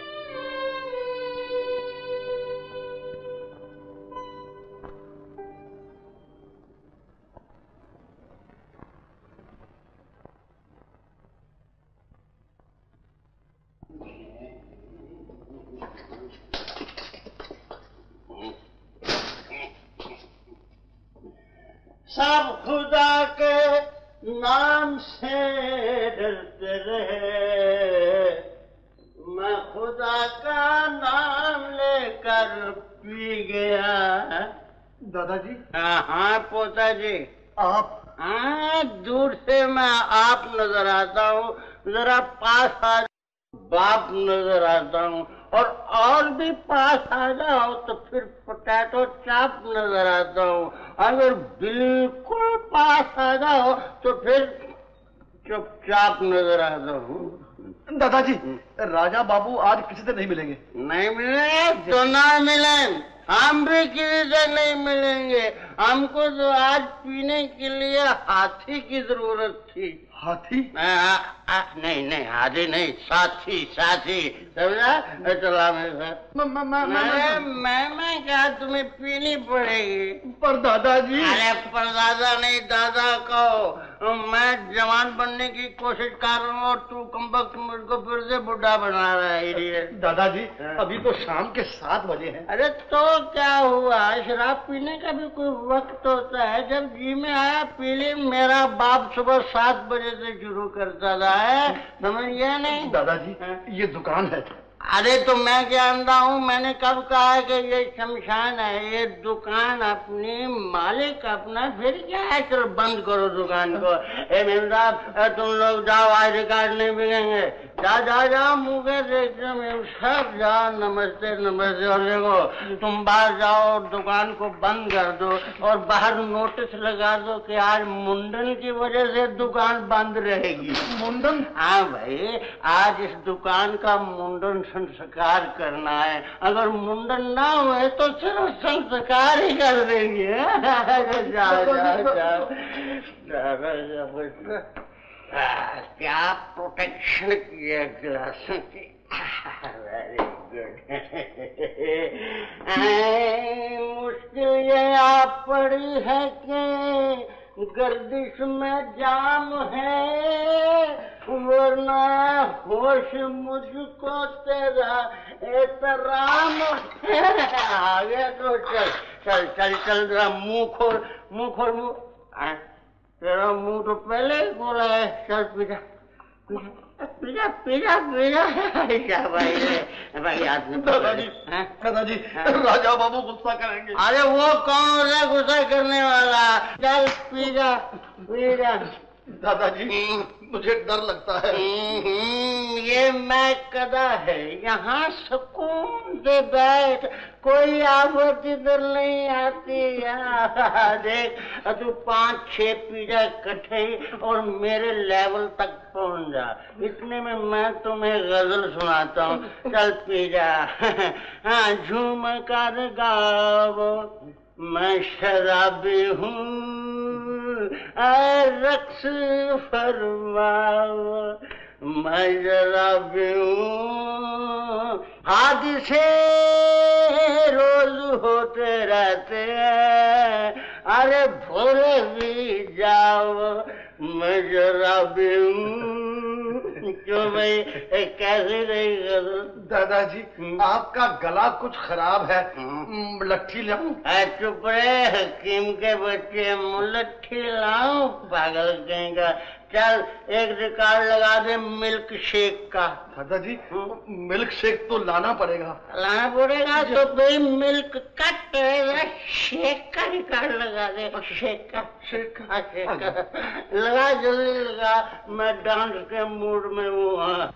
सब खुदा के नाम से डरते रहे, मैं खुदा का नाम लेकर पी गया। दादाजी? हाँ हाँ पोता जी। आप? हाँ, दूर से मैं आप नजर आता हूँ, जरा पास आ बाप नजर आता हूँ, और और भी पास आ जाओ तो फिर पोटैटो चाप नजर आता हूँ, अगर बिल्कुल पास आ जाओ तो फिर चुपचाप नजर आता हूँ। दादाजी, राजा बाबू आज किसी से नहीं मिलेंगे? नहीं मिलेंगे तो ना मिलें, हम भी किसी से नहीं मिलेंगे। हमको तो आज पीने के लिए हाथी की जरूरत थी। हाथी? आ, आ, नहीं नहीं हाथी नहीं, साथी साथी, समझा? चला मेरे साथ। मैं मैं मैं क्या तुम्हें पीनी पड़ेगी? पर दादाजी। अरे पर दादा नहीं, दादा कहो। मैं जवान बनने की कोशिश कर रहा हूँ और तू कमबख्त मुझको फिर से बुढ़ा बना रहा है। दादाजी, अभी तो शाम के सात बजे हैं। अरे तो क्या हुआ, शराब पीने का भी कोई वक्त होता है। जब जी में आया पी ली। मेरा बाप सुबह सात बजे से शुरू करता था, है समझ गया नहीं? दादाजी, ये दुकान है। अरे तो मैं जानता हूँ, मैंने कब कहा है कि ये शमशान है, ये दुकान अपनी, मालिक अपना, फिर क्या है? चलो बंद करो दुकान को। ए मेम साहब, तुम लोग जाओ, आज रिकॉर्ड नहीं बिकेंगे। जा जा जाओ, मुँह के देखते मेम साहब, जाओ, नमस्ते नमस्ते। और देखो, तुम बाहर जाओ, दुकान को बंद कर दो और बाहर नोटिस लगा दो कि आज मुंडन की वजह से दुकान बंद रहेगी। मुंडन? हाँ भाई, आज इस दुकान का मुंडन संस्कार करना है। अगर मुंडन ना हुए तो सिर्फ संस्कार ही कर देंगे। जाओ जाओ जाओ। क्या प्रोटेक्शन किया गिलासों की। Very good. मुश्किल ये आ पड़ी है कि गर्दिश में जाम है, वरना होश मुझको तेरा एहतराम है। आगे तो चल चल चल चल, जरा मुंह खोल, मुंह खोल मुंह। तेरा मुंह तो पहले ही खोला है। चल पीजा पीजा पीजा पीजा। भाई भाई आदमी। दादाजी, दादाजी, राजा बाबू गुस्सा करेंगे। अरे वो कौन है गुस्सा करने वाला? चल पीजा पीजा। दादाजी, मुझे डर लगता है। ये मैं कदा है, यहाँ सुकून से बैठ, कोई आफत इधर नहीं आती। देख, तू पांच छह पीजा इकट्ठे और मेरे लेवल तक पहुंच जा। इतने में मैं तुम्हें गजल सुनाता हूँ। चल पीजा। हाँ, झूम कर गाओ, मैं शराबी हूँ, रक्स फरमाओ, मैं शराबी हूँ। हादसे रोज होते रहते हैं, अरे भूल भी जाओ, मैं शराबी हूँ। क्यों भाई कैसे नहीं करूं? दादाजी आपका गला कुछ खराब है, लट्ठी लाऊं? चुप रहे हकीम के बच्चे, मुलट्ठी लाऊं? पागल कहेगा। चल एक रिकॉर्ड लगा दे मिल्क शेक का। दादाजी मिल्क शेक तो लाना पड़ेगा। लाना पड़ेगा तो भाई मिल्क का तेरा शेक का रिकॉर्ड लगा दे। शेक का शेक का शेक का लगा, जल्दी लगा, मैं डांस के मूड में हूँ। हाँ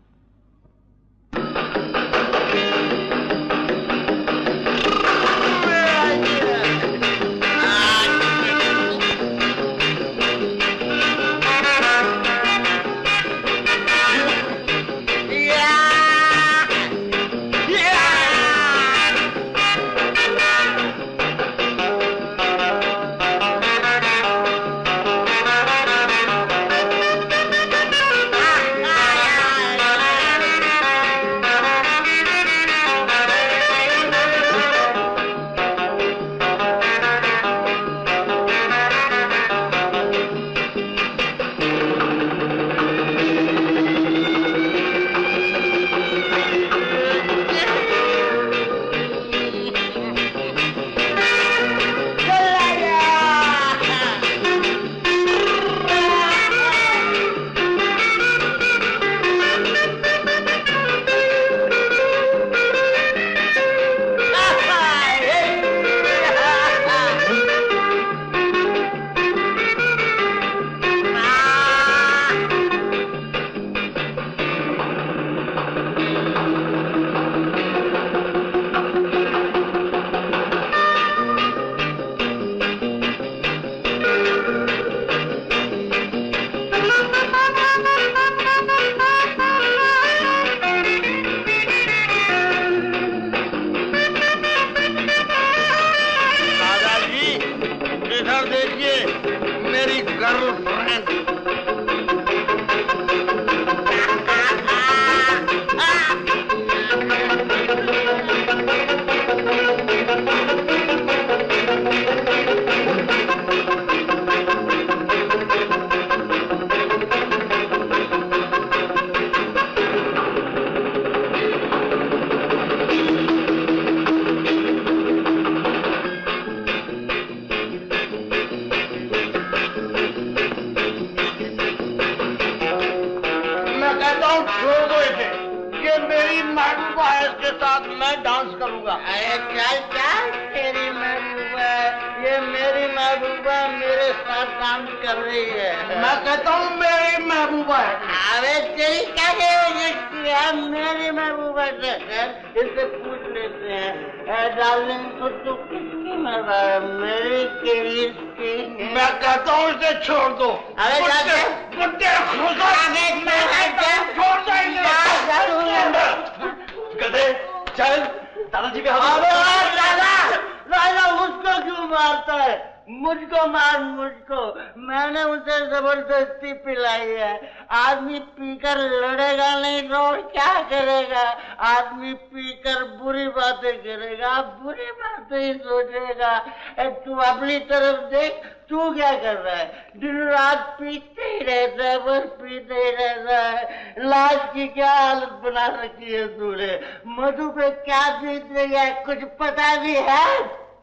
तू अपनी तरफ देख, तू क्या कर रहा है? दिन रात पीते ही रहता है, बस पीते ही रहता है। लाश की क्या हालत बना रखी है तूने? मधु पे क्या बीत रही है, कुछ पता भी है?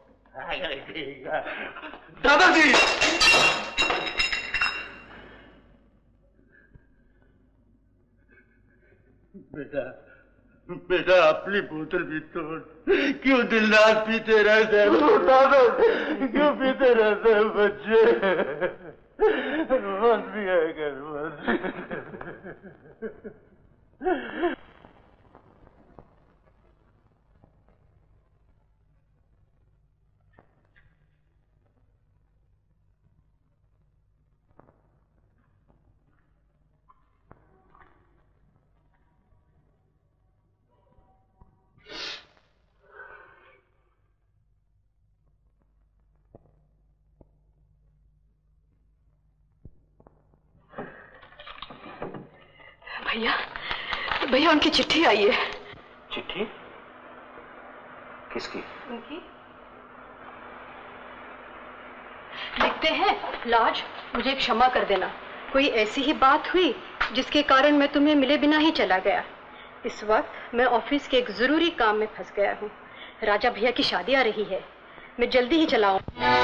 दादाजी बेटा बेटा अपनी बोतल भी तोड़, क्यों दिन रात पीते रहते हैं? दादा क्यों पीते रहते हैं बच्चे? बस भी है कर भैया भैया उनकी चिट्ठी आई है। चिट्ठी? किसकी? उनकी। लिखते हैं, लॉज मुझे क्षमा कर देना, कोई ऐसी ही बात हुई जिसके कारण मैं तुम्हें मिले बिना ही चला गया। इस वक्त मैं ऑफिस के एक जरूरी काम में फंस गया हूँ। राजा भैया की शादी आ रही है, मैं जल्दी ही चला आऊं।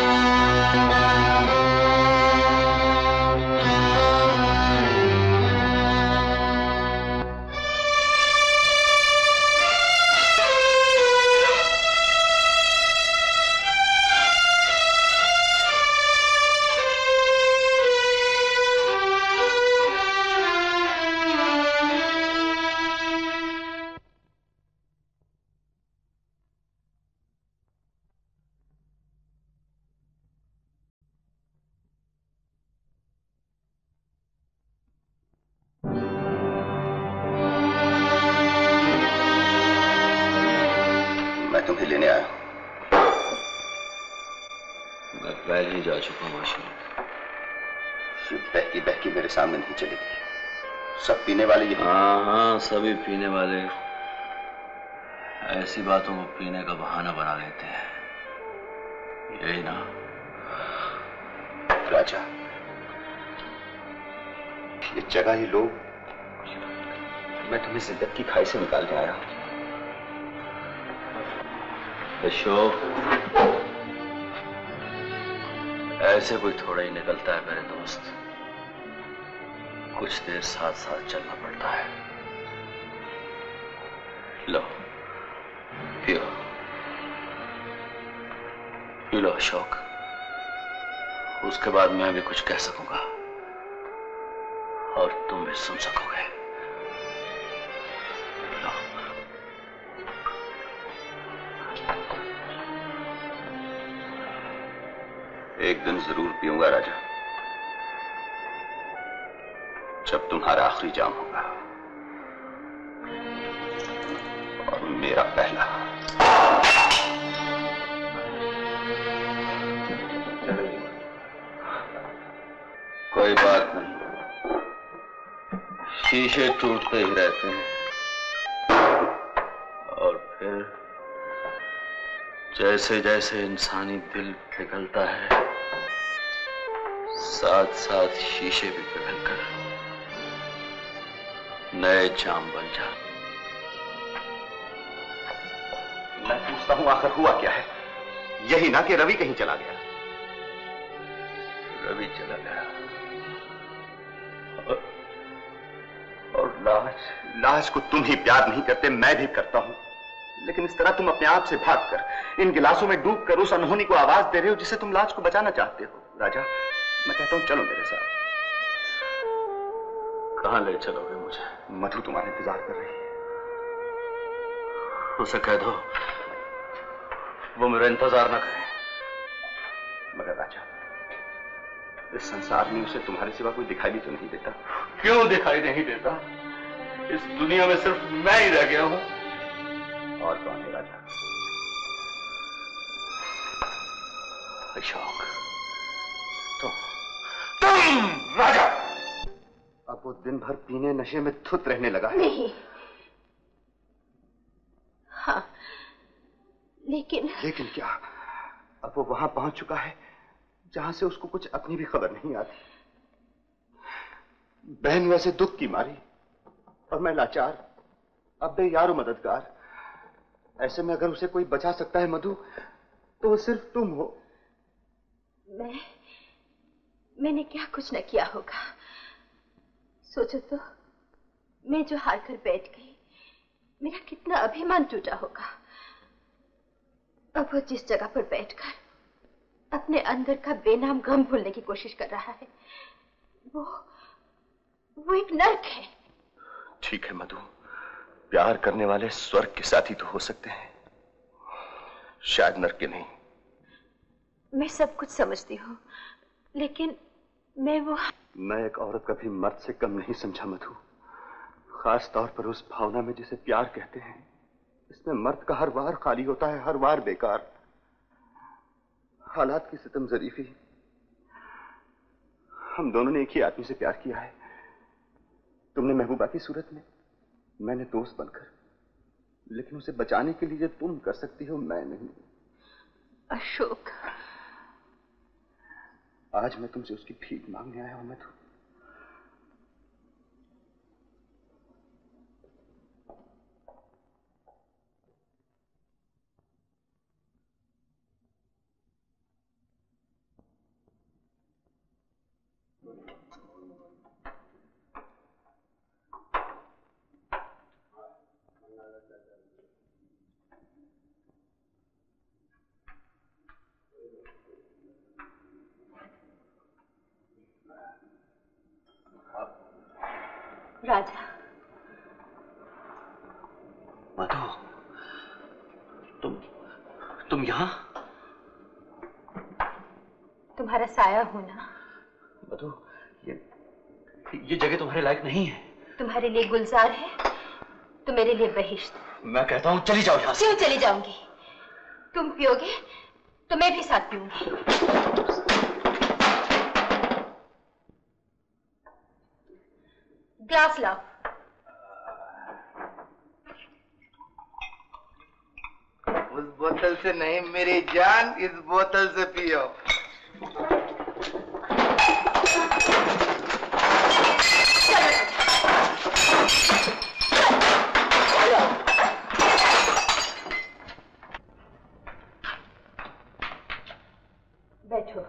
तुम्हें लेने आया हूं। मैं पहले ही जा चुका हूं अशोक। शिव बहकी बहकी मेरे सामने नहीं चलेगी। सब पीने वाले यही। हाँ हाँ, सभी पीने वाले ऐसी बातों को पीने का बहाना बना लेते हैं, यही ना? राजा, ये जगह ही लोग, मैं तुम्हें जिद्दत की खाई से निकालने आया हूं। अशोक, ऐसे कोई थोड़ा ही निकलता है मेरे दोस्त। कुछ देर साथ साथ चलना पड़ता है। लो पियो, पी लो अशोक, उसके बाद मैं भी कुछ कह सकूंगा और तुम भी सुन सकोगे। एक दिन जरूर पीऊंगा राजा, जब तुम्हारा आखिरी जाम होगा और मेरा पहला। कोई बात नहीं, शीशे टूटते ही रहते हैं और फिर जैसे जैसे इंसानी दिल पिघलता है, साथ साथ शीशे भी पिघलकर नए जाम बन जाते। मैं पूछता हूं आखिर हुआ क्या है? यही ना कि रवि कहीं चला गया। रवि चला गया और, और लाज लाज को तुम ही प्यार नहीं करते, मैं भी करता हूं, लेकिन इस तरह तुम अपने आप से भागकर इन गिलासों में डूबकर उस अनहोनी को आवाज दे रहे हो जिसे तुम लाज को बचाना चाहते हो। राजा, मैं कहता हूं चलो मेरे साथ। कहां ले चलोगे मुझे? मधु तुम्हारा इंतजार कर रही है। उसे कह दो वो मेरा इंतजार ना करे। मगर राजा, इस संसार में उसे तुम्हारे सिवा कोई दिखाई भी तो नहीं देता। क्यों दिखाई नहीं देता? इस दुनिया में सिर्फ मैं ही रह गया हूं। और कौन है राजा? अशोक, तुम तुम राजा। अब वो दिन भर पीने नशे में धुत रहने लगा है। नहीं। हाँ, लेकिन लेकिन क्या? अब वो वहां पहुंच चुका है जहां से उसको कुछ अपनी भी खबर नहीं आती। बहन वैसे दुख की मारी और मैं लाचार, अब बेयार मददगार। ऐसे में अगर उसे कोई बचा सकता है मधु, तो वो सिर्फ तुम हो। मैं मैंने क्या कुछ न किया होगा। सोचो तो, मैं जो हार कर बैठ गई, मेरा कितना अभिमान टूटा होगा। अब वो जिस जगह पर बैठकर अपने अंदर का बेनाम गम भूलने की कोशिश कर रहा है, वो वो एक नर्क है। ठीक है मधु, प्यार करने वाले स्वर्ग के साथी तो हो सकते हैं, शायद नर्क के नहीं। मैं सब कुछ समझती हूँ, लेकिन मैं वो मैं एक औरत का भी मर्द से कम नहीं समझा मधु, खास तौर पर उस भावना में जिसे प्यार कहते हैं। इसमें मर्द का हर वार खाली होता है, हर वार बेकार। हालात की सितम जरीफी। हम दोनों ने एक ही आदमी से प्यार किया है। तुमने महबूबा की सूरत में, मैंने दोस्त बनकर, लेकिन उसे बचाने के लिए तुम कर सकती हो, मैं नहीं। अशोक, आज मैं तुमसे उसकी भीख मांगने आया हूं मधु। राजा। मधु, तुम तुम यहाँ? तुम्हारा साया हूं ना। मधु, ये ये जगह तुम्हारे लायक नहीं है। तुम्हारे लिए गुलजार है तो मेरे लिए बहिश्त। मैं कहता हूँ चली जाओ यहाँ से। क्यों चली जाऊंगी? तुम पियोगे तो मैं भी साथ पीऊंगी। ग्लास लाओ। उस बोतल से नहीं मेरी जान, इस बोतल से पियो। बैठो।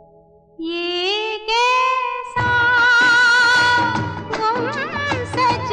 ये कैसा गम सज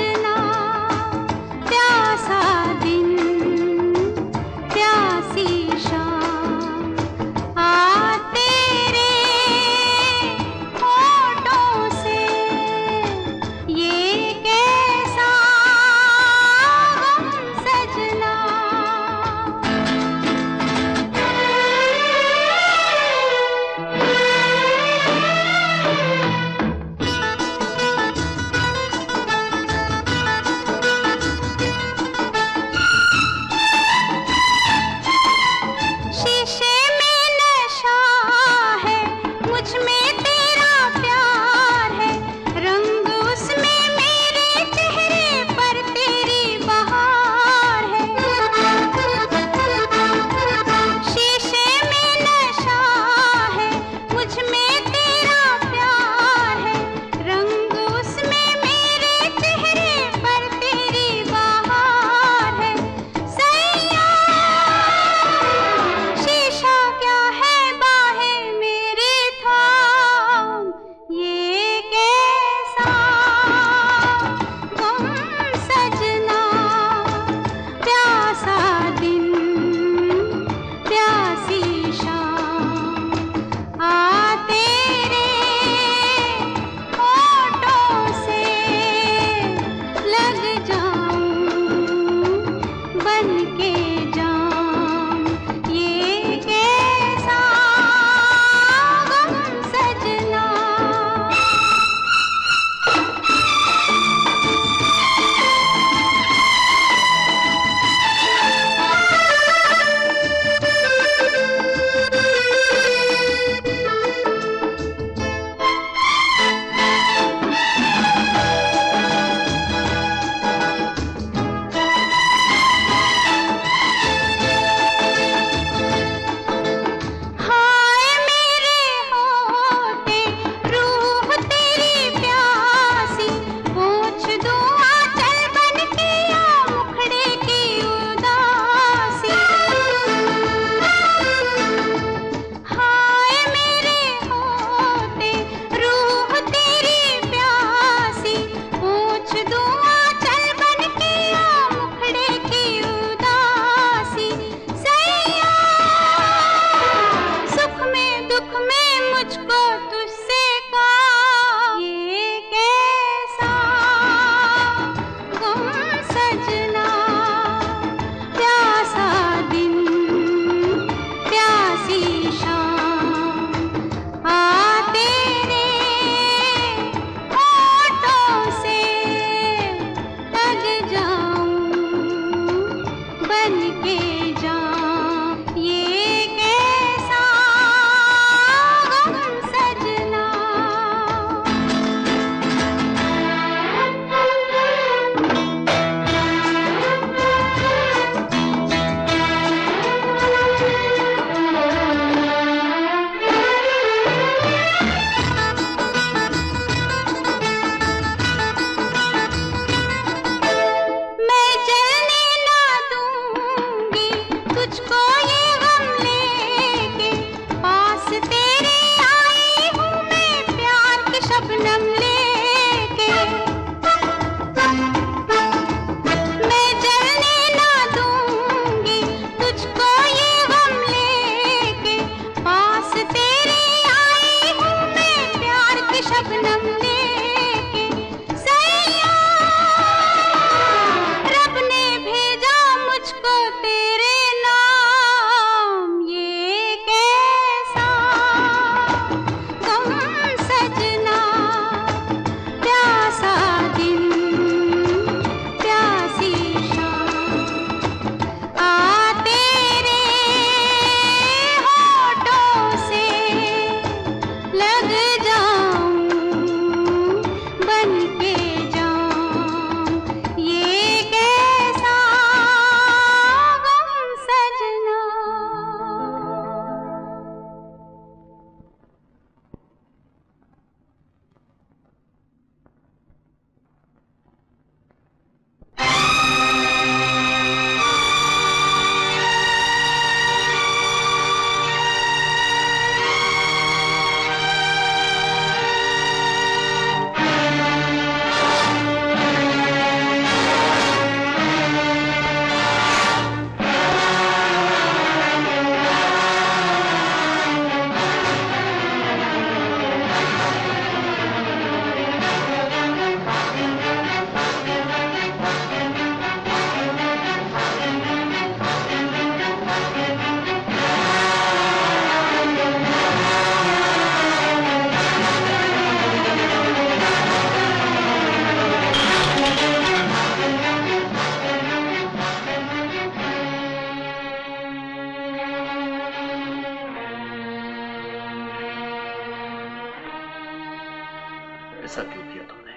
ऐसा क्यों किया तुमने?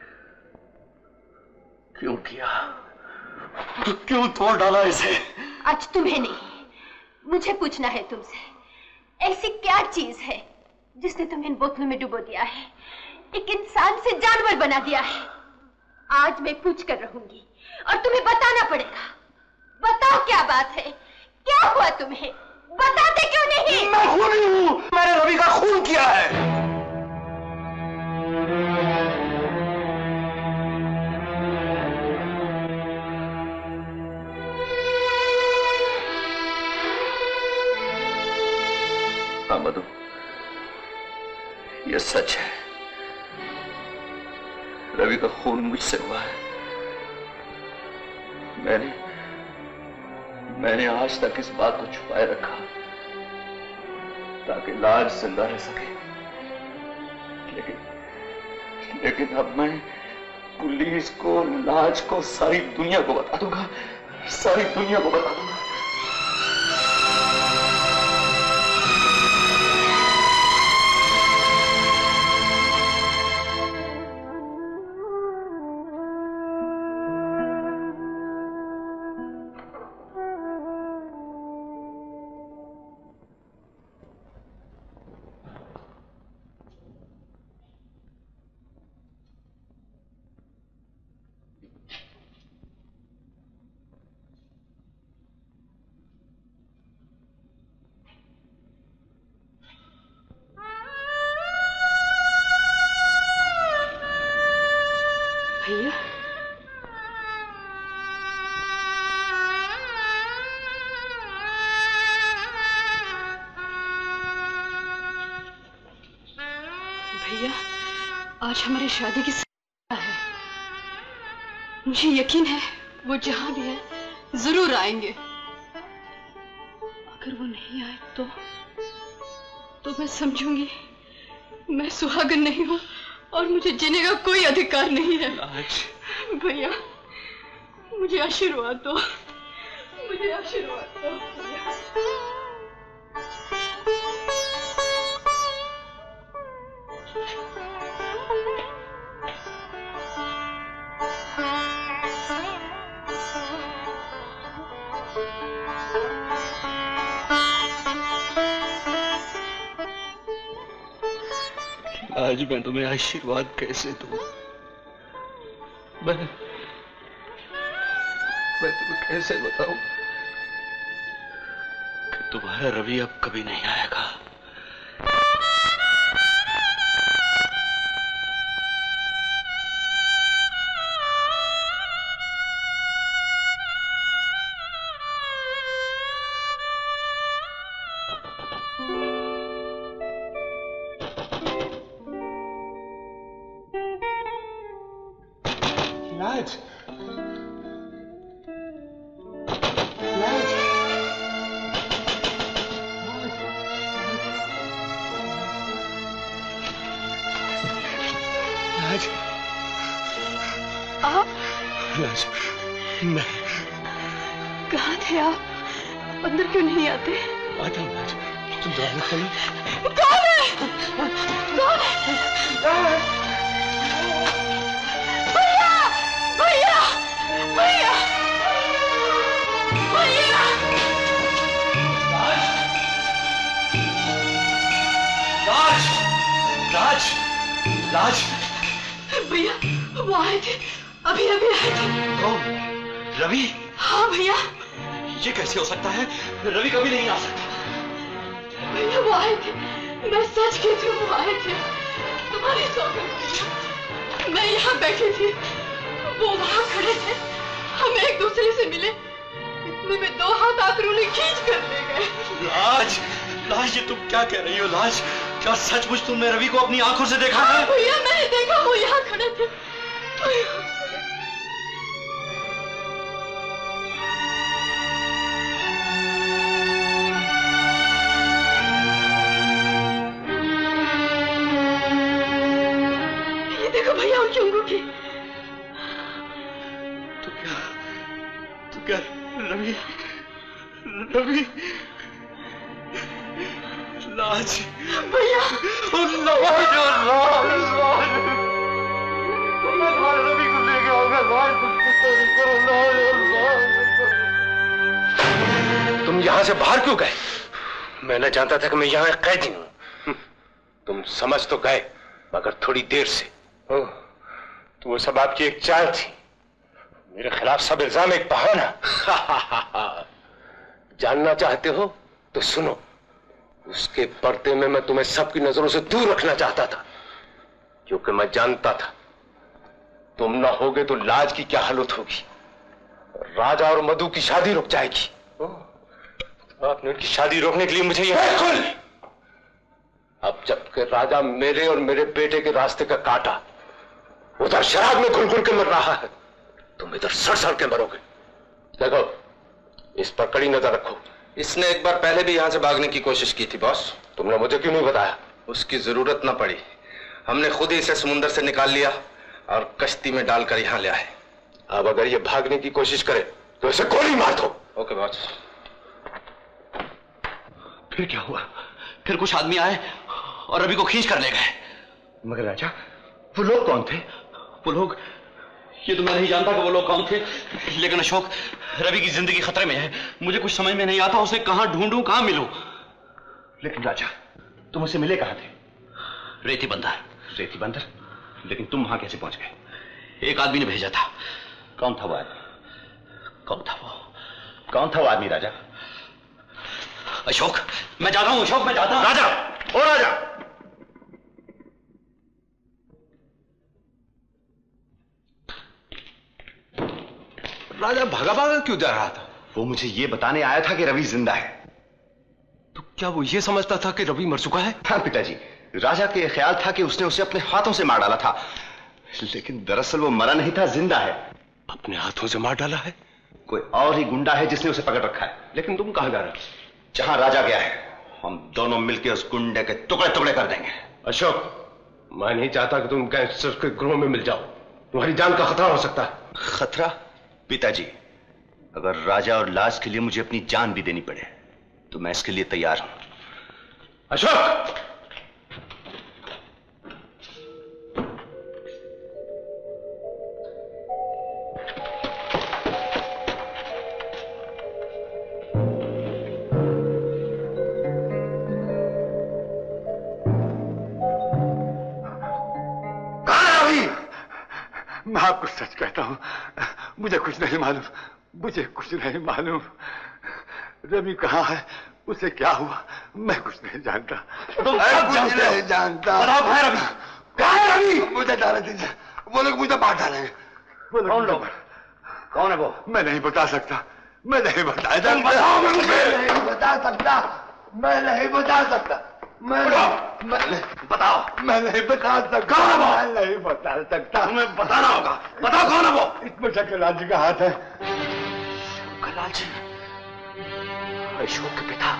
क्यों किया? क्यों तोड़ डाला इसे? आज तुम्हें नहीं, मुझे पूछना है तुमसे, ऐसी क्या चीज है जिसने तुम्हें इन बोतलों में डुबो दिया है, एक इंसान से जानवर बना दिया है? आज मैं पूछ कर रहूंगी और तुम्हें बताना पड़ेगा। बताओ क्या बात है, क्या हुआ तुम्हें? बताते क्यों नहीं? मैं खूनी हूं, मैंने रवि का खून किया है। हाँ मधु, यह सच है, रवि का खून मुझसे हुआ है। मैंने मैंने आज तक इस बात को छुपाए रखा ताकि लाज जिंदा रह सके, लेकिन लेकिन अब मैं पुलिस को, लाज को, सारी दुनिया को बता दूंगा, सारी दुनिया को बता दूंगा। भैया, भैया आज हमारी शादी की सगाई है। मुझे यकीन है वो जहां भी है जरूर आएंगे। अगर वो नहीं आए तो तो मैं समझूंगी मैं सुहागन नहीं हूं और मुझे जीने का कोई अधिकार नहीं है। भैया मुझे आशीर्वाद दो, मुझे आशीर्वाद दो। आज मैं तुम्हें आशीर्वाद कैसे दूं? मैं मैं तुम्हें कैसे बताऊं कि तुम्हारा रवि अब कभी नहीं आएगा? लाज, लाज, लाज, आप लाज, मैं कहाँ थे? आप अंदर क्यों नहीं आते? आता हूँ लाज, तुम दरवाजा खोलो। कौन है? कौन है? भैया, भैया, भैया, भैया! लाज, लाज, लाज, भैया वो आए थे, अभी अभी आए थे। कौन? रवि? हाँ भैया। ये कैसे हो सकता है? रवि कभी नहीं आ सकता। भैया वो आए थे, मैं सच कहती हूँ वो आए थे। तुम्हारी सौगंध, मैं यहाँ बैठी थी, वो वहाँ खड़े थे, हम एक दूसरे से मिले, इतने में दो हाथ आकर उन्हें खींच कर ले गए। लाज, लाज, ये तुम क्या कह रही हो लाज? क्या सचमुच तुमने रवि को अपनी आंखों से देखा है? भैया मैंने देखा, वो यहाँ खड़े थे। ये देखो भैया उनकी अंगूठी। तो क्या, तो क्या रवि, रवि, लाज, भैया, लाज, लाज, लाज। मैं तुम्हारे रवि को लेके आऊंगा। लाल कुछ करो, लाल। तुम यहां से बाहर क्यों गए? मैंने जानता था कि मैं यहां कैदी हूं। तुम समझ तो गए, मगर थोड़ी देर से। ओह, तो वो सब आपकी एक चाल थी। मेरे खिलाफ सब इल्जाम एक बहाना। जानना चाहते हो तो सुनो। उसके पर्दे में मैं तुम्हें सबकी नजरों से दूर रखना चाहता था, क्योंकि मैं जानता था तुम ना होगे तो लाज की क्या हालत होगी। राजा और मधु की शादी रुक जाएगी। आपने उनकी शादी रोकने के लिए मुझे यह बिल्कुल। अब जबकि राजा मेरे और मेरे बेटे के रास्ते का काटा उधर शराब में घुल घुल के मर रहा है, तुम इधर सड़ सड़ के मरोगे। देखो, इस पर कड़ी नजर रखो। इसने एक बार पहले भी यहां से भागने की कोशिश की थी बॉस। तुमने मुझे क्यों नहीं बताया? उसकी जरूरत ना पड़ी, हमने खुद ही इसे समुद्र से निकाल लिया और कश्ती में डालकर यहां ले आए। अब अगर ये भागने की कोशिश करे तो इसे गोली मार दो। Okay boss. फिर क्या हुआ? फिर कुछ आदमी आए और रवि को खींच कर ले गए। मगर राजा, वो लोग कौन थे? वो लोग, ये तो मैं नहीं जानता कि वो लोग कौन थे, लेकिन अशोक, रवि की जिंदगी खतरे में है। मुझे कुछ समझ में नहीं आता उसे कहां ढूंढूं, कहां मिलूं। लेकिन राजा, तुम उसे मिले कहां थे? रेती बंदर। रेती बंदर? लेकिन तुम वहां कैसे पहुंच गए? एक आदमी ने भेजा था। कौन था वो आदमी? कौन था वो? कौन था वो आदमी राजा? अशोक, मैं जाता हूं। अशोक, मैं जाता हूं। राजा, ओ राजा। राजा भागा भागा क्यों जा रहा था? वो मुझे ये बताने आया था कि रवि जिंदा है। तो क्या वो ये समझता था कि रवि मर चुका है? हाँ पिताजी, राजा के ख्याल था कि उसने उसे अपने हाथों से मार डाला था, लेकिन दरअसल वो मरा नहीं था, जिंदा है। अपने हाथों से मार डाला है? कोई और ही गुंडा है जिसने उसे पकड़ रखा है। लेकिन तुम कहां जा रहे हो? जहां राजा गया है, हम दोनों मिलकर उस गुंडे के टुकड़े टुकड़े कर देंगे। अशोक, मैं नहीं चाहता कि तुम गैंगस्टर के ग्रोह में मिल जाओ। तुम्हारी जान का खतरा हो सकता है। खतरा? पिताजी, अगर राजा और लाज के लिए मुझे अपनी जान भी देनी पड़े तो मैं इसके लिए तैयार हूं। अशोक! मैं आपको सच कहता हूं, मुझे कुछ नहीं मालूम, मुझे कुछ नहीं मालूम। रवि कहाँ है, उसे क्या हुआ, मैं कुछ नहीं जानता। तुम सब कुछ नहीं जानता। बताओ कहाँ है रवि? कहाँ है रवि? मुझे डाले दीजिए, वो लोग मुझे मार डालेंगे। कौन लोग? कौन है वो? मैं नहीं बता सकता, मैं नहीं बता सकता। बताओ मुझे। मैं नहीं बता सकता, मैं नहीं बता सकता। मैं मैं बताओ। मैं नहीं बता सकता। कौन है वो? मैं नहीं बता सकता। तुम्हें बताना होगा। बताओ कौन है वो? इसमें शंकरलाल जी का हाथ है। शंकरलाल जी, अशोक के पिता।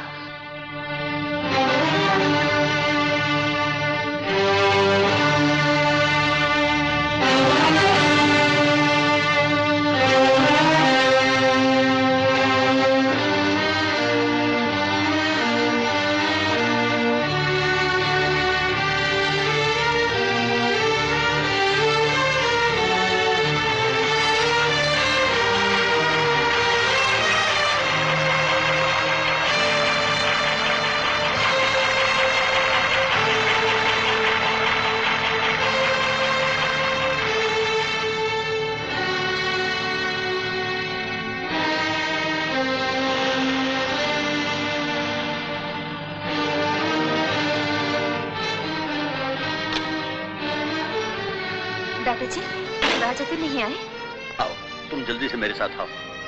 दादाजी, राजा तो नहीं आए? आओ, तुम जल्दी से मेरे साथ आओ।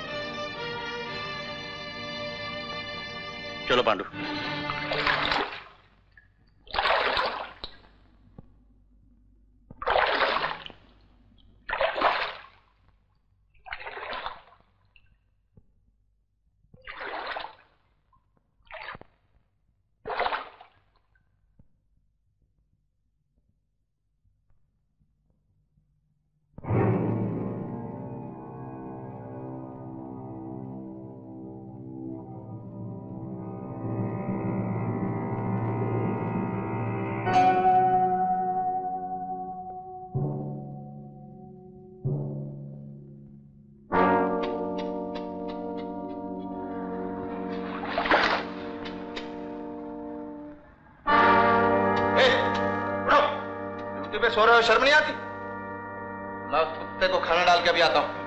चलो पांडु। पे सो रहे हो, शर्म नहीं आती? मैं उस कुत्ते को खाना डाल के अभी आता हूं।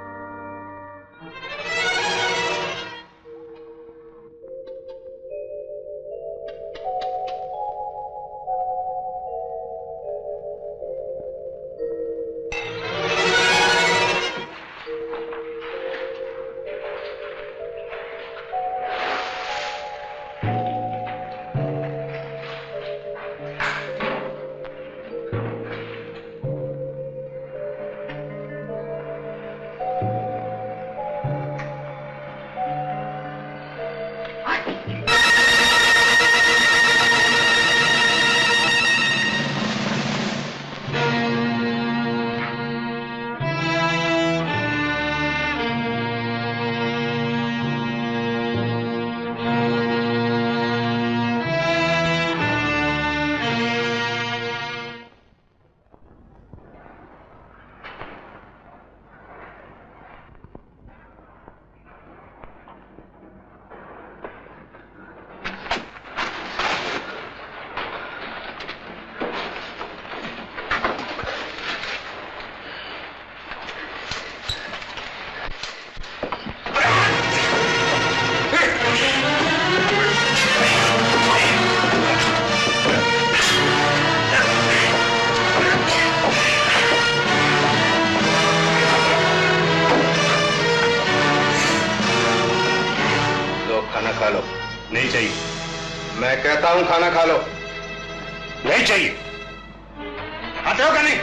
खाना खा लो। नहीं चाहिए। आते हो क्या नहीं?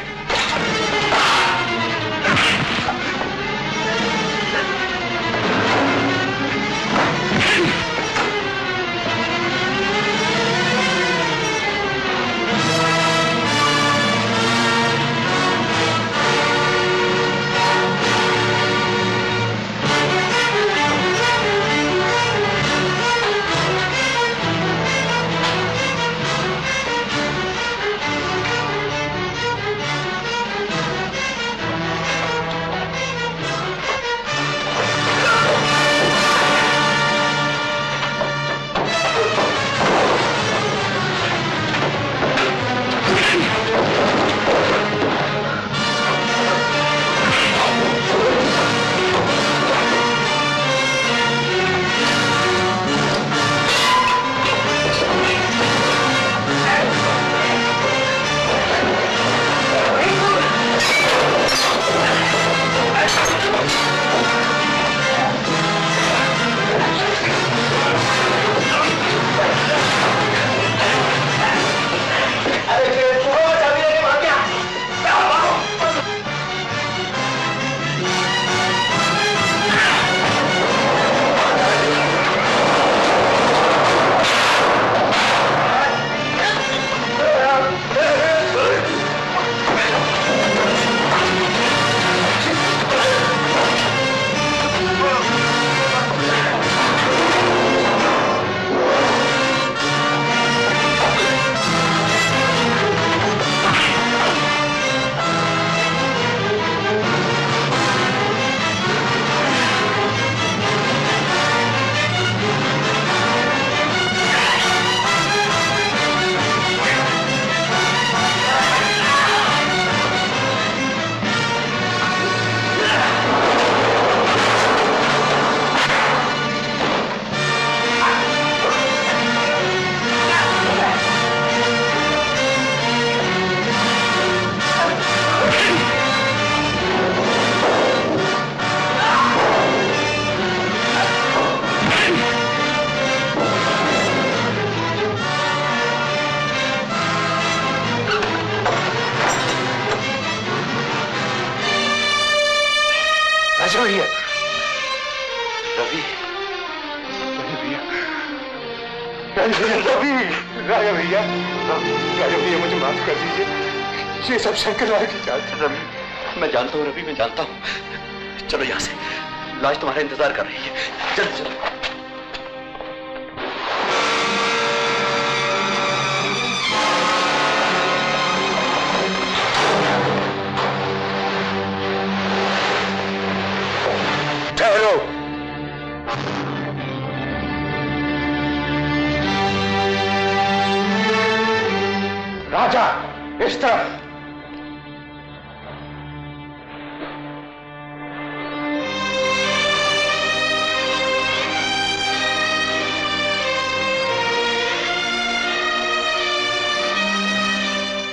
शंकरलाल की जान से रवि, मैं जानता हूँ रवि, मैं जानता हूँ। चलो यहाँ से, लाश तुम्हारा इंतजार कर रही है। जल्दी चलो। ठहरो। राजा, इस तरफ।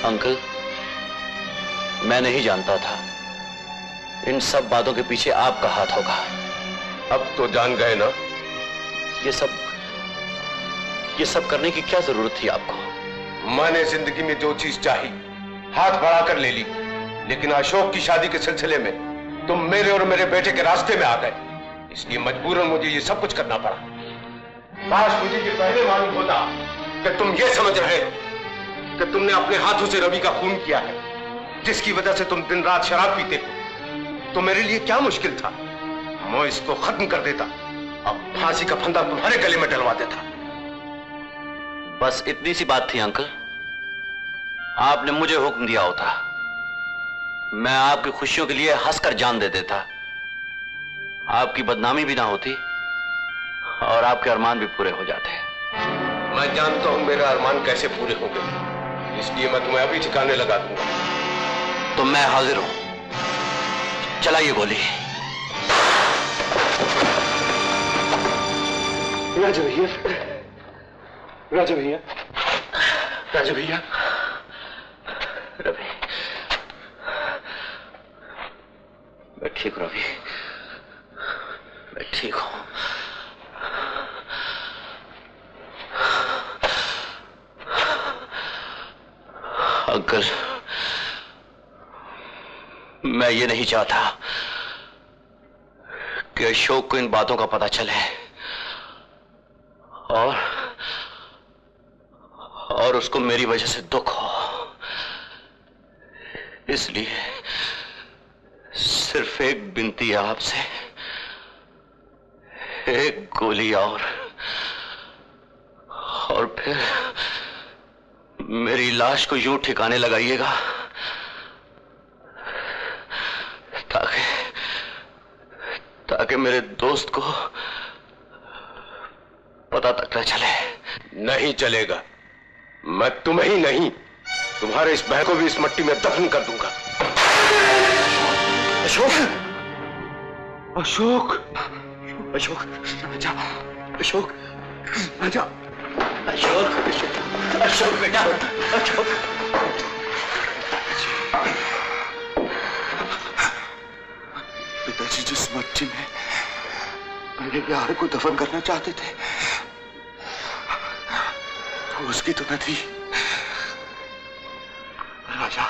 अंकल, मैं नहीं जानता था इन सब बातों के पीछे आपका हाथ होगा। अब तो जान गए ना। ये सब ये सब करने की क्या जरूरत थी आपको? मैंने जिंदगी में जो चीज चाही हाथ बढ़ाकर ले ली, लेकिन अशोक की शादी के सिलसिले में तुम मेरे और मेरे बेटे के रास्ते में आ गए, इसलिए मजबूरन मुझे ये सब कुछ करना पड़ा। काश मुझे ये पहले मालूम होता कि तुम ये समझ रहे हो कि तुमने अपने हाथों से रवि का खून किया है, जिसकी वजह से तुम दिन रात शराब पीते हो, तो मेरे लिए क्या मुश्किल था। मैं इसको खत्म कर देता, अब फांसी का फंदा तुम्हारे गले में डलवा देता। बस इतनी सी बात थी अंकल। आपने मुझे हुक्म दिया होता, मैं आपकी खुशियों के लिए हंसकर जान दे देता, आपकी बदनामी भी ना होती और आपके अरमान भी पूरे हो जाते। मैं जानता हूं मेरा अरमान कैसे पूरे होंगे, इसलिए मैं तुम्हें अभी ठिकाने लगा दूंगा। तो मैं हाजिर हूं, चलाइए गोली। राजा भैया, राजा भैया, राजा भैया। रवि, मैं ठीक हूं रवि, मैं ठीक हूं। अंकल, मैं ये नहीं चाहता कि अशोक को इन बातों का पता चले और और उसको मेरी वजह से दुख हो। इसलिए सिर्फ एक विनती है आपसे, एक गोली और और फिर मेरी लाश को यूं ठिकाने लगाइएगा ताकि ताकि मेरे दोस्त को पता तक न चले। नहीं चलेगा, मैं तुम्हें ही नहीं तुम्हारे इस बहन को भी इस मट्टी में दफन कर दूंगा। अशोक, अशोक, अशोक, आजा, अशोक, आजा, अशोक, अशोक बेटा, अशोक। पिताजी जिस मट्टी में मेरे प्यार को दफन करना चाहते थे तो उसकी तो न थी। राजा,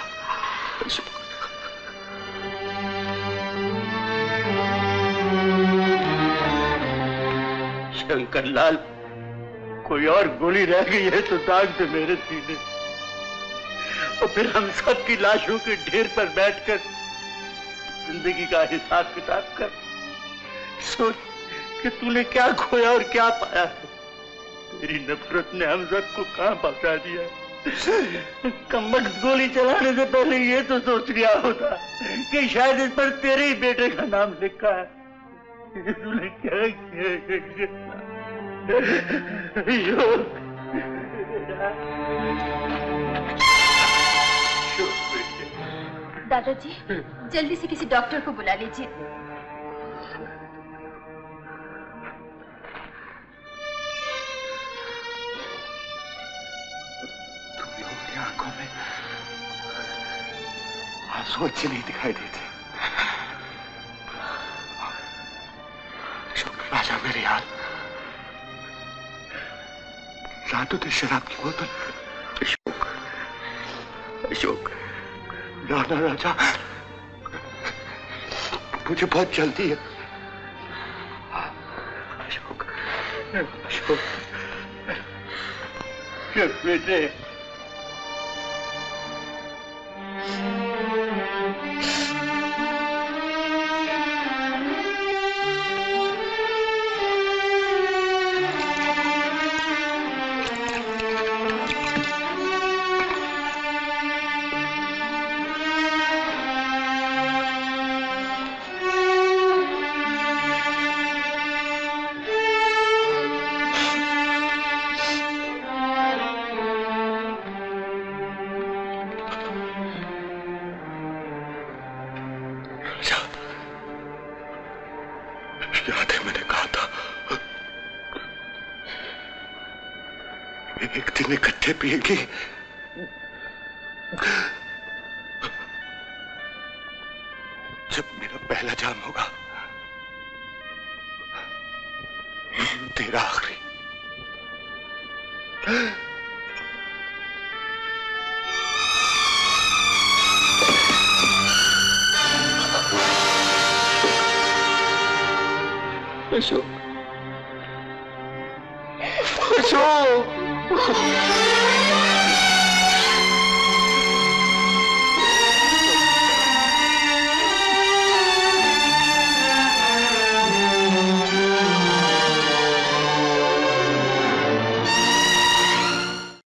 शंकर लाल, कोई और गोली रह गई है तो दाग दे मेरे सीने, और फिर हम सब की लाशों के ढेर पर बैठकर जिंदगी का हिसाब किताब कर। सोच कि तूने क्या खोया और क्या पाया है। तेरी नफरत ने हम सबको कहां पहुंचा दिया। कमबख्त गोली चलाने से पहले ये तो सोच लिया होता कि शायद इस पर तेरे ही बेटे का नाम लिखा है। तूने क्या किया? दादाजी, जल्दी से किसी डॉक्टर को बुला लीजिए। तुम लोगों की आंखों में आंसू अच्छे नहीं दिखाई देते। राजा मेरे यार, लादो तो शराब की बोतल। अशोक, अशोक, ना राजा, मुझे बहुत जल्दी है। अशोक, अशोक, बेटे, याद है मैंने कहा था एक दिन इकट्ठे पिएंगे, जब मेरा पहला जाम होगा, तेरा आखिरी। अशोक, अशोक।